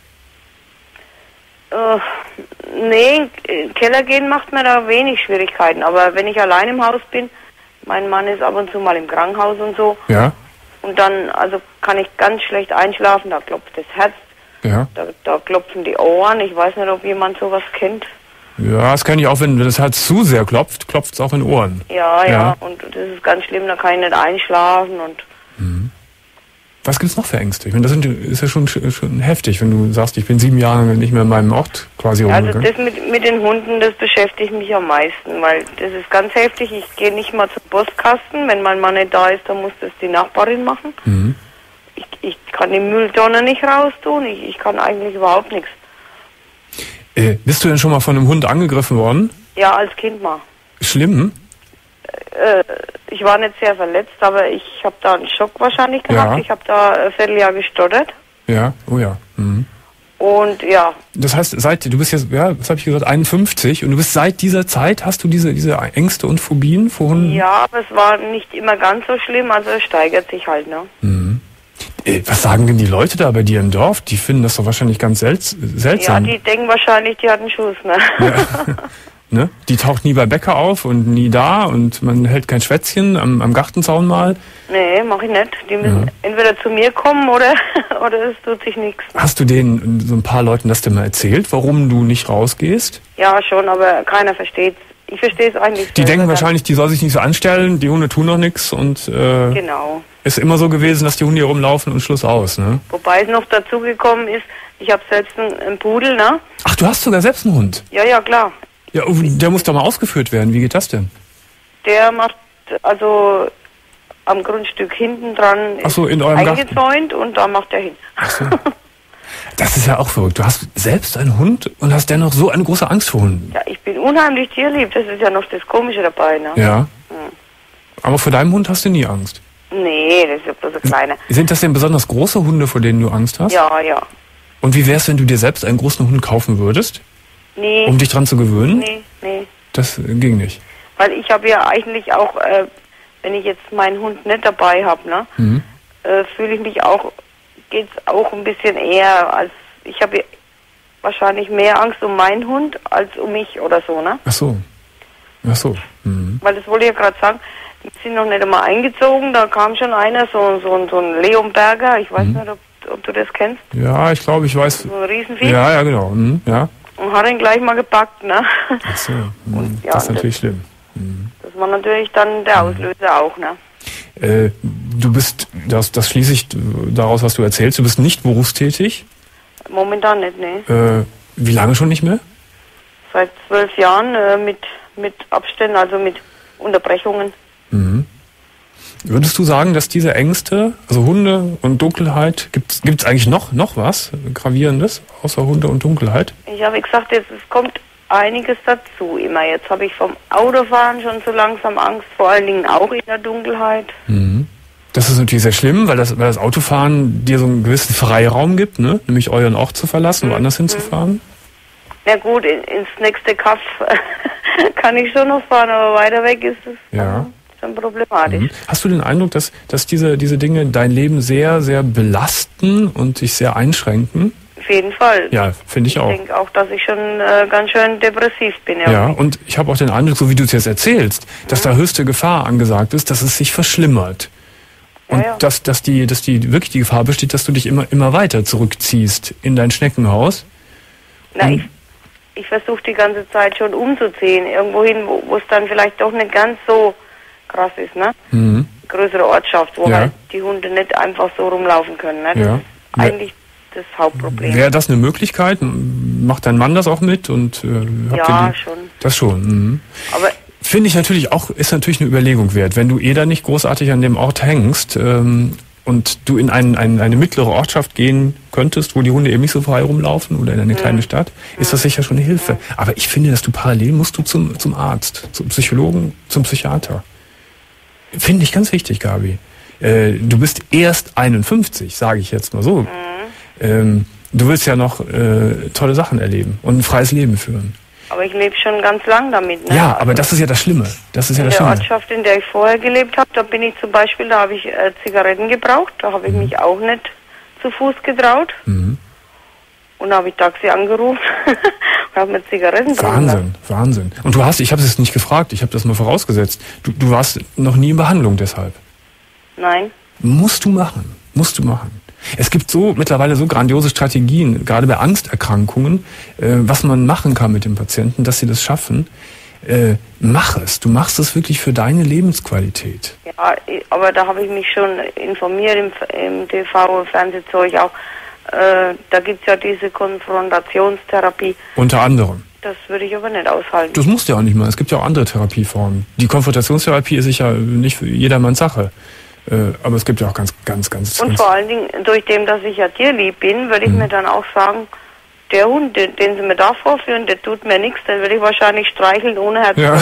Nee, Keller gehen macht mir da wenig Schwierigkeiten. Aber wenn ich allein im Haus bin, mein Mann ist ab und zu mal im Krankenhaus und so.
Ja.
Und dann, also kann ich ganz schlecht einschlafen, da klopft das Herz.
Ja.
Da klopfen die Ohren. Ich weiß nicht, ob jemand sowas kennt.
Ja, das kenne ich auch, wenn das Herz zu sehr klopft, klopft es auch in den Ohren.
Ja. Und das ist ganz schlimm, da kann ich nicht einschlafen und...
Was gibt's noch für Ängste? Ich meine, das ist ja schon heftig, wenn du sagst, ich bin 7 Jahre nicht mehr in meinem Ort quasi rumgegangen.
Also das mit den Hunden, das beschäftigt mich am meisten, weil das ist ganz heftig. Ich gehe nicht mal zum Postkasten. Wenn mein Mann nicht da ist, dann muss das die Nachbarin machen. Ich kann die Mülltonne nicht raustun. Ich kann eigentlich überhaupt nichts.
Bist du denn schon mal von einem Hund angegriffen worden?
Ja, als Kind mal.
Schlimm?
Ich war nicht sehr verletzt, aber ich habe da einen Schock wahrscheinlich gehabt.
Ja.
Ich habe da ein Vierteljahr gestottert.
Ja, oh ja.
Und ja.
Das heißt, du bist jetzt, was habe ich gesagt, 51 und du bist seit dieser Zeit, hast du diese Ängste und Phobien vor Hunden?
Ja, aber es war nicht immer ganz so schlimm, also es steigert sich halt, ne?
Was sagen denn die Leute da bei dir im Dorf? Die finden das doch wahrscheinlich ganz seltsam.
Ja, die denken wahrscheinlich, die hatten Schuss, ne?
Ja. Ne? Die taucht nie bei Bäcker auf und nie da und man hält kein Schwätzchen am Gartenzaun mal.
Nee, mach ich nicht. Die müssen entweder zu mir kommen oder es tut sich nichts.
Hast du denen, so ein paar Leuten das denn mal erzählt, warum du nicht rausgehst?
Ja, schon, aber keiner versteht's. Ich verstehe es eigentlich.
Die denken wahrscheinlich, die soll sich nicht so anstellen, die Hunde tun noch nichts und
genau.
Ist immer so gewesen, dass die Hunde hier rumlaufen und Schluss aus, ne?
Wobei es noch dazu gekommen ist, ich habe selbst einen Pudel, ne?
Ach, du hast sogar selbst einen Hund?
Ja, klar.
Ja, der muss doch mal ausgeführt werden. Wie geht das denn?
der macht, also am Grundstück hinten dran
in eurem
eingezäunt und da macht er hin.
Ach so. Das ist ja auch verrückt. Du hast selbst einen Hund und hast dennoch so eine große Angst vor Hunden.
Ja, ich bin unheimlich tierlieb, das ist ja noch das Komische dabei, ne?
Ja. Aber vor deinem Hund hast du nie Angst?
Nee, das ist ja bloß ein kleiner.
Sind das denn besonders große Hunde, vor denen du Angst hast?
Ja, ja.
Und wie wär's, wenn du dir selbst einen großen Hund kaufen würdest?
Nee.
Um dich dran zu gewöhnen?
Nee.
Das ging nicht.
Weil ich habe ja eigentlich auch, wenn ich jetzt meinen Hund nicht dabei habe, ne, fühle ich mich auch, geht's auch ein bisschen eher als, ich habe wahrscheinlich mehr Angst um meinen Hund als um mich oder so, ne?
Ach so.
Weil das wollte ich ja gerade sagen, die sind noch nicht einmal eingezogen, da kam schon einer, so ein Leonberger, ich weiß nicht, ob du das kennst.
Ja, ich glaube, ich weiß.
So ein Riesenvieh.
Ja, genau. Ja.
Und hat ihn gleich mal gepackt, ne?
Ach so. Das ist natürlich schlimm.
Das war natürlich dann der Auslöser auch, ne?
Du bist, das schließe ich daraus, was du erzählst, du bist nicht berufstätig?
Momentan nicht, ne?
Wie lange schon nicht mehr?
Seit 12 Jahren mit Abständen, also mit Unterbrechungen.
Würdest du sagen, dass diese Ängste, also Hunde und Dunkelheit, gibt's eigentlich noch was Gravierendes, außer Hunde und Dunkelheit?
Ich habe gesagt, es kommt einiges dazu immer. Jetzt habe ich vom Autofahren schon so langsam Angst, vor allen Dingen auch in der Dunkelheit.
Das ist natürlich sehr schlimm, weil das Autofahren dir so einen gewissen Freiraum gibt, ne? Nämlich euren Ort zu verlassen, woanders hinzufahren.
Na gut, ins nächste Kaff kann ich schon noch fahren, aber weiter weg ist es schon problematisch.
Hast du den Eindruck, dass diese Dinge dein Leben sehr, sehr belasten und dich sehr einschränken?
Auf jeden Fall.
Ja, finde ich auch.
Ich denke auch, dass ich schon ganz schön depressiv bin.
Ja, und ich habe auch den Eindruck, so wie du es jetzt erzählst, dass da höchste Gefahr angesagt ist, dass es sich verschlimmert. Und dass die wirklich die Gefahr besteht, dass du dich immer weiter zurückziehst in dein Schneckenhaus.
Na, ich versuche die ganze Zeit schon umzuziehen, irgendwohin, wo es dann vielleicht doch nicht ganz so krass ist, ne? Größere Ortschaft, wo halt die Hunde nicht einfach so rumlaufen können, ne? Das ist eigentlich das Hauptproblem.
Wäre das eine Möglichkeit? Macht dein Mann das auch mit? Und habt ihr
schon.
Das schon. Aber finde ich natürlich auch, ist natürlich eine Überlegung wert. Wenn du da nicht großartig an dem Ort hängst und du in eine mittlere Ortschaft gehen könntest, wo die Hunde eben nicht so frei rumlaufen oder in eine kleine Stadt, ist das sicher schon eine Hilfe. Aber ich finde, dass du parallel musst du zum Arzt, zum Psychologen, zum Psychiater. Finde ich ganz wichtig, Gabi. Du bist erst 51, sage ich jetzt mal so. Du willst ja noch tolle Sachen erleben und ein freies Leben führen.
Aber ich lebe schon ganz lang damit, ne?
Ja, aber das ist ja das Schlimme.
In der Ortschaft, in der ich vorher gelebt habe, da bin ich zum Beispiel, da habe ich Zigaretten gebraucht, da habe ich mich auch nicht zu Fuß getraut. Und da habe ich Taxi angerufen und habe mir Zigaretten bringen
Wahnsinn. Und ich habe es jetzt nicht gefragt, ich habe das mal vorausgesetzt. Du warst noch nie in Behandlung deshalb?
Nein.
Musst du machen. Es gibt mittlerweile so grandiose Strategien, gerade bei Angsterkrankungen, was man machen kann mit dem Patienten, dass sie das schaffen. Mach es. Du machst es wirklich für deine Lebensqualität.
Ja, aber da habe ich mich schon informiert im TV, Fernsehzeug auch. Da gibt es ja diese Konfrontationstherapie.
Unter anderem.
Das würde ich aber nicht aushalten.
Das musst du ja auch nicht mal. Es gibt ja auch andere Therapieformen. Die Konfrontationstherapie ist sicher nicht für jedermanns Sache. Aber es gibt ja auch ganz.
Und vor allen Dingen, durch dem, dass ich ja tierlieb bin, würde ich mir dann auch sagen, der Hund, den Sie mir da vorführen, der tut mir nichts, den würde ich wahrscheinlich streicheln ohne Herz.
Ja.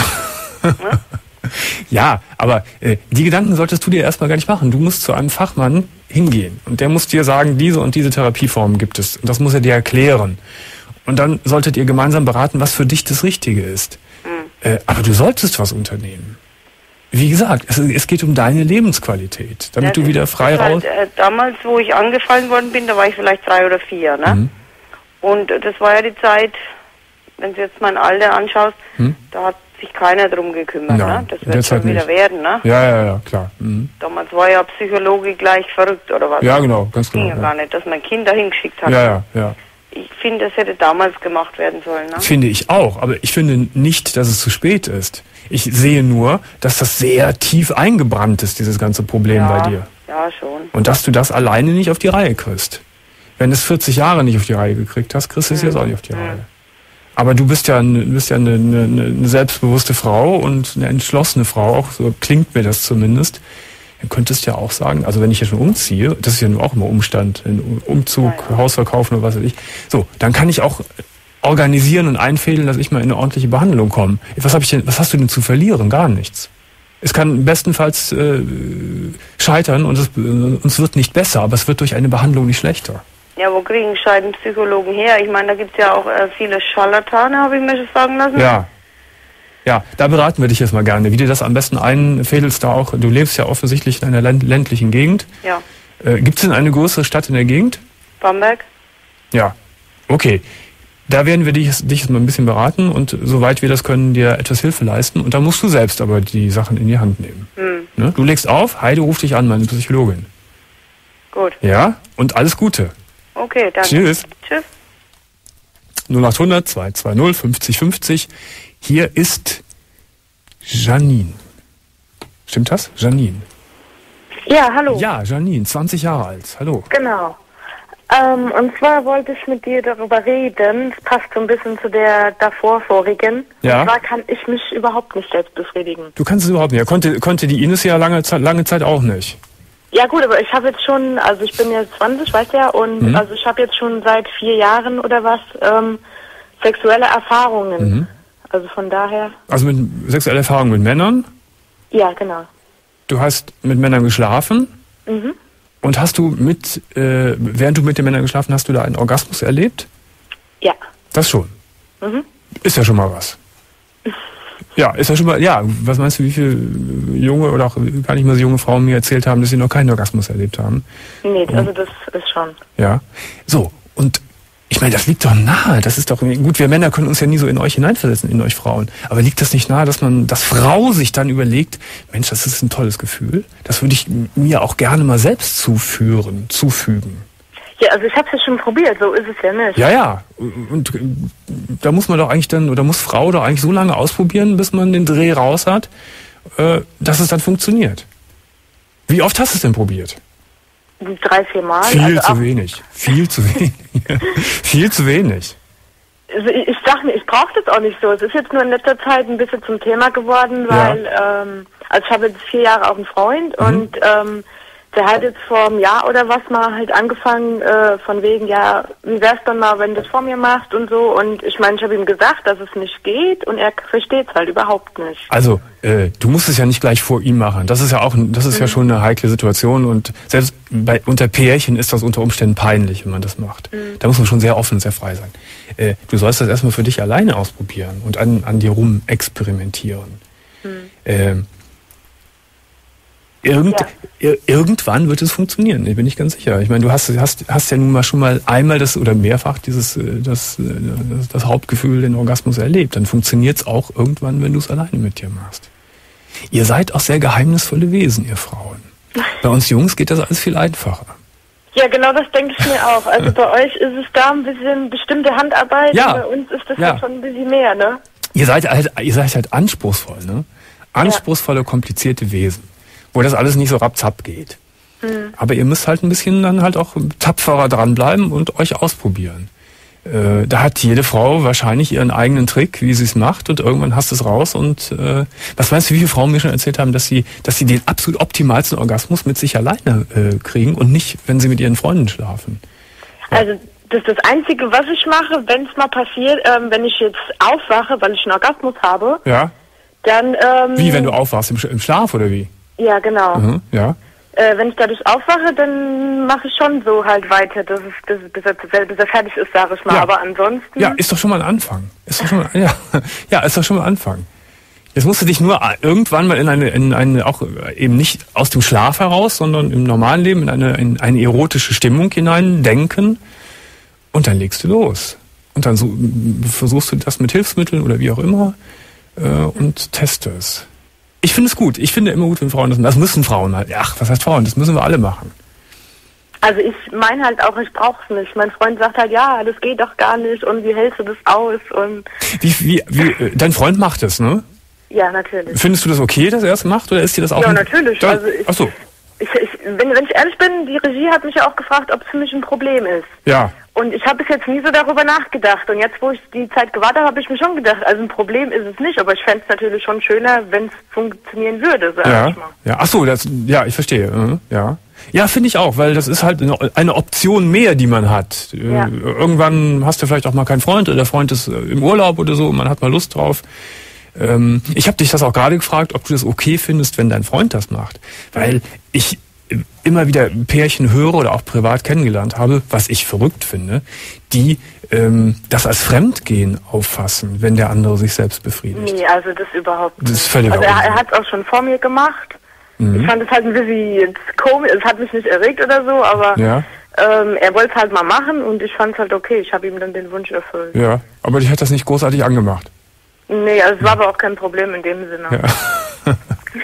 Ja, aber die Gedanken solltest du dir erstmal gar nicht machen. Du musst zu einem Fachmann hingehen und der muss dir sagen, diese und diese Therapieformen gibt es. Und das muss er dir erklären. Und dann solltet ihr gemeinsam beraten, was für dich das Richtige ist. Aber du solltest was unternehmen. Wie gesagt, es geht um deine Lebensqualität, damit du wieder frei raus...
damals, wo ich angefallen worden bin, da war ich vielleicht 3 oder 4, ne? Und das war ja die Zeit, wenn du jetzt mein Alter anschaust, da hat sich keiner drum gekümmert, ne? Das wird schon wieder werden, ne?
Ja, klar.
Damals war ja Psychologie gleich verrückt, oder was?
Ja, genau, ganz genau.
Ging ja gar nicht, dass man Kinder hingeschickt hat.
Ja.
Ich finde, das hätte damals gemacht werden sollen, ne?
Finde ich auch, aber ich finde nicht, dass es zu spät ist. Ich sehe nur, dass das sehr tief eingebrannt ist, dieses ganze Problem bei dir.
Ja, schon.
Und dass du das alleine nicht auf die Reihe kriegst. Wenn du es 40 Jahre nicht auf die Reihe gekriegt hast, kriegst du es jetzt auch nicht auf die Reihe. Aber du bist ja eine selbstbewusste Frau und eine entschlossene Frau, auch so klingt mir das zumindest. Du könntest ja auch sagen, also wenn ich hier schon umziehe, das ist ja nur auch immer Umstand, ein Umzug, Haus verkaufen oder was weiß ich, so, dann kann ich auch organisieren und einfädeln, dass ich mal in eine ordentliche Behandlung komme. Was hast du denn zu verlieren? Gar nichts. Es kann bestenfalls scheitern und es wird nicht besser, aber es wird durch eine Behandlung nicht schlechter.
Ja, wo kriegen Scheidenpsychologen her? Ich meine, da gibt es ja auch viele Scharlatane, habe ich mir schon sagen lassen.
Ja, da beraten wir dich jetzt mal gerne, wie du das am besten einfädelst da auch. Du lebst ja offensichtlich in einer ländlichen Gegend.
Ja.
Gibt es denn eine größere Stadt in der Gegend?
Bamberg.
Ja, okay. Da werden wir dich jetzt mal ein bisschen beraten und soweit wir das können, dir etwas Hilfe leisten. Und da musst du selbst aber die Sachen in die Hand nehmen. Ne? Du legst auf, Heide ruft dich an, meine Psychologin.
Gut.
Ja, und alles Gute.
Okay, danke.
Tschüss.
Tschüss.
0800 220 50 50. Hier ist Janine. Stimmt das? Janine.
Ja, hallo.
Ja, Janine, 20 Jahre alt. Hallo.
Genau. Und zwar wollte ich mit dir darüber reden, es passt so ein bisschen zu der vorigen.
Ja.
Und zwar kann ich mich überhaupt nicht selbst befriedigen.
Du kannst es überhaupt nicht. Konnte die Ines ja lange Zeit auch nicht.
Ja gut, aber ich habe jetzt schon, also ich bin jetzt 20, weißt du ja, und also ich habe jetzt schon seit 4 Jahren oder was sexuelle Erfahrungen. Also von daher.
Also mit sexueller Erfahrung mit Männern?
Ja, genau.
Du hast mit Männern geschlafen? Und hast du während du mit den Männern geschlafen, hast du da einen Orgasmus erlebt?
Ja.
Das schon? Ist ja schon mal was. Ja, ist ja schon mal, ja, was meinst du, wie viele junge oder auch gar nicht mal so junge Frauen mir erzählt haben, dass sie noch keinen Orgasmus erlebt haben?
Nee, also das ist schon.
Ja. So, und ich meine, das liegt doch nahe. Das ist doch gut. Wir Männer können uns ja nie so in euch hineinversetzen, in euch Frauen. Aber liegt das nicht nahe, dass Frau sich dann überlegt, Mensch, das ist ein tolles Gefühl. Das würde ich mir auch gerne mal selbst zufügen.
Ja, also ich habe es ja schon probiert. So ist es ja nicht.
Ja. Und da muss man doch eigentlich muss Frau doch eigentlich so lange ausprobieren, bis man den Dreh raus hat, dass es dann funktioniert. Wie oft hast du es denn probiert?
3-4 Mal.
Viel zu wenig. Viel zu wenig.
Also ich sag mir, ich brauche das auch nicht so. Es ist jetzt nur in letzter Zeit ein bisschen zum Thema geworden, weil also ich habe jetzt 4 Jahre auch einen Freund und der hat jetzt vor einem Jahr oder was mal halt angefangen von wegen, ja, wie wär's dann mal, wenn du das vor mir machst und so. Und ich meine, ich habe ihm gesagt, dass es nicht geht und er versteht es halt überhaupt nicht.
Also, du musst es ja nicht gleich vor ihm machen. Das ist ja auch, ja schon eine heikle Situation und selbst unter Pärchen ist das unter Umständen peinlich, wenn man das macht. Da muss man schon sehr offen, sehr frei sein. Du sollst das erstmal für dich alleine ausprobieren und an dir rum experimentieren. Irgendwann wird es funktionieren, bin ich ganz sicher. Ich meine, du hast ja nun mal schon mal einmal oder mehrfach das Hauptgefühl, den Orgasmus erlebt. Dann funktioniert es auch irgendwann, wenn du es alleine mit dir machst. Ihr seid auch sehr geheimnisvolle Wesen, ihr Frauen. Bei uns Jungs geht das alles viel einfacher.
Ja, genau das denke ich mir auch. Also bei euch ist es da ein bisschen bestimmte Handarbeit, und bei uns ist das halt schon ein bisschen mehr, ne? Ihr seid
halt anspruchsvoll, ne? Anspruchsvolle, komplizierte Wesen, wo das alles nicht so rapzapp geht. Aber ihr müsst halt ein bisschen dann halt auch tapferer dranbleiben und euch ausprobieren. Da hat jede Frau wahrscheinlich ihren eigenen Trick, wie sie es macht, und irgendwann hast du es raus. Und was meinst du, wie viele Frauen mir schon erzählt haben, dass sie den absolut optimalsten Orgasmus mit sich alleine kriegen und nicht, wenn sie mit ihren Freunden schlafen?
Ja. Also das ist das Einzige, was ich mache, wenn es mal passiert, wenn ich jetzt aufwache, weil ich einen Orgasmus habe.
Ja.
Dann
wie, wenn du aufwachst, im Schlaf oder wie?
Ja, genau.
Ja.
Wenn ich dadurch aufwache, dann mache ich schon so halt weiter, bis er fertig ist, sage ich mal. Ja. Aber ansonsten...
Ja, ist doch schon mal ein Anfang. Ist doch schon mal ein Anfang. Jetzt musst du dich nur irgendwann mal in eine auch eben nicht aus dem Schlaf heraus, sondern im normalen Leben in eine erotische Stimmung hinein denken und dann legst du los. Und dann versuchst du das mit Hilfsmitteln oder wie auch immer und testest. Ich finde es gut. Ich finde immer gut, wenn Frauen das müssen Frauen halt. Ach, was heißt Frauen? Das müssen wir alle machen.
Also ich meine halt auch, ich brauche es nicht. Mein Freund sagt halt, ja, das geht doch gar nicht und wie hältst du das aus? Und
dein Freund macht es, ne?
Ja, natürlich.
Findest du das okay, dass er es macht oder ist dir das auch?
Ja, natürlich.
Ach so.
wenn ich ehrlich bin, die Regie hat mich ja auch gefragt, ob es für mich ein Problem ist.
Ja.
Und ich habe bis jetzt nie so darüber nachgedacht. Und jetzt, wo ich die Zeit gewartet habe, habe ich mir schon gedacht, also ein Problem ist es nicht, aber ich fände es natürlich schon schöner, wenn es funktionieren würde, sag ich mal.
Ja, ach so, ich verstehe. Ja. Ja, finde ich auch, weil das ist halt eine Option mehr, die man hat. Ja. Irgendwann hast du vielleicht auch mal keinen Freund oder der Freund ist im Urlaub oder so und man hat mal Lust drauf. Ich habe dich das auch gerade gefragt, ob du das okay findest, wenn dein Freund das macht. Weil ich immer wieder Pärchen höre oder auch privat kennengelernt habe, was ich verrückt finde, die das als Fremdgehen auffassen, wenn der andere sich selbst befriedigt.
Nee, also das überhaupt nicht.
Das ist völlig
also er hat es auch schon vor mir gemacht. Ich fand es halt ein bisschen komisch, es hat mich nicht erregt oder so, aber er wollte es halt mal machen und ich fand es halt okay, ich habe ihm dann den Wunsch erfüllt.
Ja, aber dich hat das nicht großartig angemacht.
Nee, also es war aber auch kein Problem in dem Sinne.
Ja.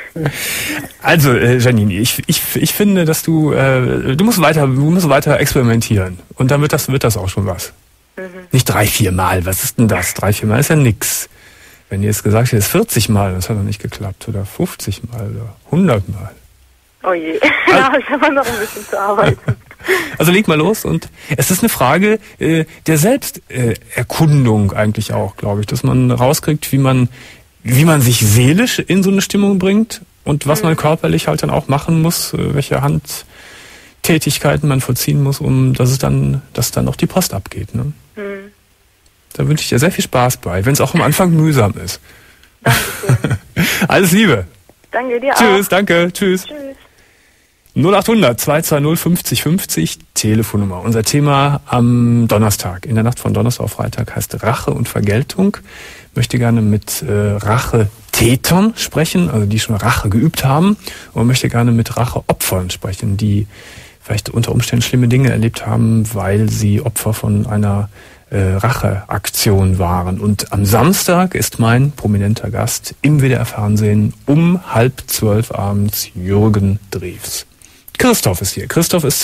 Also, Janine, ich finde, dass du musst weiter experimentieren und dann wird das auch schon was. Nicht 3-4 Mal, was ist denn das? 3-4 Mal ist ja nix. Wenn ihr jetzt gesagt hättet, 40 Mal, das hat doch nicht geklappt. Oder 50 Mal oder 100 Mal.
Oh je, da habe ich aber noch ein bisschen zu arbeiten.
Also leg mal los und es ist eine Frage der Selbsterkundung eigentlich auch, glaube ich, dass man rauskriegt, wie man sich seelisch in so eine Stimmung bringt und was man körperlich halt dann auch machen muss, welche Handtätigkeiten man vollziehen muss, dass dann auch die Post abgeht. Ne? Da wünsche ich dir sehr viel Spaß bei, wenn es auch am Anfang mühsam ist. Danke. Alles Liebe.
Danke dir auch.
Tschüss, danke. Tschüss. 0800 220 50 50, Telefonnummer. Unser Thema am Donnerstag, in der Nacht von Donnerstag auf Freitag, heißt Rache und Vergeltung. Ich möchte gerne mit Rachetätern sprechen, also die schon Rache geübt haben, und möchte gerne mit Racheopfern sprechen, die vielleicht unter Umständen schlimme Dinge erlebt haben, weil sie Opfer von einer Racheaktion waren. Und am Samstag ist mein prominenter Gast im WDR-Fernsehen um 11:30 abends Jürgen Drews. Christoph ist hier. Christoph ist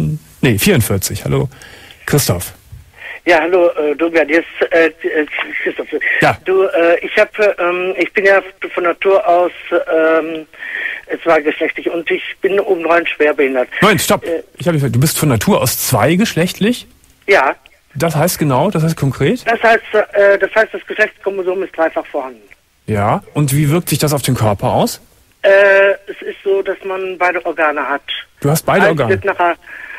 44. Hallo, Christoph.
Ja, hallo, Domian, hier ist Christoph.
Ja.
Du, ich bin ja von Natur aus zweigeschlechtlich und ich bin obendrein schwerbehindert.
Moment, stopp. Du bist von Natur aus zweigeschlechtlich?
Ja.
Das heißt konkret?
Das heißt, das Geschlechtschromosom ist dreifach vorhanden.
Ja, und wie wirkt sich das auf den Körper aus?
Es ist so, dass man beide Organe hat.
Du hast beide Organe?
Wird nachher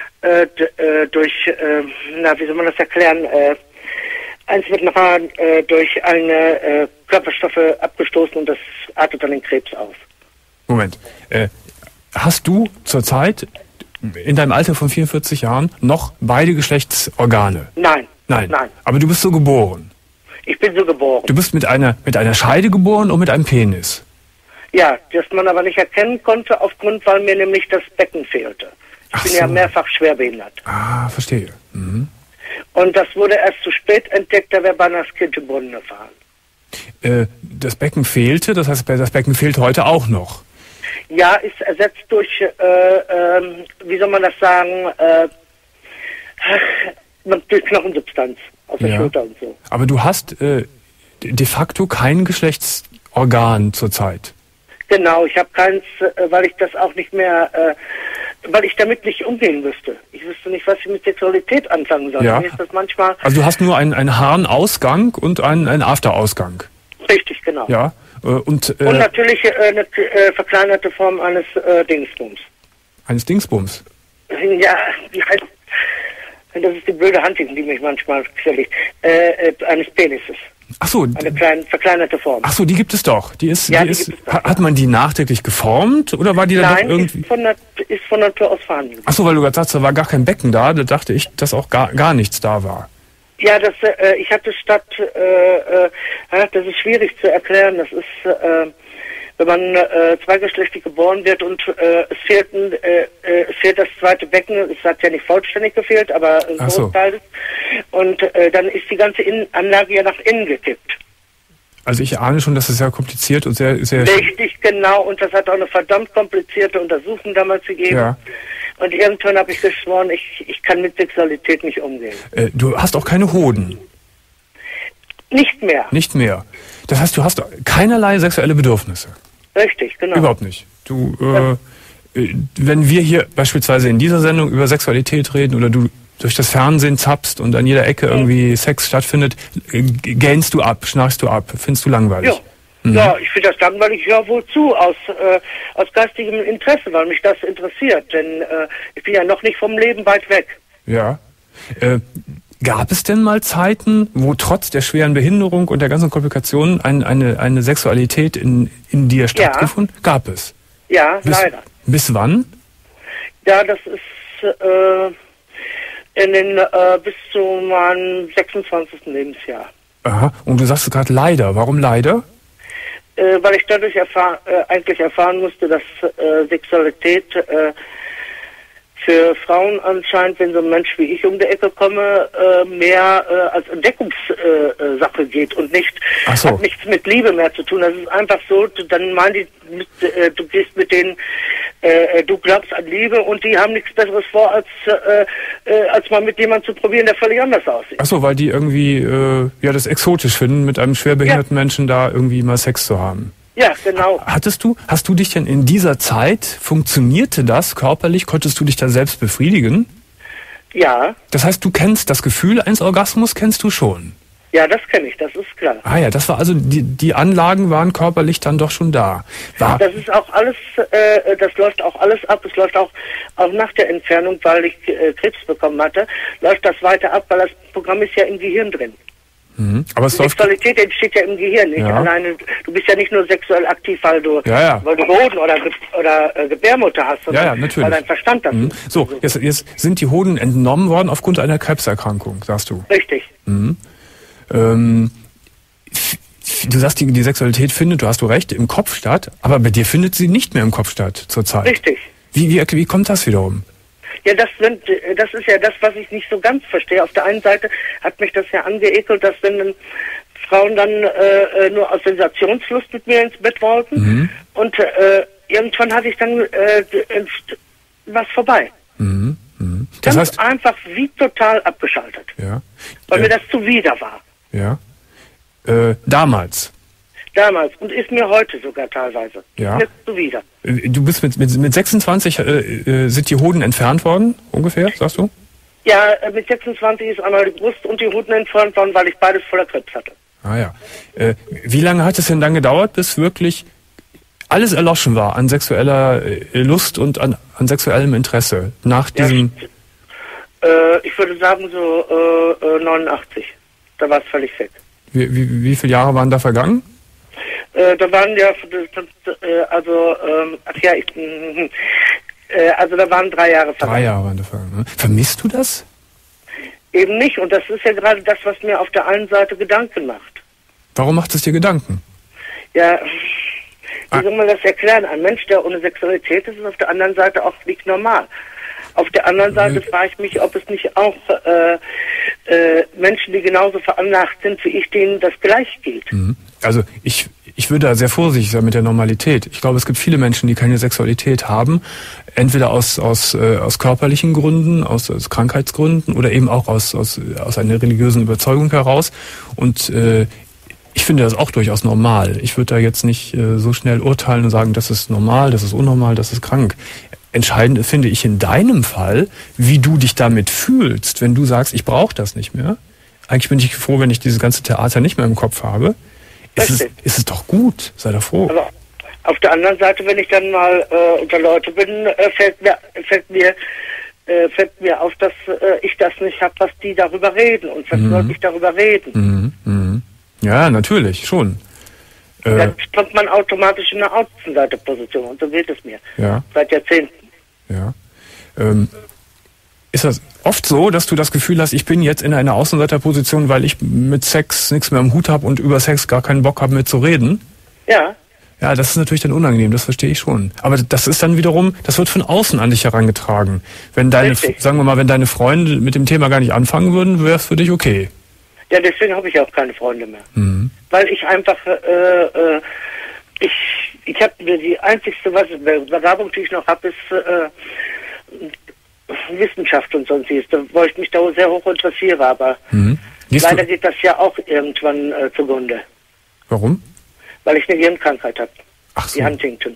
wie soll man das erklären? Eins wird nachher durch eine Körperstoffe abgestoßen und das artet dann den Krebs aus.
Moment. Hast du zurzeit in deinem Alter von 44 Jahren noch beide Geschlechtsorgane?
Nein.
Aber du bist so geboren?
Ich bin so geboren.
Du bist mit einer Scheide geboren und mit einem Penis?
Ja, das man aber nicht erkennen konnte, weil mir nämlich das Becken fehlte. Ich bin ja mehrfach schwerbehindert.
Ah, verstehe. Mhm.
Und das wurde erst zu spät entdeckt, da wäre beinahe das Kind im Brunnen gefallen.
Das Becken fehlte, das heißt, das Becken fehlt heute auch noch?
Ja, ist ersetzt durch, wie soll man das sagen, durch Knochensubstanz aus der Schulter und so.
Aber du hast de facto kein Geschlechtsorgan zurzeit?
Genau, ich habe keins, weil ich das auch nicht mehr, weil ich damit nicht umgehen wüsste. Ich wüsste nicht, was ich mit Sexualität anfangen soll.
Ja.
Mir ist das manchmal.
Also du hast nur einen Harnausgang und einen Afterausgang.
Richtig, genau.
Ja. Und
natürlich eine verkleinerte Form eines Dingsbums.
Eines Dingsbums?
Ja, wie heißt das? Ist die blöde Handlung, die mich manchmal quält. Eines Penises.
Ach so.
Eine verkleinerte Form.
Ach so, die gibt es doch. Hat man die nachträglich geformt oder war die dann doch irgendwie?
Ist von Natur aus vorhanden.
Ach so, weil du gerade sagst, da war gar kein Becken da dachte ich, dass auch gar nichts da war.
Ja, ich hatte das ist schwierig zu erklären. Das ist, wenn man zweigeschlechtlich geboren wird und es fehlt das zweite Becken. Es hat ja nicht vollständig gefehlt, aber ein Großteil. Und dann ist die ganze Anlage ja nach innen gekippt.
Also ich ahne schon, dass es sehr kompliziert und sehr...
Richtig, genau. Und das hat auch eine verdammt komplizierte Untersuchung damals gegeben. Ja. Und irgendwann habe ich geschworen, ich kann mit Sexualität nicht umgehen.
Du hast auch keine Hoden?
Nicht mehr.
Nicht mehr. Das heißt, du hast keinerlei sexuelle Bedürfnisse?
Richtig, genau.
Überhaupt nicht. Du wenn wir hier beispielsweise in dieser Sendung über Sexualität reden oder du durch das Fernsehen zappst und an jeder Ecke irgendwie Sex stattfindet, gähnst du ab, schnarchst du ab, findest du langweilig?
Ja. Ja, ich finde das langweilig, ich höre wohl zu, aus geistigem Interesse, weil mich das interessiert, denn ich bin ja noch nicht vom Leben weit weg.
Ja. Gab es denn mal Zeiten, wo trotz der schweren Behinderung und der ganzen Komplikationen eine Sexualität in dir stattgefunden? Ja. Gab es?
Ja, leider.
Bis wann?
Ja, das ist bis zu meinem 26. Lebensjahr.
Aha, und du sagst gerade leider. Warum leider?
Weil ich dadurch eigentlich erfahren musste, dass Sexualität für Frauen anscheinend, wenn so ein Mensch wie ich um die Ecke komme, mehr als Entdeckungssache geht und hat nichts mit Liebe mehr zu tun. Das ist einfach so, dann meinen die, du gehst mit denen, du glaubst an Liebe und die haben nichts Besseres vor, als mal mit jemandem zu probieren, der völlig anders aussieht.
Ach so, weil die irgendwie das exotisch finden, mit einem schwerbehinderten Menschen da irgendwie mal Sex zu haben.
Ja, genau.
Hast du dich denn in dieser Zeit, funktionierte das körperlich, konntest du dich da selbst befriedigen?
Ja.
Das heißt, du kennst das Gefühl eines Orgasmus, kennst du schon?
Ja, das kenne ich, das ist klar.
Ah ja, das war also, die Anlagen waren körperlich dann doch schon da.
Das ist auch alles, das läuft auch alles ab, es läuft auch nach der Entfernung, weil ich Krebs bekommen hatte, läuft das weiter ab, weil das Programm ist ja im Gehirn drin.
Aber
die Sexualität entsteht ja im Gehirn, nicht alleine. Du bist ja nicht nur sexuell aktiv, weil du Hoden oder Gebärmutter hast, sondern weil dein Verstand das ist.
So, jetzt sind die Hoden entnommen worden aufgrund einer Krebserkrankung, sagst du?
Richtig.
Du sagst, die Sexualität findet, hast du recht, im Kopf statt, aber bei dir findet sie nicht mehr im Kopf statt zurzeit.
Richtig.
Wie kommt das wiederum?
Ja, das ist ja das, was ich nicht so ganz verstehe. Auf der einen Seite hat mich das ja angeekelt, dass wenn Frauen dann nur aus Sensationslust mit mir ins Bett wollten und irgendwann hatte ich dann was vorbei. Das heißt einfach wie total abgeschaltet.
Ja.
Weil mir das zuwider war.
Ja. Damals.
Damals und ist mir heute sogar teilweise.
Ja.
Ist mir zuwider.
Du bist mit 26 sind die Hoden entfernt worden, ungefähr, sagst du?
Ja, mit 26 ist einmal die Brust und die Hoden entfernt worden, weil ich beides voller Krebs hatte.
Ah ja. Wie lange hat es denn dann gedauert, bis wirklich alles erloschen war an sexueller Lust und an sexuellem Interesse nach diesem...
ich würde sagen so 89. Da war es völlig weg.
Wie viele Jahre waren da vergangen?
Da waren ja, da waren 3 Jahre vergangen.
3 Jahre waren da vergangen. Vermisst du das?
Eben nicht. Und das ist ja gerade das, was mir auf der einen Seite Gedanken macht.
Warum macht es dir Gedanken?
Ja, wie soll man das erklären? Ein Mensch, der ohne Sexualität ist, ist auf der anderen Seite auch nicht normal. Auf der anderen Seite frage ich mich, ob es nicht auch Menschen, die genauso veranlagt sind wie ich, denen das gleich geht.
Also ich würde da sehr vorsichtig sein mit der Normalität. Ich glaube, es gibt viele Menschen, die keine Sexualität haben, entweder aus körperlichen Gründen, aus Krankheitsgründen oder eben auch aus einer religiösen Überzeugung heraus. Und ich finde das auch durchaus normal. Ich würde da jetzt nicht so schnell urteilen und sagen, das ist normal, das ist unnormal, das ist krank. Entscheidend finde ich in deinem Fall, wie du dich damit fühlst, wenn du sagst, ich brauche das nicht mehr. Eigentlich bin ich froh, wenn ich dieses ganze Theater nicht mehr im Kopf habe. Ist es doch gut, sei doch froh.
Aber auf der anderen Seite, wenn ich dann mal unter Leute bin, fällt mir auf, dass ich das nicht habe, was die darüber reden und was sollte ich darüber reden.
Ja, natürlich, schon.
Dann kommt man automatisch in eine Außenseiterposition und so geht es mir.
Ja.
Seit Jahrzehnten.
Ja. Ist das oft so, dass du das Gefühl hast, ich bin jetzt in einer Außenseiterposition, weil ich mit Sex nichts mehr im Hut habe und über Sex gar keinen Bock habe, mit zu reden?
Ja.
Ja, das ist natürlich dann unangenehm, das verstehe ich schon. Aber das ist dann wiederum, das wird von außen an dich herangetragen. Wenn sagen wir mal, wenn deine Freunde mit dem Thema gar nicht anfangen würden, wäre es für dich okay.
Ja, deswegen habe ich auch keine Freunde mehr. Weil ich einfach, ich habe die einzigste Begabung, die ich noch habe, ist Wissenschaft und sonstiges, wo ich mich da sehr hoch interessiere, aber leider geht das ja auch irgendwann zugrunde.
Warum?
Weil ich eine Hirnkrankheit habe.
Ach so.
Die Huntington.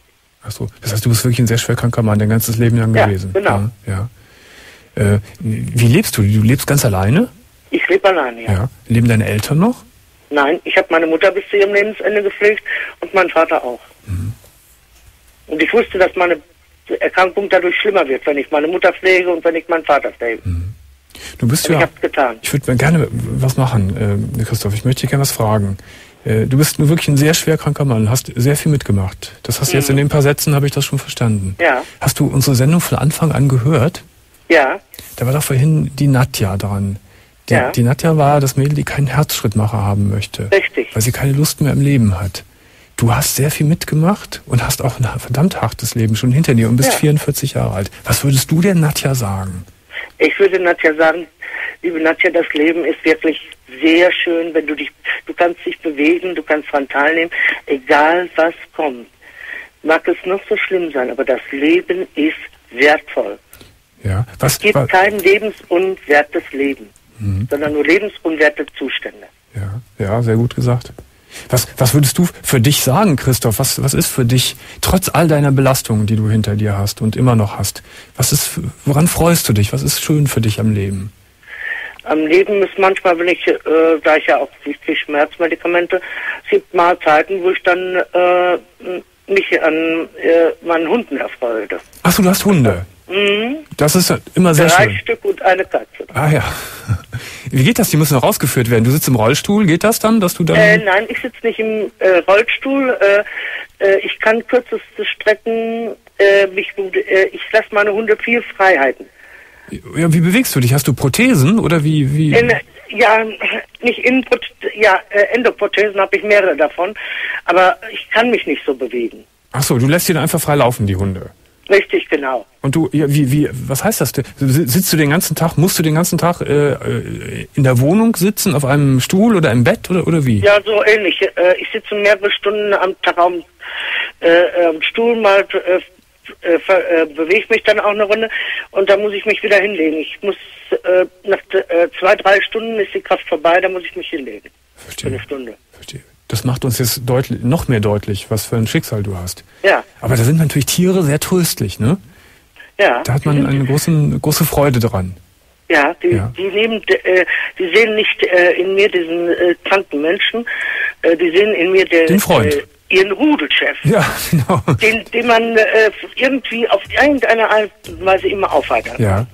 Ach so, das heißt, du bist wirklich ein sehr schwer kranker Mann, dein ganzes Leben lang gewesen.
Genau.
Ja. Wie lebst du? Du lebst ganz alleine?
Ich lebe alleine, ja.
Leben deine Eltern noch?
Nein, ich habe meine Mutter bis zu ihrem Lebensende gepflegt und meinen Vater auch.
Mhm.
Und ich wusste, dass meine Erkrankung dadurch schlimmer wird, wenn ich meine Mutter pflege und wenn ich meinen Vater pflege.
Mhm. Du bist
ich hab's getan.
Ich würde gerne was machen, Christoph. Ich möchte dich gerne was fragen. Du bist nur wirklich ein sehr schwer kranker Mann, hast sehr viel mitgemacht. Das hast du jetzt in den paar Sätzen, habe ich das schon verstanden.
Ja.
Hast du unsere Sendung von Anfang an gehört?
Ja.
Da war doch vorhin die Nadja dran. Die Nadja war das Mädel, die keinen Herzschrittmacher haben möchte.
Richtig.
Weil sie keine Lust mehr im Leben hat. Du hast sehr viel mitgemacht und hast auch ein verdammt hartes Leben schon hinter dir und bist 44 Jahre alt. Was würdest du der Nadja sagen?
Ich würde Nadja sagen, liebe Nadja, das Leben ist wirklich sehr schön, wenn du kannst dich bewegen, du kannst daran teilnehmen, egal was kommt. Mag es noch so schlimm sein, aber das Leben ist wertvoll.
Ja.
Es gibt kein lebensunwertes Leben, sondern nur lebensunwerte Zustände.
Ja, sehr gut gesagt. Was würdest du für dich sagen, Christoph? Was ist für dich, trotz all deiner Belastungen, die du hinter dir hast und immer noch hast, woran freust du dich? Was ist schön für dich am Leben?
Am Leben ist manchmal, wenn ich, da ich ja auch kriege Schmerzmedikamente, es gibt mal Zeiten, wo ich dann mich an meinen Hunden erfreue.
Ach so, du hast Hunde?
Mhm.
Das ist immer sehr schön.
3 Stück und eine Katze.
Ah ja. Wie geht das? Die müssen rausgeführt werden. Du sitzt im Rollstuhl. Geht das dann, dass du dann...
Nein, ich sitze nicht im Rollstuhl. Ich kann kürzeste Strecken, ich lasse meine Hunde viel Freiheiten.
Ja, wie bewegst du dich? Hast du Prothesen oder wie?
Endoprothesen habe ich mehrere davon, aber ich kann mich nicht so bewegen.
Ach so, du lässt die dann einfach frei laufen, die Hunde?
Richtig, genau.
Und du, was heißt das? Sitzt du den ganzen Tag, musst du den ganzen Tag in der Wohnung sitzen, auf einem Stuhl oder im Bett oder wie?
Ja, so ähnlich. Ich sitze mehrere Stunden am Tag am Stuhl, mal bewege mich dann auch eine Runde und dann muss ich mich wieder hinlegen. Ich muss nach 2-3 Stunden ist die Kraft vorbei, dann muss ich mich hinlegen.
Verstehe.
Für eine Stunde.
Verstehe. Das macht uns jetzt noch mehr deutlich, was für ein Schicksal du hast.
Ja.
Aber da sind natürlich Tiere sehr tröstlich, ne?
Ja.
Da hat man eine große Freude dran.
Ja, die sehen nicht in mir diesen kranken Menschen, die sehen in mir
den Freund.
Ihren Rudelchef.
Ja, genau.
Den man irgendwie auf irgendeine Art und Weise immer aufheitert.
Ja.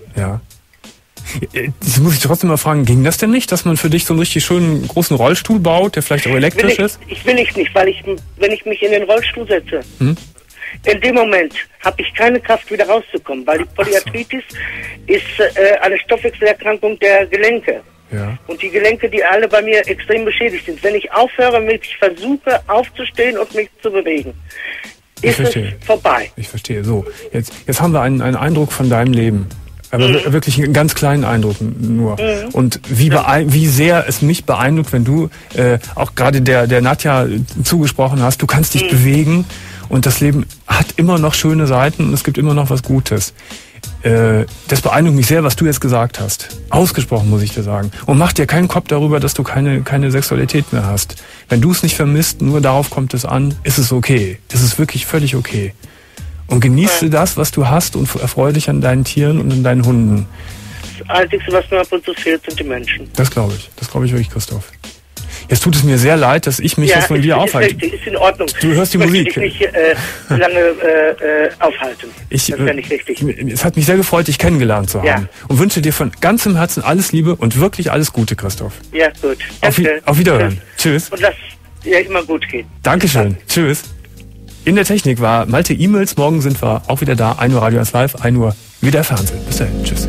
Das muss ich trotzdem mal fragen, ging das denn nicht, dass man für dich so einen richtig schönen großen Rollstuhl baut, der vielleicht auch elektrisch ist?
Will ich nicht, weil wenn ich mich in den Rollstuhl setze, in dem Moment habe ich keine Kraft, wieder rauszukommen, weil die Polyarthritis ist eine Stoffwechselerkrankung der Gelenke.
Ja.
Und die Gelenke, die alle bei mir extrem beschädigt sind. Wenn ich aufhöre, ich versuche aufzustehen und mich zu bewegen, ist es vorbei.
Ich verstehe. So, jetzt haben wir einen Eindruck von deinem Leben. Aber wirklich einen ganz kleinen Eindruck nur. Und wie sehr es mich beeindruckt, wenn du auch gerade der Nadja zugesprochen hast, du kannst dich bewegen und das Leben hat immer noch schöne Seiten und es gibt immer noch was Gutes. Das beeindruckt mich sehr, was du jetzt gesagt hast. Ausgesprochen, muss ich dir sagen. Und mach dir keinen Kopf darüber, dass du keine Sexualität mehr hast. Wenn du es nicht vermisst, nur darauf kommt es an, ist es okay. Das ist wirklich völlig okay. Und genieße das, was du hast und erfreue dich an deinen Tieren und an deinen Hunden.
Das Einzige, was mir ab und zu fehlt, sind die Menschen.
Das glaube ich. Das glaube ich wirklich, Christoph. Jetzt tut es mir sehr leid, dass ich mich jetzt von dir aufhalte.
Ist in Ordnung.
Du hörst die Musik.
Ich möchte dich nicht lange aufhalten. Das wäre nicht richtig.
Es hat mich sehr gefreut, dich kennengelernt zu haben. Ja. Und wünsche dir von ganzem Herzen alles Liebe und wirklich alles Gute, Christoph.
Ja, gut.
Auf Wiederhören. Tschüss.
Und dass dir immer gut geht.
Dankeschön. Tschüss. In der Technik war Malte E-Mails. Morgen sind wir auch wieder da. 1 Uhr Radio 1 Live, 1 Uhr wieder Fernsehen. Bis dahin. Tschüss.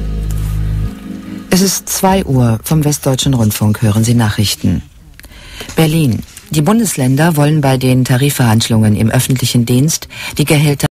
Es ist 2 Uhr. Vom Westdeutschen Rundfunk hören Sie Nachrichten. Berlin. Die Bundesländer wollen bei den Tarifverhandlungen im öffentlichen Dienst die Gehälter